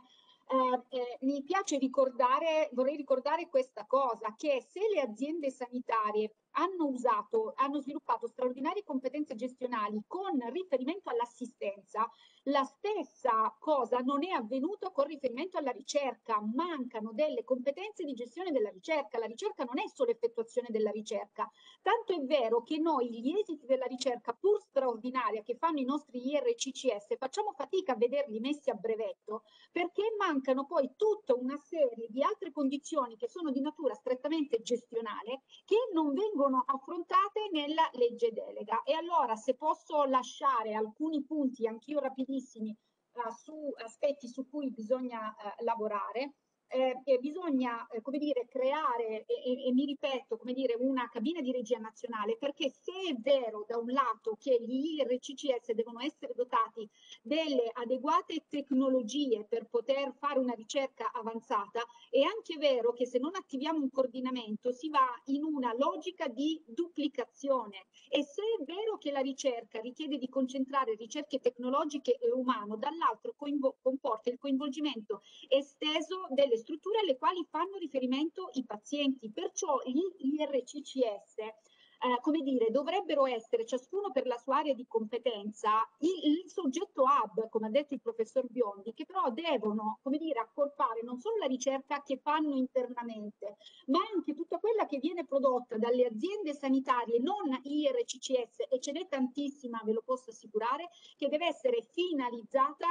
Eh, eh, mi piace ricordare, vorrei ricordare questa cosa, che se le aziende sanitarie hanno usato, hanno sviluppato straordinarie competenze gestionali con riferimento all'assistenza, la stessa cosa non è avvenuta con riferimento alla ricerca. Mancano delle competenze di gestione della ricerca. La ricerca non è solo effettuazione della ricerca. Tanto è vero che noi gli esiti della ricerca pur straordinaria che fanno i nostri I R C C S facciamo fatica a vederli messi a brevetto, perché mancano poi tutta una serie di altre condizioni che sono di natura strettamente gestionale che non vengono affrontate nella legge delega. E allora, se posso lasciare alcuni punti anch'io rapidissimi uh, su aspetti su cui bisogna uh, lavorare, eh, e bisogna eh, come dire, creare, e, e, e mi ripeto, come dire, una cabina di regia nazionale, perché se è vero da un lato che gli I R C C S devono essere dotati delle adeguate tecnologie per poter fare una ricerca avanzata, è anche vero che se non attiviamo un coordinamento si va in una logica di duplicazione. E se è vero che la ricerca richiede di concentrare ricerche tecnologiche e umane, dall'altro comporta il coinvolgimento esteso delle strutture alle quali fanno riferimento i pazienti. Perciò gli I R C C S Eh, come dire, dovrebbero essere, ciascuno per la sua area di competenza, il, il soggetto hub, come ha detto il professor Biondi, che però devono, come dire, accorpare non solo la ricerca che fanno internamente, ma anche tutta quella che viene prodotta dalle aziende sanitarie non I R C C S, e ce n'è tantissima, ve lo posso assicurare, che deve essere finalizzata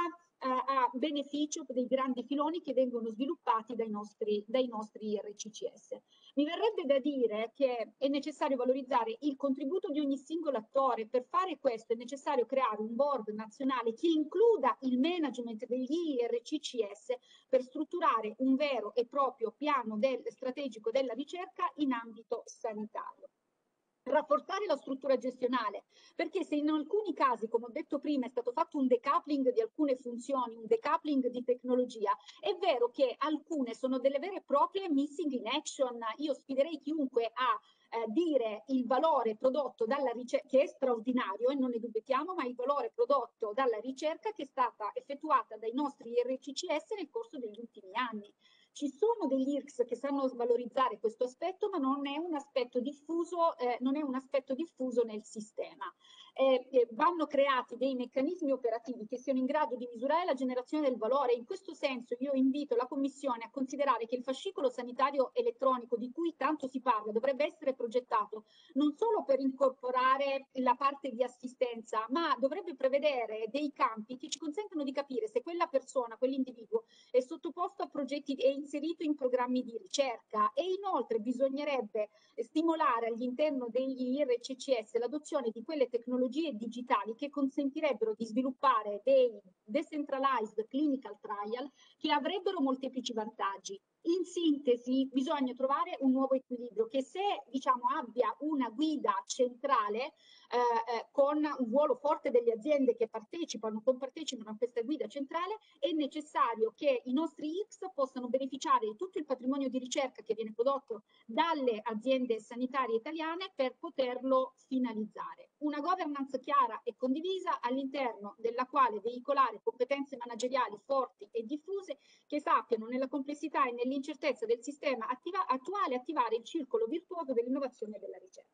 a beneficio dei grandi filoni che vengono sviluppati dai nostri, dai nostri I R C C S. Mi verrebbe da dire che è necessario valorizzare il contributo di ogni singolo attore. Per fare questo è necessario creare un board nazionale che includa il management degli I R C C S per strutturare un vero e proprio piano del, strategico della ricerca in ambito sanitario. Rafforzare la struttura gestionale, perché se in alcuni casi, come ho detto prima, è stato fatto un decoupling di alcune funzioni, un decoupling di tecnologia, è vero che alcune sono delle vere e proprie missing in action. Io sfiderei chiunque a eh, dire il valore prodotto dalla ricerca, che è straordinario e non ne dubitiamo, ma il valore prodotto dalla ricerca che è stata effettuata dai nostri I R C C S nel corso degli ultimi anni. Ci sono degli I R C S che sanno valorizzare questo aspetto, ma non è un aspetto diffuso, eh, non è un aspetto diffuso nel sistema. Eh, eh, vanno creati dei meccanismi operativi che siano in grado di misurare la generazione del valore. In questo senso io invito la Commissione a considerare che il fascicolo sanitario elettronico di cui tanto si parla dovrebbe essere progettato non solo per incorporare la parte di assistenza, ma dovrebbe prevedere dei campi che ci consentano di capire se quella persona, quell'individuo è sottoposto a progetti e inserito in programmi di ricerca. E inoltre bisognerebbe stimolare all'interno degli I R C C S l'adozione di quelle tecnologie digitali che consentirebbero di sviluppare dei decentralized clinical trial che avrebbero molteplici vantaggi. In sintesi, bisogna trovare un nuovo equilibrio che, se diciamo abbia una guida centrale eh, eh, con un ruolo forte delle aziende che partecipano, compartecipano a questa guida centrale, è necessario che i nostri I R C S possano beneficiare di tutto il patrimonio di ricerca che viene prodotto dalle aziende sanitarie italiane per poterlo finalizzare. Una governance chiara e condivisa all'interno della quale veicolare competenze manageriali forti e diffuse che sappiano nella complessità e nell'incertezza del sistema attiva- attuale attivare il circolo virtuoso dell'innovazione e della ricerca.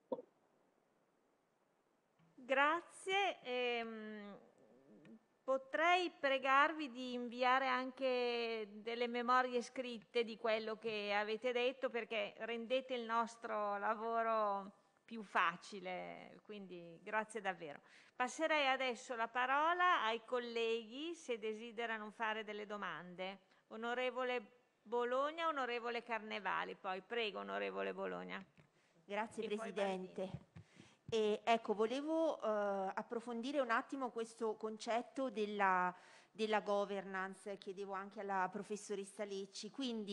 Grazie. Ehm, potrei pregarvi di inviare anche delle memorie scritte di quello che avete detto, perché rendete il nostro lavoro più facile, quindi grazie davvero. Passerei adesso la parola ai colleghi se desiderano fare delle domande. Onorevole Bologna, onorevole Carnevali, poi prego onorevole Bologna. Grazie E poi Presidente. E ecco, volevo eh, approfondire un attimo questo concetto della, della governance, chiedevo anche alla professoressa Lecci. Quindi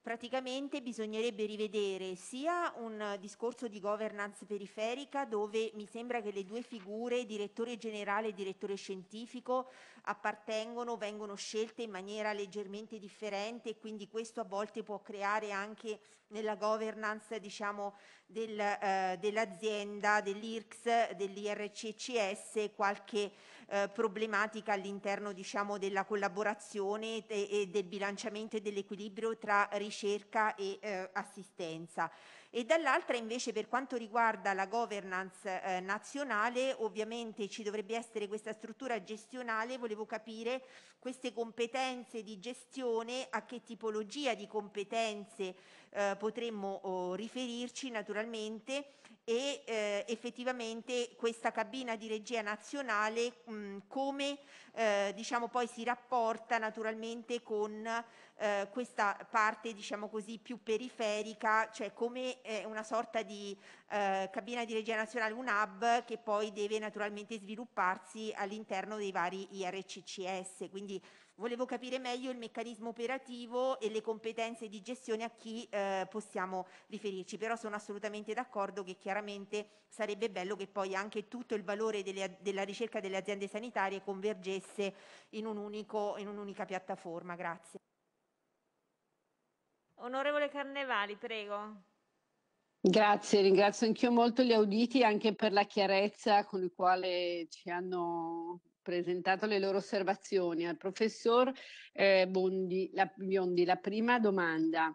praticamente bisognerebbe rivedere sia un discorso di governance periferica, dove mi sembra che le due figure, direttore generale e direttore scientifico, appartengono, vengono scelte in maniera leggermente differente, e quindi questo a volte può creare anche nella governance, diciamo, del, eh, dell'azienda, dell'I R C S, dell'I R C C S, qualche eh, problematica all'interno, diciamo, della collaborazione e, e del bilanciamento e dell'equilibrio tra ricerca e eh, assistenza. E dall'altra invece, per quanto riguarda la governance eh, nazionale, ovviamente ci dovrebbe essere questa struttura gestionale. Volevo capire queste competenze di gestione, a che tipologia di competenze eh, potremmo oh, riferirci naturalmente, e eh, effettivamente questa cabina di regia nazionale mh, come eh, diciamo poi si rapporta naturalmente con eh, questa parte, diciamo così, più periferica, cioè come eh, una sorta di eh, cabina di regia nazionale, un hub che poi deve naturalmente svilupparsi all'interno dei vari I R C C S. Quindi volevo capire meglio il meccanismo operativo e le competenze di gestione a chi eh, possiamo riferirci, però sono assolutamente d'accordo che chiaramente sarebbe bello che poi anche tutto il valore delle, della ricerca delle aziende sanitarie convergesse in, un unico, in un'unica piattaforma. Grazie. Onorevole Carnevali, prego. Grazie, ringrazio anch'io molto gli auditi anche per la chiarezza con la quale ci hanno presentato le loro osservazioni. Al professor eh, Bondi, la, Biondi, la prima domanda.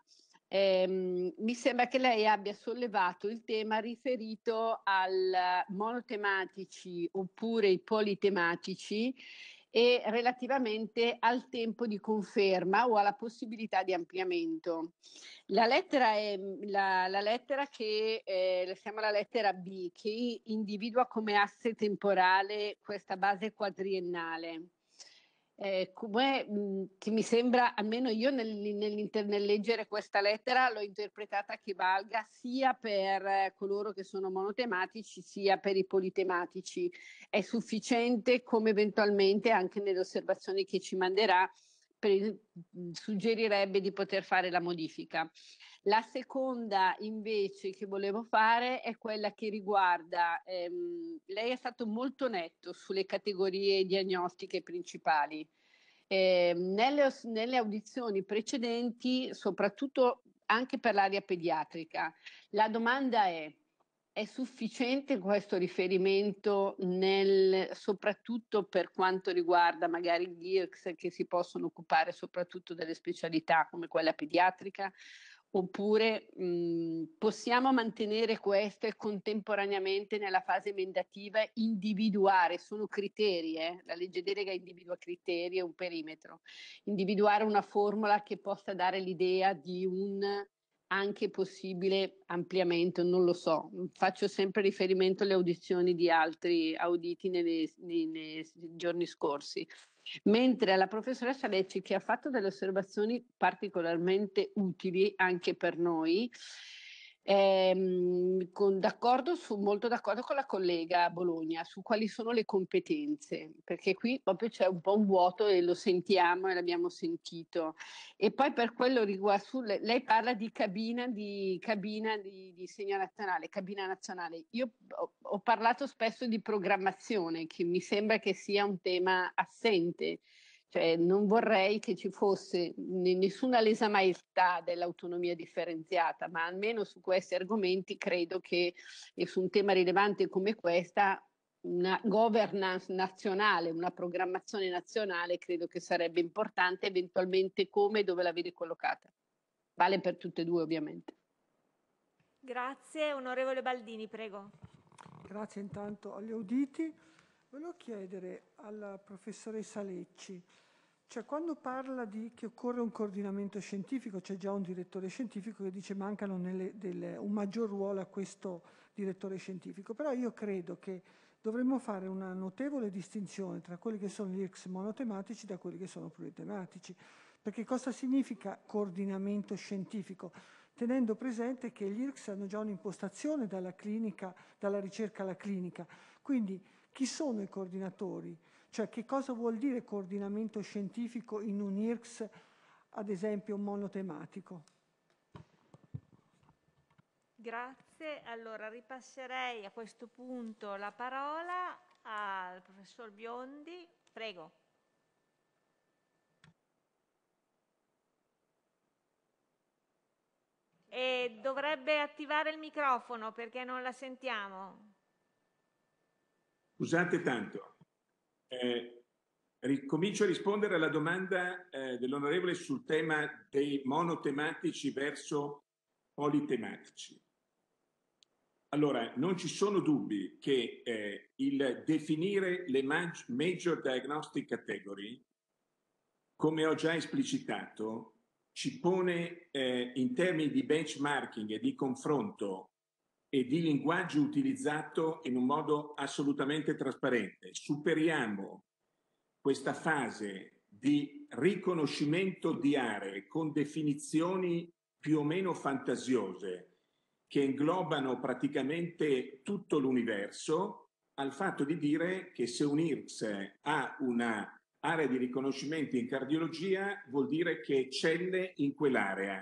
Eh, mi sembra che lei abbia sollevato il tema riferito al monotematici oppure i politematici e relativamente al tempo di conferma o alla possibilità di ampliamento. La lettera è la, la lettera che eh, siamo alla lettera B, che individua come asse temporale questa base quadriennale. Eh, come mh, che mi sembra, almeno io nel, nel, nel leggere questa lettera l'ho interpretata che valga sia per eh, coloro che sono monotematici sia per i politematici. È sufficiente, come eventualmente anche nelle osservazioni che ci manderà per, suggerirebbe di poter fare la modifica. La seconda invece che volevo fare è quella che riguarda, ehm, lei è stato molto netto sulle categorie diagnostiche principali. Eh, nelle, nelle audizioni precedenti, soprattutto anche per l'area pediatrica, la domanda è: è sufficiente questo riferimento nel, soprattutto per quanto riguarda magari gli I R C S che si possono occupare soprattutto delle specialità come quella pediatrica? Oppure mh, possiamo mantenere questo e contemporaneamente nella fase emendativa individuare, sono criteri, eh? La legge delega individua criteri e un perimetro, individuare una formula che possa dare l'idea di un anche possibile ampliamento, non lo so, faccio sempre riferimento alle audizioni di altri auditi nei, nei, nei giorni scorsi. Mentre alla professoressa Lecci, che ha fatto delle osservazioni particolarmente utili anche per noi, ehm, con, d'accordo su, molto d'accordo con la collega Bologna su quali sono le competenze, perché qui proprio c'è un po' un vuoto e lo sentiamo e l'abbiamo sentito. E poi per quello riguarda, su, lei parla di cabina di, cabina di, di segno nazionale, cabina nazionale. Io ho, ho parlato spesso di programmazione, che mi sembra che sia un tema assente. Cioè, non vorrei che ci fosse nessuna lesa maestà dell'autonomia differenziata, ma almeno su questi argomenti credo che, e su un tema rilevante come questa, una governance nazionale, una programmazione nazionale credo che sarebbe importante, eventualmente come e dove la vede collocata. Vale per tutte e due ovviamente. Grazie. Onorevole Baldini, prego. Grazie intanto agli auditi. Volevo chiedere alla professoressa Lecci, cioè quando parla di che occorre un coordinamento scientifico, c'è già un direttore scientifico che dice mancano nelle, delle, un maggior ruolo a questo direttore scientifico, però io credo che dovremmo fare una notevole distinzione tra quelli che sono gli I R C S monotematici da quelli che sono pluritematici, perché cosa significa coordinamento scientifico? Tenendo presente che gli I R C S hanno già un'impostazione dalla clinica, dalla ricerca alla clinica, quindi chi sono i coordinatori? Cioè che cosa vuol dire coordinamento scientifico in un I R C S, ad esempio monotematico? Grazie. Allora ripasserei a questo punto la parola al professor Biondi. Prego. E dovrebbe attivare il microfono perché non la sentiamo. Scusate tanto. Eh, ricomincio a rispondere alla domanda eh, dell'onorevole sul tema dei monotematici verso politematici. Allora, non ci sono dubbi che eh, il definire le major diagnostic category, come ho già esplicitato, ci pone eh, in termini di benchmarking e di confronto e di linguaggio utilizzato in un modo assolutamente trasparente. Superiamo questa fase di riconoscimento di aree con definizioni più o meno fantasiose che inglobano praticamente tutto l'universo, al fatto di dire che se un I R C S ha una area di riconoscimento in cardiologia vuol dire che eccelle in quell'area.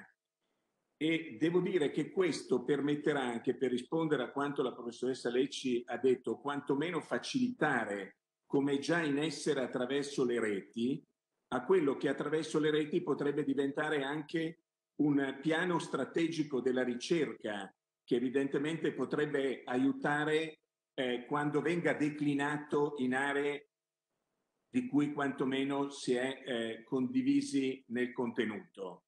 E devo dire che questo permetterà anche, per rispondere a quanto la professoressa Lecci ha detto, quantomeno facilitare, come già in essere attraverso le reti, a quello che attraverso le reti potrebbe diventare anche un piano strategico della ricerca che evidentemente potrebbe aiutare eh, quando venga declinato in aree di cui quantomeno si è eh, condivisi nel contenuto.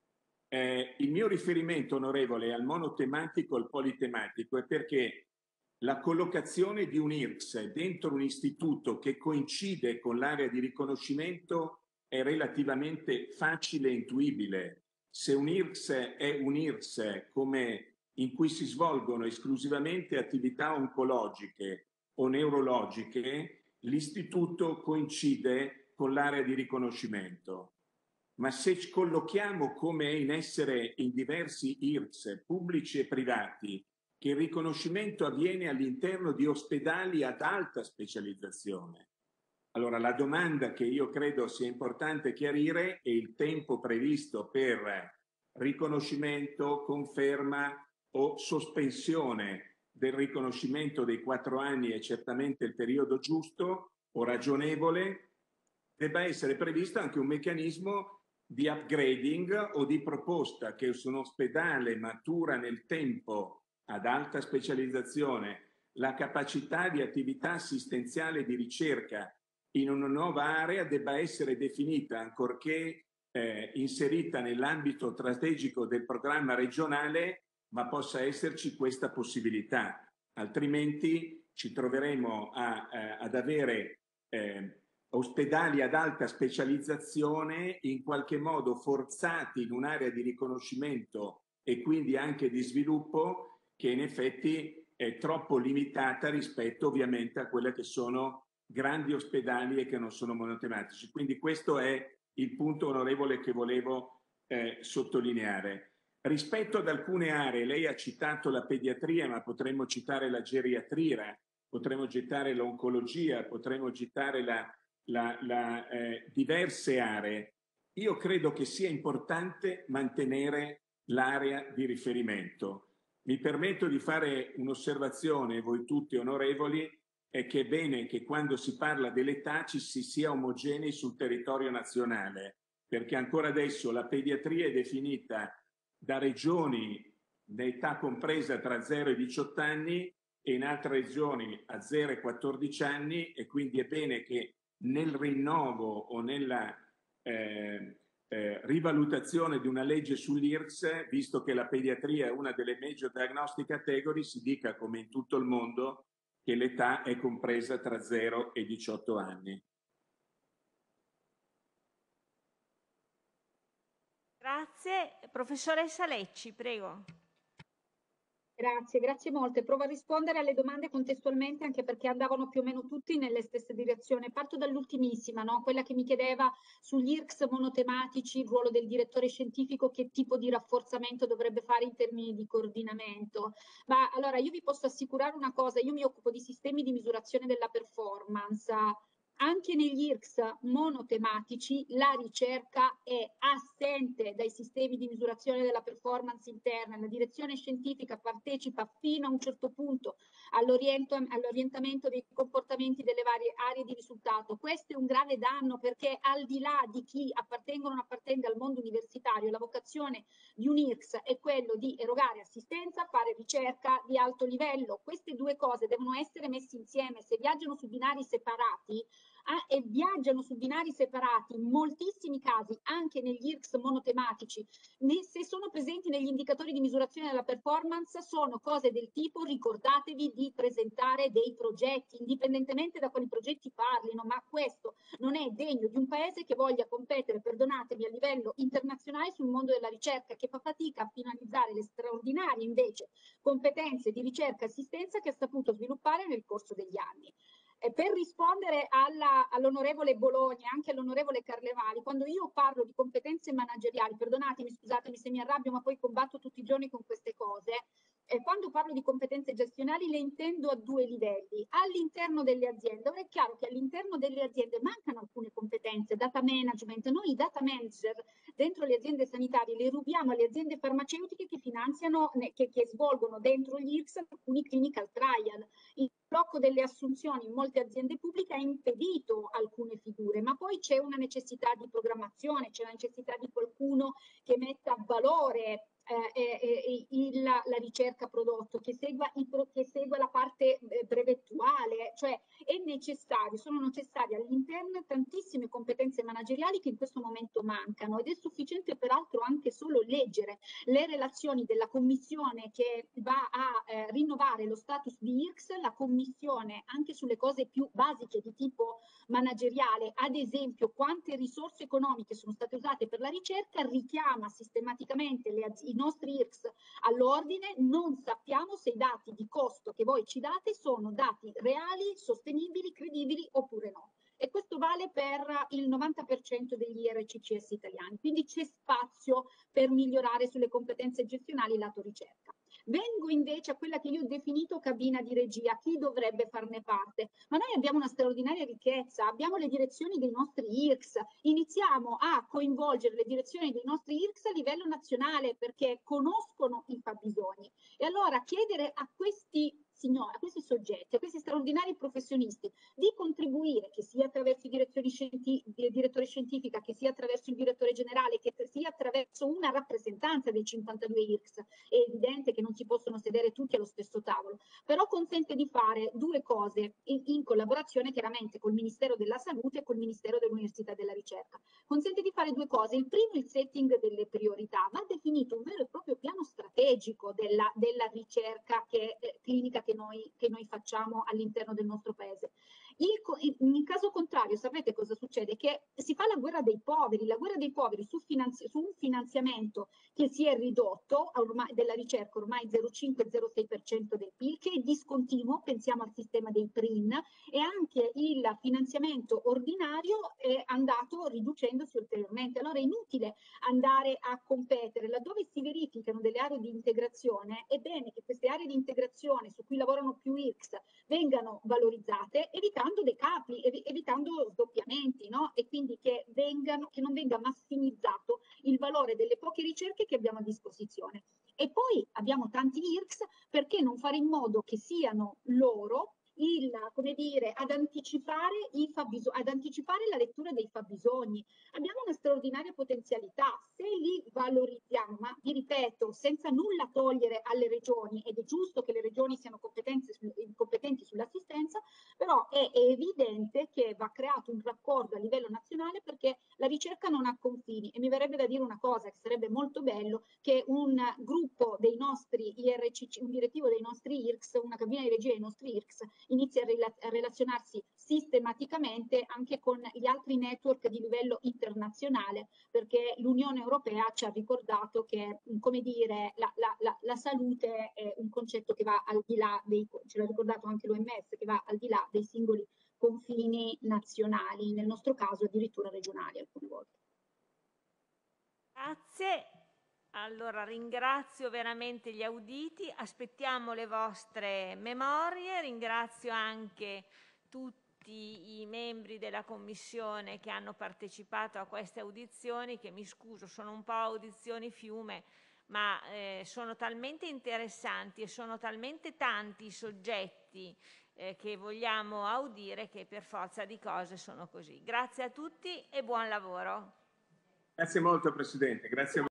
Eh, il mio riferimento, onorevole, al monotematico e al politematico è perché la collocazione di un I R C S dentro un istituto che coincide con l'area di riconoscimento è relativamente facile e intuibile. Se un I R C S è un I R C S come in cui si svolgono esclusivamente attività oncologiche o neurologiche, l'istituto coincide con l'area di riconoscimento. Ma se ci collochiamo come è in essere in diversi I R C S pubblici e privati, che il riconoscimento avviene all'interno di ospedali ad alta specializzazione, allora la domanda che io credo sia importante chiarire è il tempo previsto per riconoscimento, conferma o sospensione del riconoscimento dei quattro anni è certamente il periodo giusto o ragionevole. Debba essere previsto anche un meccanismo di upgrading o di proposta che su un ospedale matura nel tempo ad alta specializzazione la capacità di attività assistenziale di ricerca in una nuova area debba essere definita, ancorché eh, inserita nell'ambito strategico del programma regionale, ma possa esserci questa possibilità. Altrimenti ci troveremo a, a, ad avere eh, ospedali ad alta specializzazione in qualche modo forzati in un'area di riconoscimento e quindi anche di sviluppo che in effetti è troppo limitata rispetto ovviamente a quelle che sono grandi ospedali e che non sono monotematici. Quindi questo è il punto, onorevole, che volevo eh, sottolineare. Rispetto ad alcune aree, lei ha citato la pediatria, ma potremmo citare la geriatria, potremmo citare l'oncologia, potremmo citare la, la, la, eh, diverse aree. Io credo che sia importante mantenere l'area di riferimento. Mi permetto di fare un'osservazione, voi tutti onorevoli, è che è bene che quando si parla dell'età ci si sia omogenei sul territorio nazionale, perché ancora adesso la pediatria è definita da regioni d'età compresa tra zero e diciotto anni e in altre regioni a zero e quattordici anni, e quindi è bene che nel rinnovo o nella eh, eh, rivalutazione di una legge sull'I R C S, visto che la pediatria è una delle major diagnostic category, si dica come in tutto il mondo che l'età è compresa tra zero e diciotto anni. Grazie. Professoressa Lecci, prego. Grazie, grazie molte. Provo a rispondere alle domande contestualmente, anche perché andavano più o meno tutti nelle stesse direzioni. Parto dall'ultimissima, no? Quella che mi chiedeva sugli I R C S monotematici, il ruolo del direttore scientifico, che tipo di rafforzamento dovrebbe fare in termini di coordinamento. Ma allora io vi posso assicurare una cosa, io mi occupo di sistemi di misurazione della performance anche negli I R C S monotematici la ricerca è assente dai sistemi di misurazione della performance interna. La direzione scientifica partecipa fino a un certo punto all'orientamento dei comportamenti delle varie aree di risultato. Questo è un grave danno, perché al di là di chi appartenga o non appartenga al mondo universitario, la vocazione di un I R C S è quello di erogare assistenza, fare ricerca di alto livello. Queste due cose devono essere messe insieme. Se viaggiano su binari separati, Ah, e viaggiano su binari separati in moltissimi casi, anche negli I R C S monotematici, se sono presenti negli indicatori di misurazione della performance, sono cose del tipo: ricordatevi di presentare dei progetti, indipendentemente da quali progetti parlino, ma questo non è degno di un paese che voglia competere, perdonatemi, a livello internazionale sul mondo della ricerca, che fa fatica a finalizzare le straordinarie invece competenze di ricerca e assistenza che ha saputo sviluppare nel corso degli anni. E per rispondere alla, all'onorevole Bologna e anche all'onorevole Carlevali, quando io parlo di competenze manageriali, perdonatemi, scusatemi se mi arrabbio, ma poi combatto tutti i giorni con queste cose, eh, quando parlo di competenze gestionali le intendo a due livelli. All'interno delle aziende, ora è chiaro che all'interno delle aziende mancano alcune competenze, data management. Noi data manager dentro le aziende sanitarie le rubiamo alle aziende farmaceutiche che finanziano, che, che svolgono dentro gli I R C S alcuni clinical trial. Il blocco delle assunzioni in molte aziende pubbliche ha impedito alcune figure, ma poi c'è una necessità di programmazione, c'è la necessità di qualcuno che metta a valore eh, eh, il, la ricerca prodotto, che segua, il, che segua la parte eh, brevettuale, cioè è necessario, sono necessarie all'interno tantissime competenze manageriali che in questo momento mancano, ed è sufficiente peraltro anche solo leggere le relazioni della commissione che va a eh, rinnovare lo status di I R C S, la commissione anche sulle cose più basiche di tipo manageriale, ad esempio quante risorse economiche sono state usate per la ricerca, richiama sistematicamente le, i nostri I R C S all'ordine. Non sappiamo se i dati di costo che voi ci date sono dati reali, sostenibili, credibili oppure no. E questo vale per il novanta per cento degli I R C C S italiani, quindi c'è spazio per migliorare sulle competenze gestionali lato ricerca. Vengo invece a quella che io ho definito cabina di regia, chi dovrebbe farne parte, ma noi abbiamo una straordinaria ricchezza, abbiamo le direzioni dei nostri I R C S, iniziamo a coinvolgere le direzioni dei nostri I R C S a livello nazionale perché conoscono i fabbisogni, e allora chiedere a questi signori, a questi soggetti, a questi straordinari professionisti di contribuire, che sia attraverso i direttori scienti- il direttore scientifica, che sia attraverso il direttore generale, che sia attraverso una rappresentanza dei cinquantadue I R C S. È evidente che non si possono sedere tutti allo stesso tavolo, però consente di fare due cose in, in collaborazione chiaramente col Ministero della Salute e col Ministero dell'Università e della Ricerca. Consente di fare due cose. Il primo, il setting delle priorità. Va definito un vero e proprio piano strategico della, della ricerca che, eh, clinica che noi, che noi facciamo all'interno del nostro paese. Il, in caso contrario, sapete cosa succede? Che si fa la guerra dei poveri, la guerra dei poveri su, finanzi- su un finanziamento che si è ridotto ormai, della ricerca ormai zero virgola cinque zero sei per cento del P I L, che è discontinuo, pensiamo al sistema dei P R I N, e anche il finanziamento ordinario è andato riducendosi ulteriormente. Allora è inutile andare a competere laddove si verificano delle aree di integrazione. È bene che queste aree di integrazione su cui lavorano più I R C S vengano valorizzate, evitando dei capi, ev- evitando sdoppiamenti, no? E quindi che, vengano, che non venga massimizzato il valore delle poche ricerche che abbiamo a disposizione. E poi abbiamo tanti I R C S, perché non fare in modo che siano loro il, come dire, ad anticipare, i fabbisogni, ad anticipare la lettura dei fabbisogni. Abbiamo una straordinaria potenzialità, se li valorizziamo, ma vi ripeto, senza nulla togliere alle regioni, ed è giusto che le regioni siano competenti, competenti sull'assistenza, però è, è evidente che va creato un raccordo a livello nazionale, perché la ricerca non ha confini, e mi verrebbe da dire una cosa, che sarebbe molto bello che un gruppo dei nostri I R C C, un direttivo dei nostri I R C S, una cabina di regia dei nostri I R C S, inizia a, rela- a relazionarsi sistematicamente anche con gli altri network di livello internazionale, perché l'Unione Europea ci ha ricordato che, come dire, la, la, la, la salute è un concetto che va al di là dei, ce l'ha ricordato anche l'O M S, che va al di là dei singoli confini nazionali, nel nostro caso addirittura regionali alcune volte. Grazie. Allora ringrazio veramente gli auditi, aspettiamo le vostre memorie, ringrazio anche tutti tutti i membri della Commissione che hanno partecipato a queste audizioni, che mi scuso, sono un po' audizioni fiume, ma eh, sono talmente interessanti e sono talmente tanti i soggetti eh, che vogliamo audire che per forza di cose sono così. Grazie a tutti e buon lavoro. Grazie molto Presidente. Grazie a